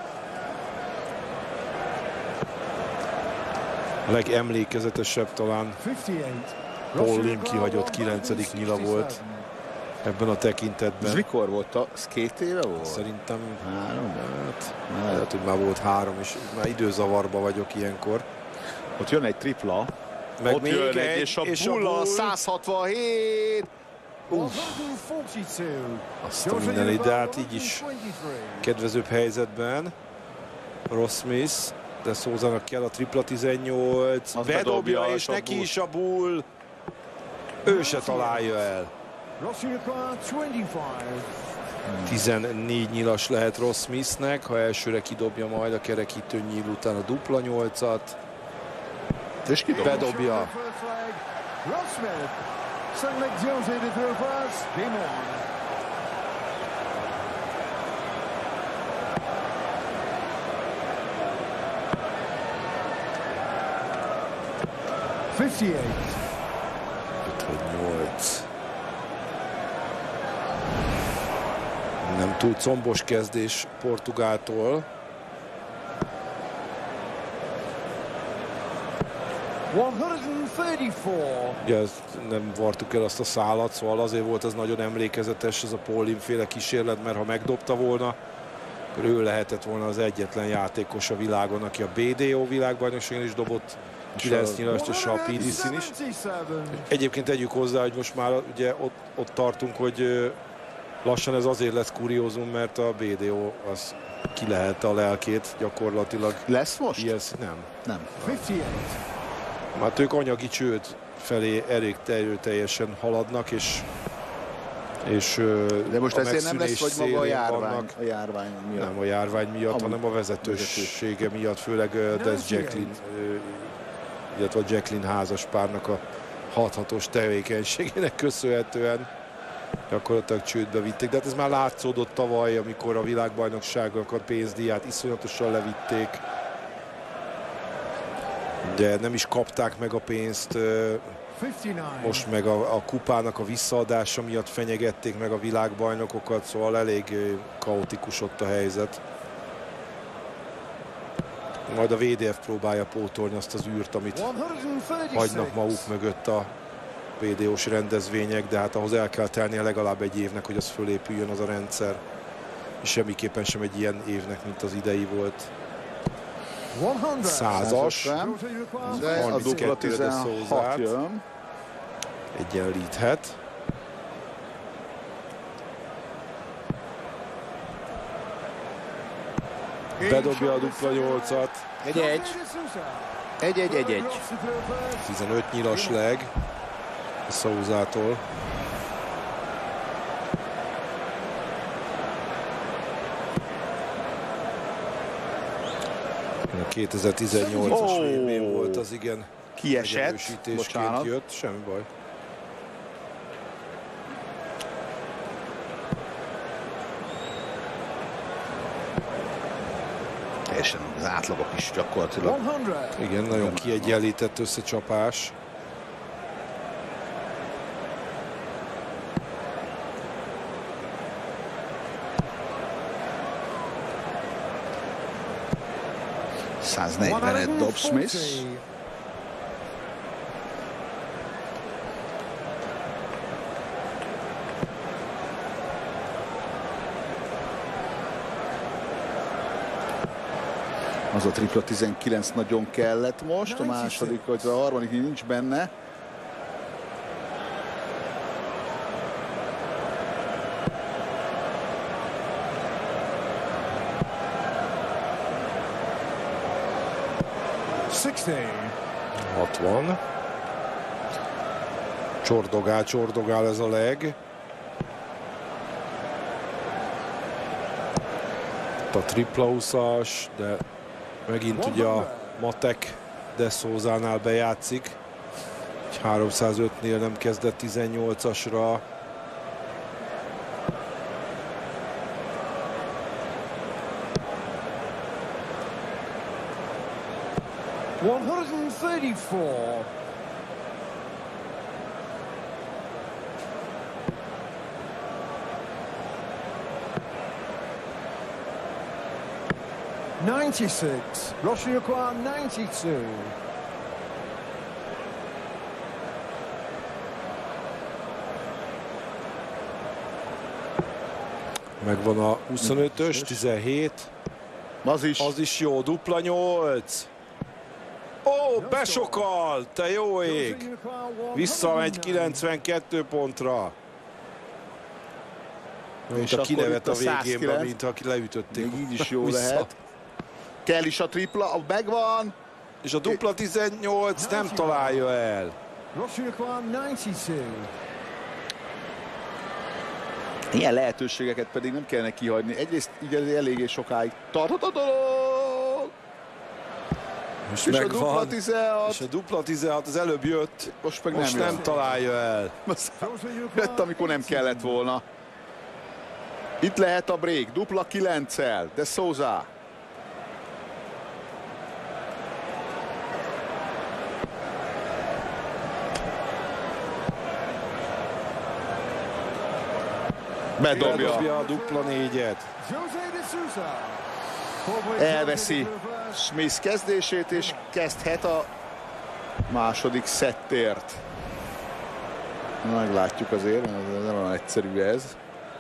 A legemlékezetesebb talán Paul Lim kihagyott 9. nyila volt ebben a tekintetben. Ez mikor volt? Ez 2 éve volt? Szerintem 3. hát, lehet, hogy már volt 3, és már időzavarba vagyok ilyenkor. Ott jön egy tripla. Meg Ott még jön egy, és a és a bulla bull. 167. Azt a mindenit, de hát így is kedvezőbb helyzetben. Ross Smith, de Souzának kell a tripla 18. Az Bedobja, bedobja, és és a neki bull. is a bull. Ő se találja el. 14 nyilas lehet Ross Smithnek, ha elsőre kidobja majd a kerekítő nyíl után a dupla 8-at. És kidobja. Bedobja. $58. 58. Nem túl combos kezdés Portugáltól. 134. Ugye nem vartuk el azt a szálat, szóval azért volt ez nagyon emlékezetes, ez a Paul Lim féle kísérlet, mert ha megdobta volna, akkor ő lehetett volna az egyetlen játékos a világon, aki a BDO világbajnokságon is dobott 9 nyilast, és a PDC-n is. Egyébként tegyük hozzá, hogy most már ugye ott tartunk, hogy lassan ez azért lesz kuriózum, mert a BDO az kilehelte a lelkét gyakorlatilag. Lesz most? Yes, nem. Nem. 58. Hát ők anyagi csőd felé elég erőteljesen haladnak, és De most a ezért nem lesz, vagy maga a szélén járvány, vannak. a járvány miatt? Nem a járvány miatt, Amúgy hanem a vezetősége miatt, főleg Des Jacqueline, illetve a Jacqueline házaspárnak a hathatós tevékenységének köszönhetően gyakorlatilag csődbe vitték. De hát ez már látszódott tavaly, amikor a világbajnokságnak a pénzdíját iszonyatosan levitték. De nem is kapták meg a pénzt, 59. most meg a kupának a visszaadása miatt fenyegették meg a világbajnokokat, szóval elég kaotikus ott a helyzet. Majd a VDF próbálja pótolni azt az űrt, amit 136. hagynak maguk mögött a VDO-s rendezvények, de hát ahhoz el kell telnie legalább egy évnek, hogy az fölépüljön az a rendszer. És semmiképpen sem egy ilyen évnek, mint az idei volt. 100-as, De a 32 dupla de 16 Souzát jön. egyenlíthet. Bedobja a dupla 8-at. 1-1. 1-1. 15 nyilas leg a Souzától. A 2018-as VB volt az, igen. Kiesett, Megerősítésként bocsánat. jött, semmi baj. Teljesen az átlagok is gyakorlatilag. 100. Igen, nagyon kiegyenlített összecsapás. ...141 Dob Smith. Az a tripla 19 nagyon kellett most, a második, vagy a harmadik nincs benne. 60. Csordogál ez a leg. A tripla 20-as, de megint ugye a matek de Sousánál bejátszik. 305-nél nem kezdett 18-asra. Russia require 92. Megvan a 25-ös, 17. Az is jó, dupla 8. Ó, besokal, te jó ég. Visszamegy 92 pontra. Mint a kinevet a végén, mint aki leütötték. Még így is jó lehet. Kell is a tripla, megvan. És a dupla 18 nem találja el. Ilyen lehetőségeket pedig nem kellene kihagyni. Egyrészt így eléggé sokáig tartott a dolog. Most és megvan. A dupla 16. És a dupla 16 az előbb jött. Most meg most nem találja el. Jött, amikor nem kellett volna. Itt lehet a break. Dupla 9-el. De Sousa. Bedobja a dupla 4-et. Elveszi Smith kezdését, és kezdhet a második szettért. Meglátjuk azért, nem olyan egyszerű ez.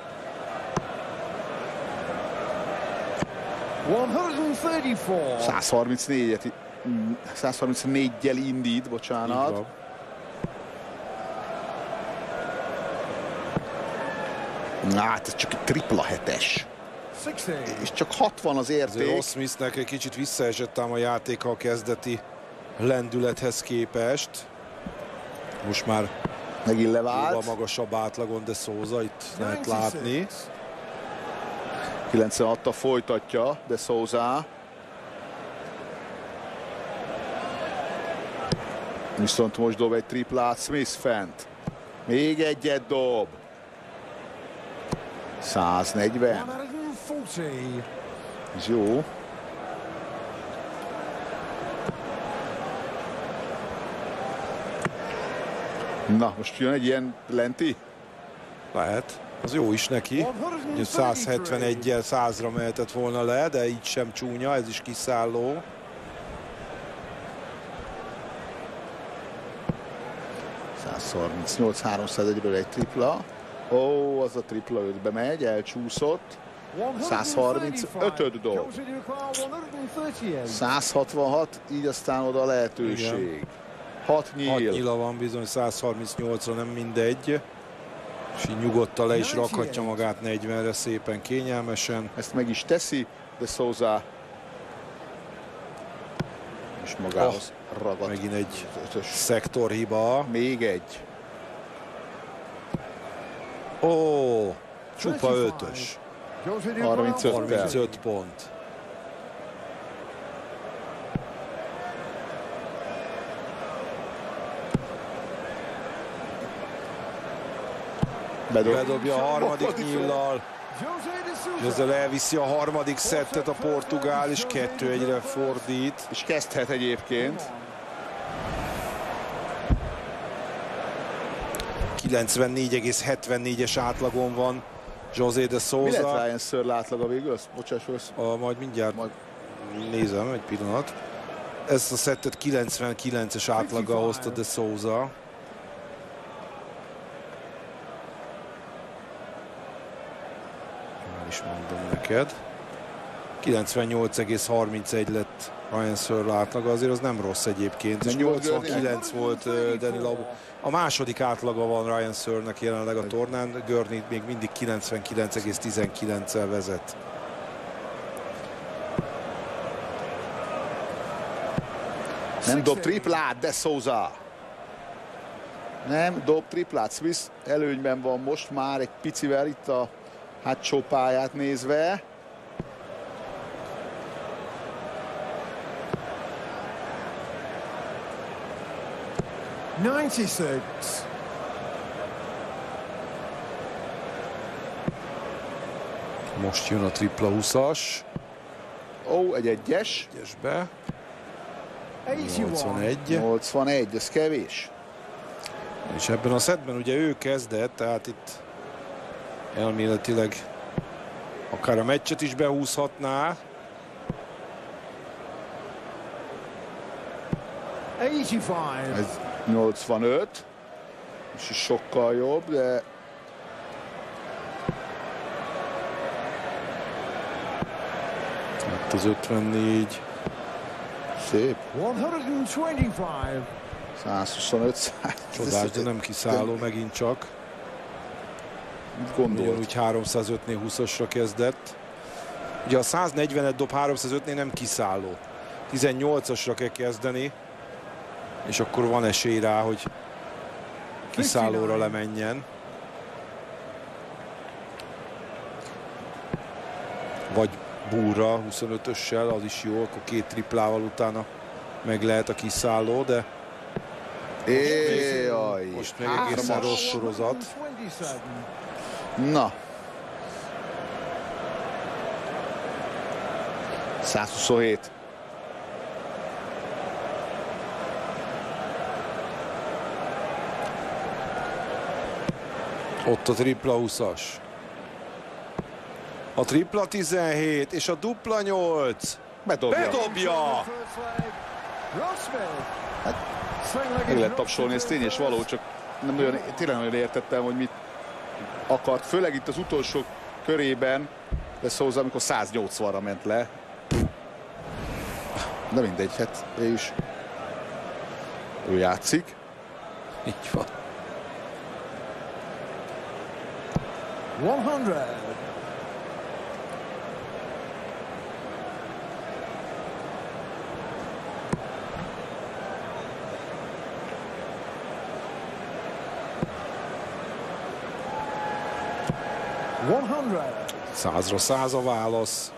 134-jel indít, bocsánat. Hát ez csak egy tripla 7-es. És csak 60 az érték. Ross Smithnek egy kicsit visszaesett ám a játéka a kezdeti lendülethez képest. Most már megint levált. Jóval magasabb átlagon, de Sousa itt lehet látni. 96-ta folytatja, de Sousa. Viszont most dob egy triplát Smith fent. Még egyet dob. 140. Ez jó. Na, most jön egy ilyen lenti? Lehet. Az jó is neki. 171-jel 100-ra mehetett volna le, de így sem csúnya, ez is kiszálló. .38, 301-ről egy tripla. Ó, az a tripla 5-be megy, elcsúszott. 135-öt dob. 166, így aztán oda lehetőség. Igen. 6 nyíl. 6 nyíla van bizony, 138-ra nem mindegy. És így nyugodtan le is rakhatja magát 40-re szépen, kényelmesen. Ezt meg is teszi, de Sousa és magához ragad. Megint egy szektorhiba. Még egy. Ó, csupa 5-ös. 35 pont. Bedobja a harmadik nyíllal. Ezzel elviszi a harmadik szettet a portugál, és 2-1-re fordít. És kezdhet egyébként. 94,74-es átlagon van José de Sousa. Mi lett Ryan Searle átlaga végül? Bocsáss, majd mindjárt nézem, egy pillanat. Ezt a szettet 99-es átlaggal hozta de Sousa. Már is mondom neked. 98,31 lett Ryan Searle átlaga, azért az nem rossz egyébként. És 89 volt Danny Labo. A második átlaga van Ryan Searle-nek jelenleg a tornán, Gurney még mindig 99,19-el Nem dob triplát, de Souza. Nem dob triplát. Smith előnyben van most már egy picivel itt a hátsó pályát nézve. Most jön a tripla 20-as. Ó, egy egyes. Egyesbe. 81. 81, ez kevés. És ebben a szettben ugye ő kezdett, tehát itt elméletileg akár a meccset is behúzhatná. 85. Ez 85. És is sokkal jobb, de Hát az 54. szép. 125. 125. Csodás, de nem kiszálló megint csak. Mit gondolt? Ugyanúgy 305-nél 20-asra kezdett. Ugye a 140-et dob 305-nél nem kiszálló. 18-asra kell kezdeni, és akkor van esély rá, hogy kiszállóra lemenjen. Vagy búrra 25-össel, az is jó, akkor 2 triplával utána meg lehet a kiszálló, de Éjjaj. most meg egészen rossz sorozat. 127. Na. 127. Ott a tripla 20-as. A tripla 17 és a dupla 8. Bedobja. Bedobja! Meg lehet tapsolni, ez tény és való, csak nem nagyon, tényleg nagyon értettem, hogy mit akart. Főleg itt az utolsó körében, de Souza, amikor 180-ra ment le. De mindegy, hát ő játszik. Így van. 100. Százra 100 a válasz.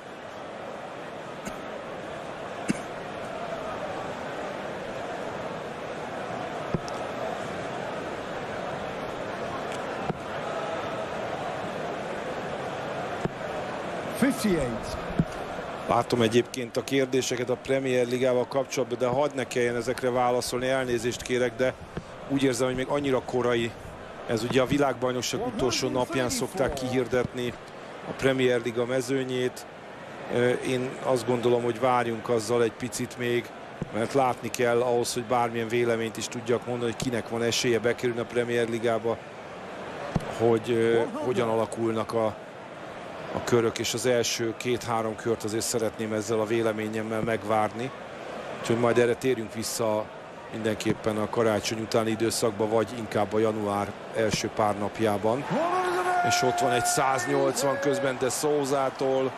Látom egyébként a kérdéseket a Premier Ligával kapcsolatban, de hadd ne kelljen ezekre válaszolni, elnézést kérek, de úgy érzem, hogy még annyira korai. Ez ugye a világbajnokság utolsó napján szokták kihirdetni a Premier Liga mezőnyét. Én azt gondolom, hogy várjunk azzal egy picit még, mert látni kell ahhoz, hogy bármilyen véleményt is tudjak mondani, hogy kinek van esélye bekerülni a Premier Ligába, hogy hogyan alakulnak a körök, és az első 2-3 kört azért szeretném ezzel a véleményemmel megvárni. Úgyhogy majd erre térjünk vissza mindenképpen a karácsony utáni időszakban, vagy inkább a január első pár napjában. És ott van egy 180 közben de Souzától.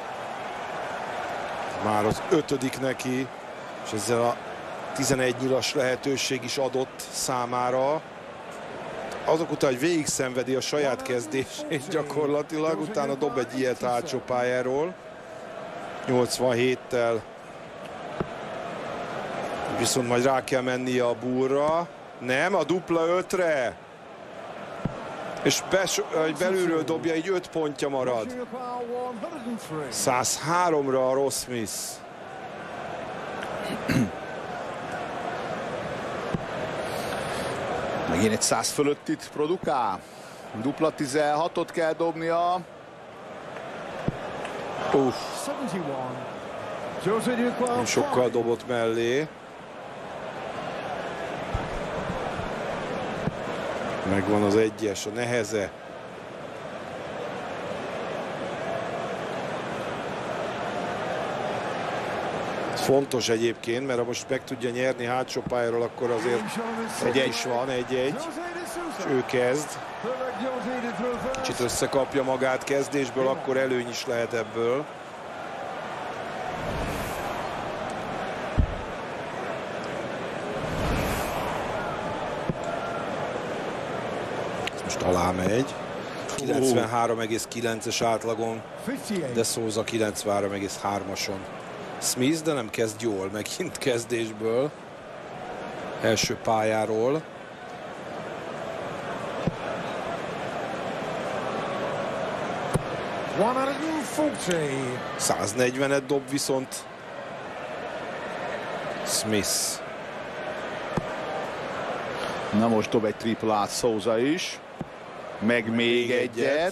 Már az 5. neki, és ezzel a 11 nyilas lehetőség is adott számára. Azok után, hogy végig szenvedi a saját kezdését gyakorlatilag, utána dob egy ilyet hátsó pályáról. 87-tel. Viszont majd rá kell mennie a búrra. Nem, a dupla 5-re. És belülről dobja, így 5 pontja marad. 103-ra a Ross Smith. Megint egy 100 fölöttit produkál. Dupla 16-ot kell dobnia. Nem sokkal dobott mellé. Megvan az 1-es, a neheze. Ez fontos egyébként, mert ha most meg tudja nyerni hátsó pályáról, akkor azért egy is van, 1-1. És ő kezd. Kicsit összekapja magát kezdésből, akkor előny is lehet ebből. Most alá megy. 93,9-es átlagon, 58. de Souza 93,3-ason. Smith, de nem kezd jól, megint kezdésből. Első pályáról. $140. 140-et dob viszont Smith. Na most dob egy triplát Souza is. Meg még egyet.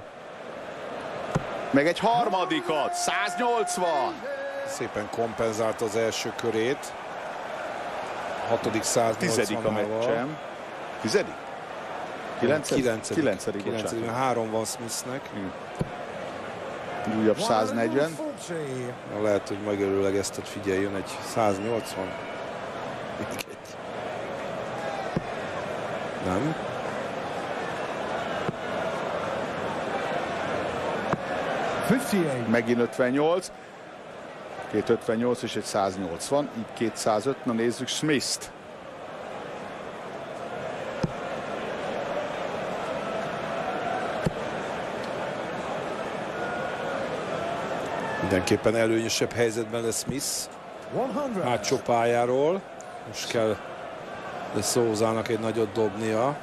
Meg egy harmadikat. 180. Szépen kompenzálta az első körét. Hatodik 180-ával. Tizedik a meccsem. Tizedik? Kilencedik, bocsánat. 3 van Smithnek. Újabb 140. Na, lehet, hogy megerőlegezted, figyelj, jön egy 180. Még egy. Nem. Megint 58. 258 és egy 180. Így 205. Na nézzük Smith-t. Mindenképpen előnyösebb helyzetben lesz Smith. Hátsó pályáról. Most kell de Souzának egy nagyot dobnia.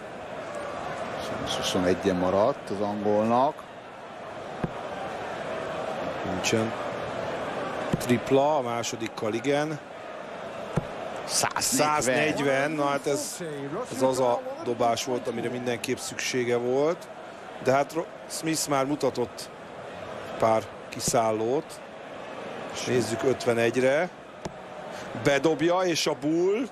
21-en maradt az angolnak. Nincsen tripla, a másodikkal igen. 140, na hát ez az a dobás volt, amire mindenképp szüksége volt. De hát Smith már mutatott pár kiszállót. Nézzük 51-re. Bedobja, és a Bull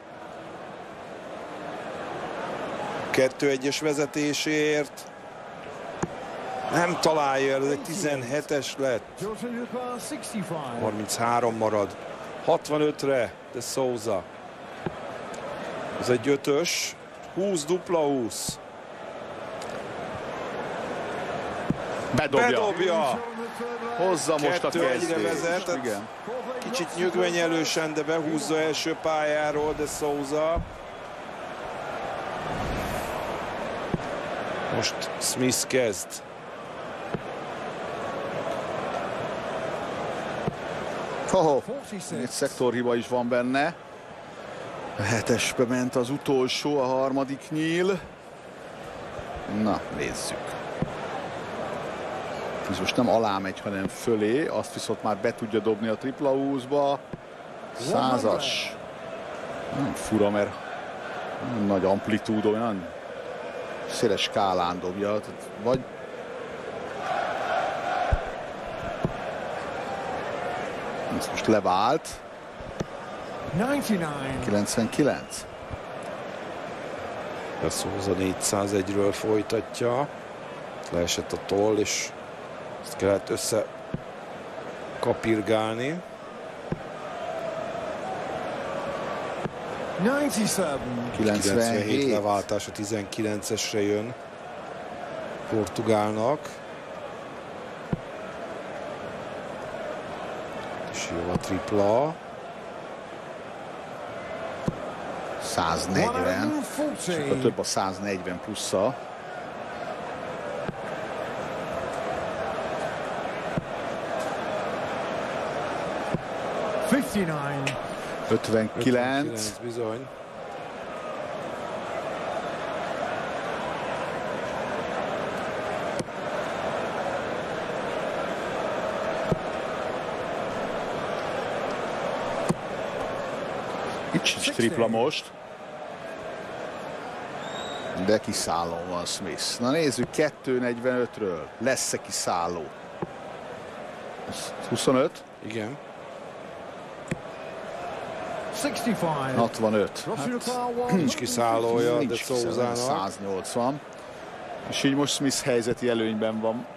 2-1-es vezetésért nem találja el, ez egy 17-es lett. 33 marad. 65-re, de Souza. Ez egy 5-ös. 20 dupla 20. Bedobja. Hozza most a 2-1-re kezdést. vezet. Igen. Kicsit nyögvenyelősen, de behúzza első pályáról, de Souza. Most Smith kezd. Egy szektorhiba is van benne. A 7-esbe ment az utolsó, a harmadik nyíl. Na, nézzük. Ez most nem alá megy, hanem fölé. Azt viszont már be tudja dobni a tripla 20-ba. 100-as. Nem fura, mert nagy amplitúdó, olyan széles skálán dobja. Vagy ez most levált. 99. A Souza 401-ről folytatja. Leesett a toll, és ezt kellett össze kapirgálni. 97 leváltás, a 19-esre jön Portugálnak. És jó a tripla. 140. Sokkal több a 140 plusza. $59. 59. Bizony. Itt sincs tripla most. De kiszálló van Smith. Na nézzük 2.45-ről. Lesz-e kiszálló? 25? Igen. 65. Nincs kiszállója, de Nincs Souzának. 180. És így most Smith helyzeti előnyben van.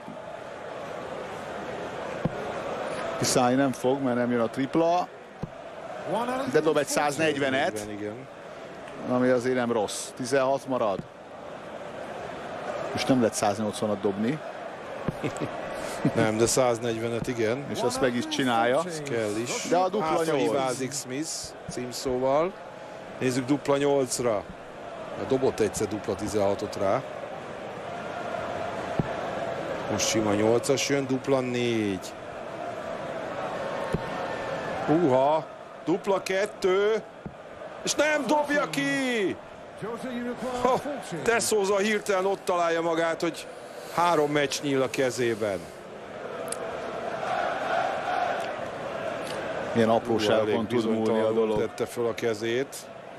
Kiszállni nem fog, mert nem jön a tripla. De dob egy 140-et, Igen. ami azért nem rossz. 16 marad. Most nem lehet 180-at dobni, Nem, de 140-et igen. és azt meg is csinálja. Kell is. De a dupla 8. Hívázik Smith címszóval. Nézzük dupla 8-ra. Dobott egyszer dupla 16-ot rá. Most sima 8-as jön, dupla 4. Húha, dupla 2, és nem dobja ki! De Souza hirtelen ott találja magát, hogy 3 meccs nyíl a kezében. Milyen apróságokon tud múlni a dolog. Tette föl a kezét.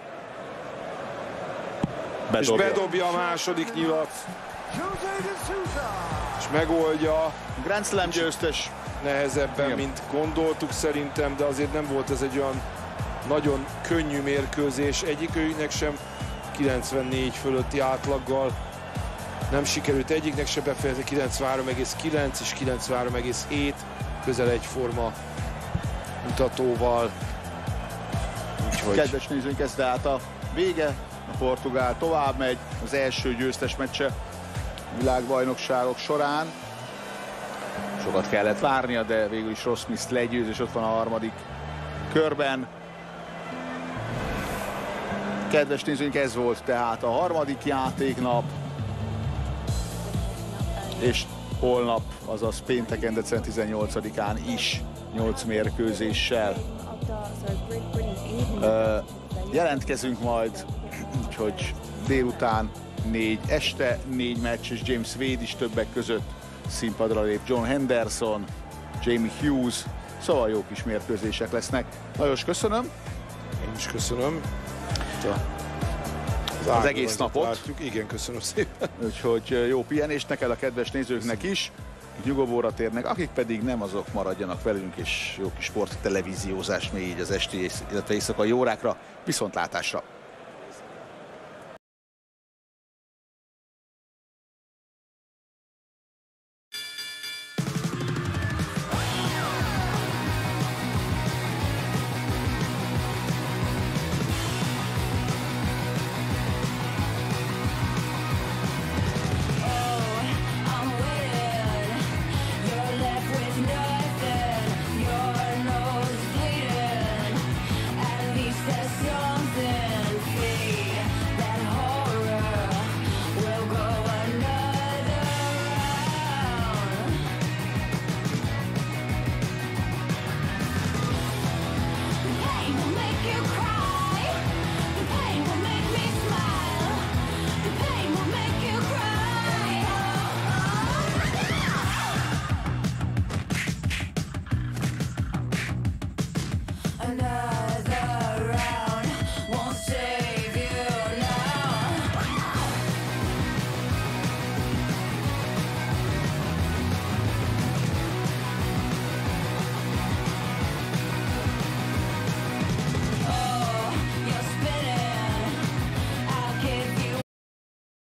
Bedobja. És bedobja a második nyilat. És megoldja. Grand Slam győztes. Nehezebben, Igen. mint gondoltuk szerintem, de azért nem volt ez egy olyan nagyon könnyű mérkőzés. Egyikőjüknek sem 94 fölötti átlaggal nem sikerült egyiknek se befejezni, 93,9 és 93,7 közel egyforma mutatóval. Úgyhogy Kedves nézőink, ez tehát a vége. A portugál tovább megy, az első győztes meccse a világbajnokságok során. Sokat kellett várnia, de végül is Ross Smith legyőz, és ott van a harmadik körben. Kedves nézőink, ez volt tehát a harmadik játéknap. És holnap, azaz pénteken, december 18-án is 8 mérkőzéssel jelentkezünk majd, úgyhogy délután 4, este 4 meccs, és James Wade is többek között színpadra lép, John Henderson, Jamie Hughes, szóval jó kis mérkőzések lesznek. Lajos, köszönöm. én is köszönöm. Az egész napot. Látjuk. Igen, köszönöm szépen. Úgyhogy jó pihenést neked, a kedves nézőknek is. Nyugovóra térnek, akik pedig nem, azok maradjanak velünk, és jó kis sporttelevíziózás még így az esti, illetve éjszakai órákra. Viszontlátásra!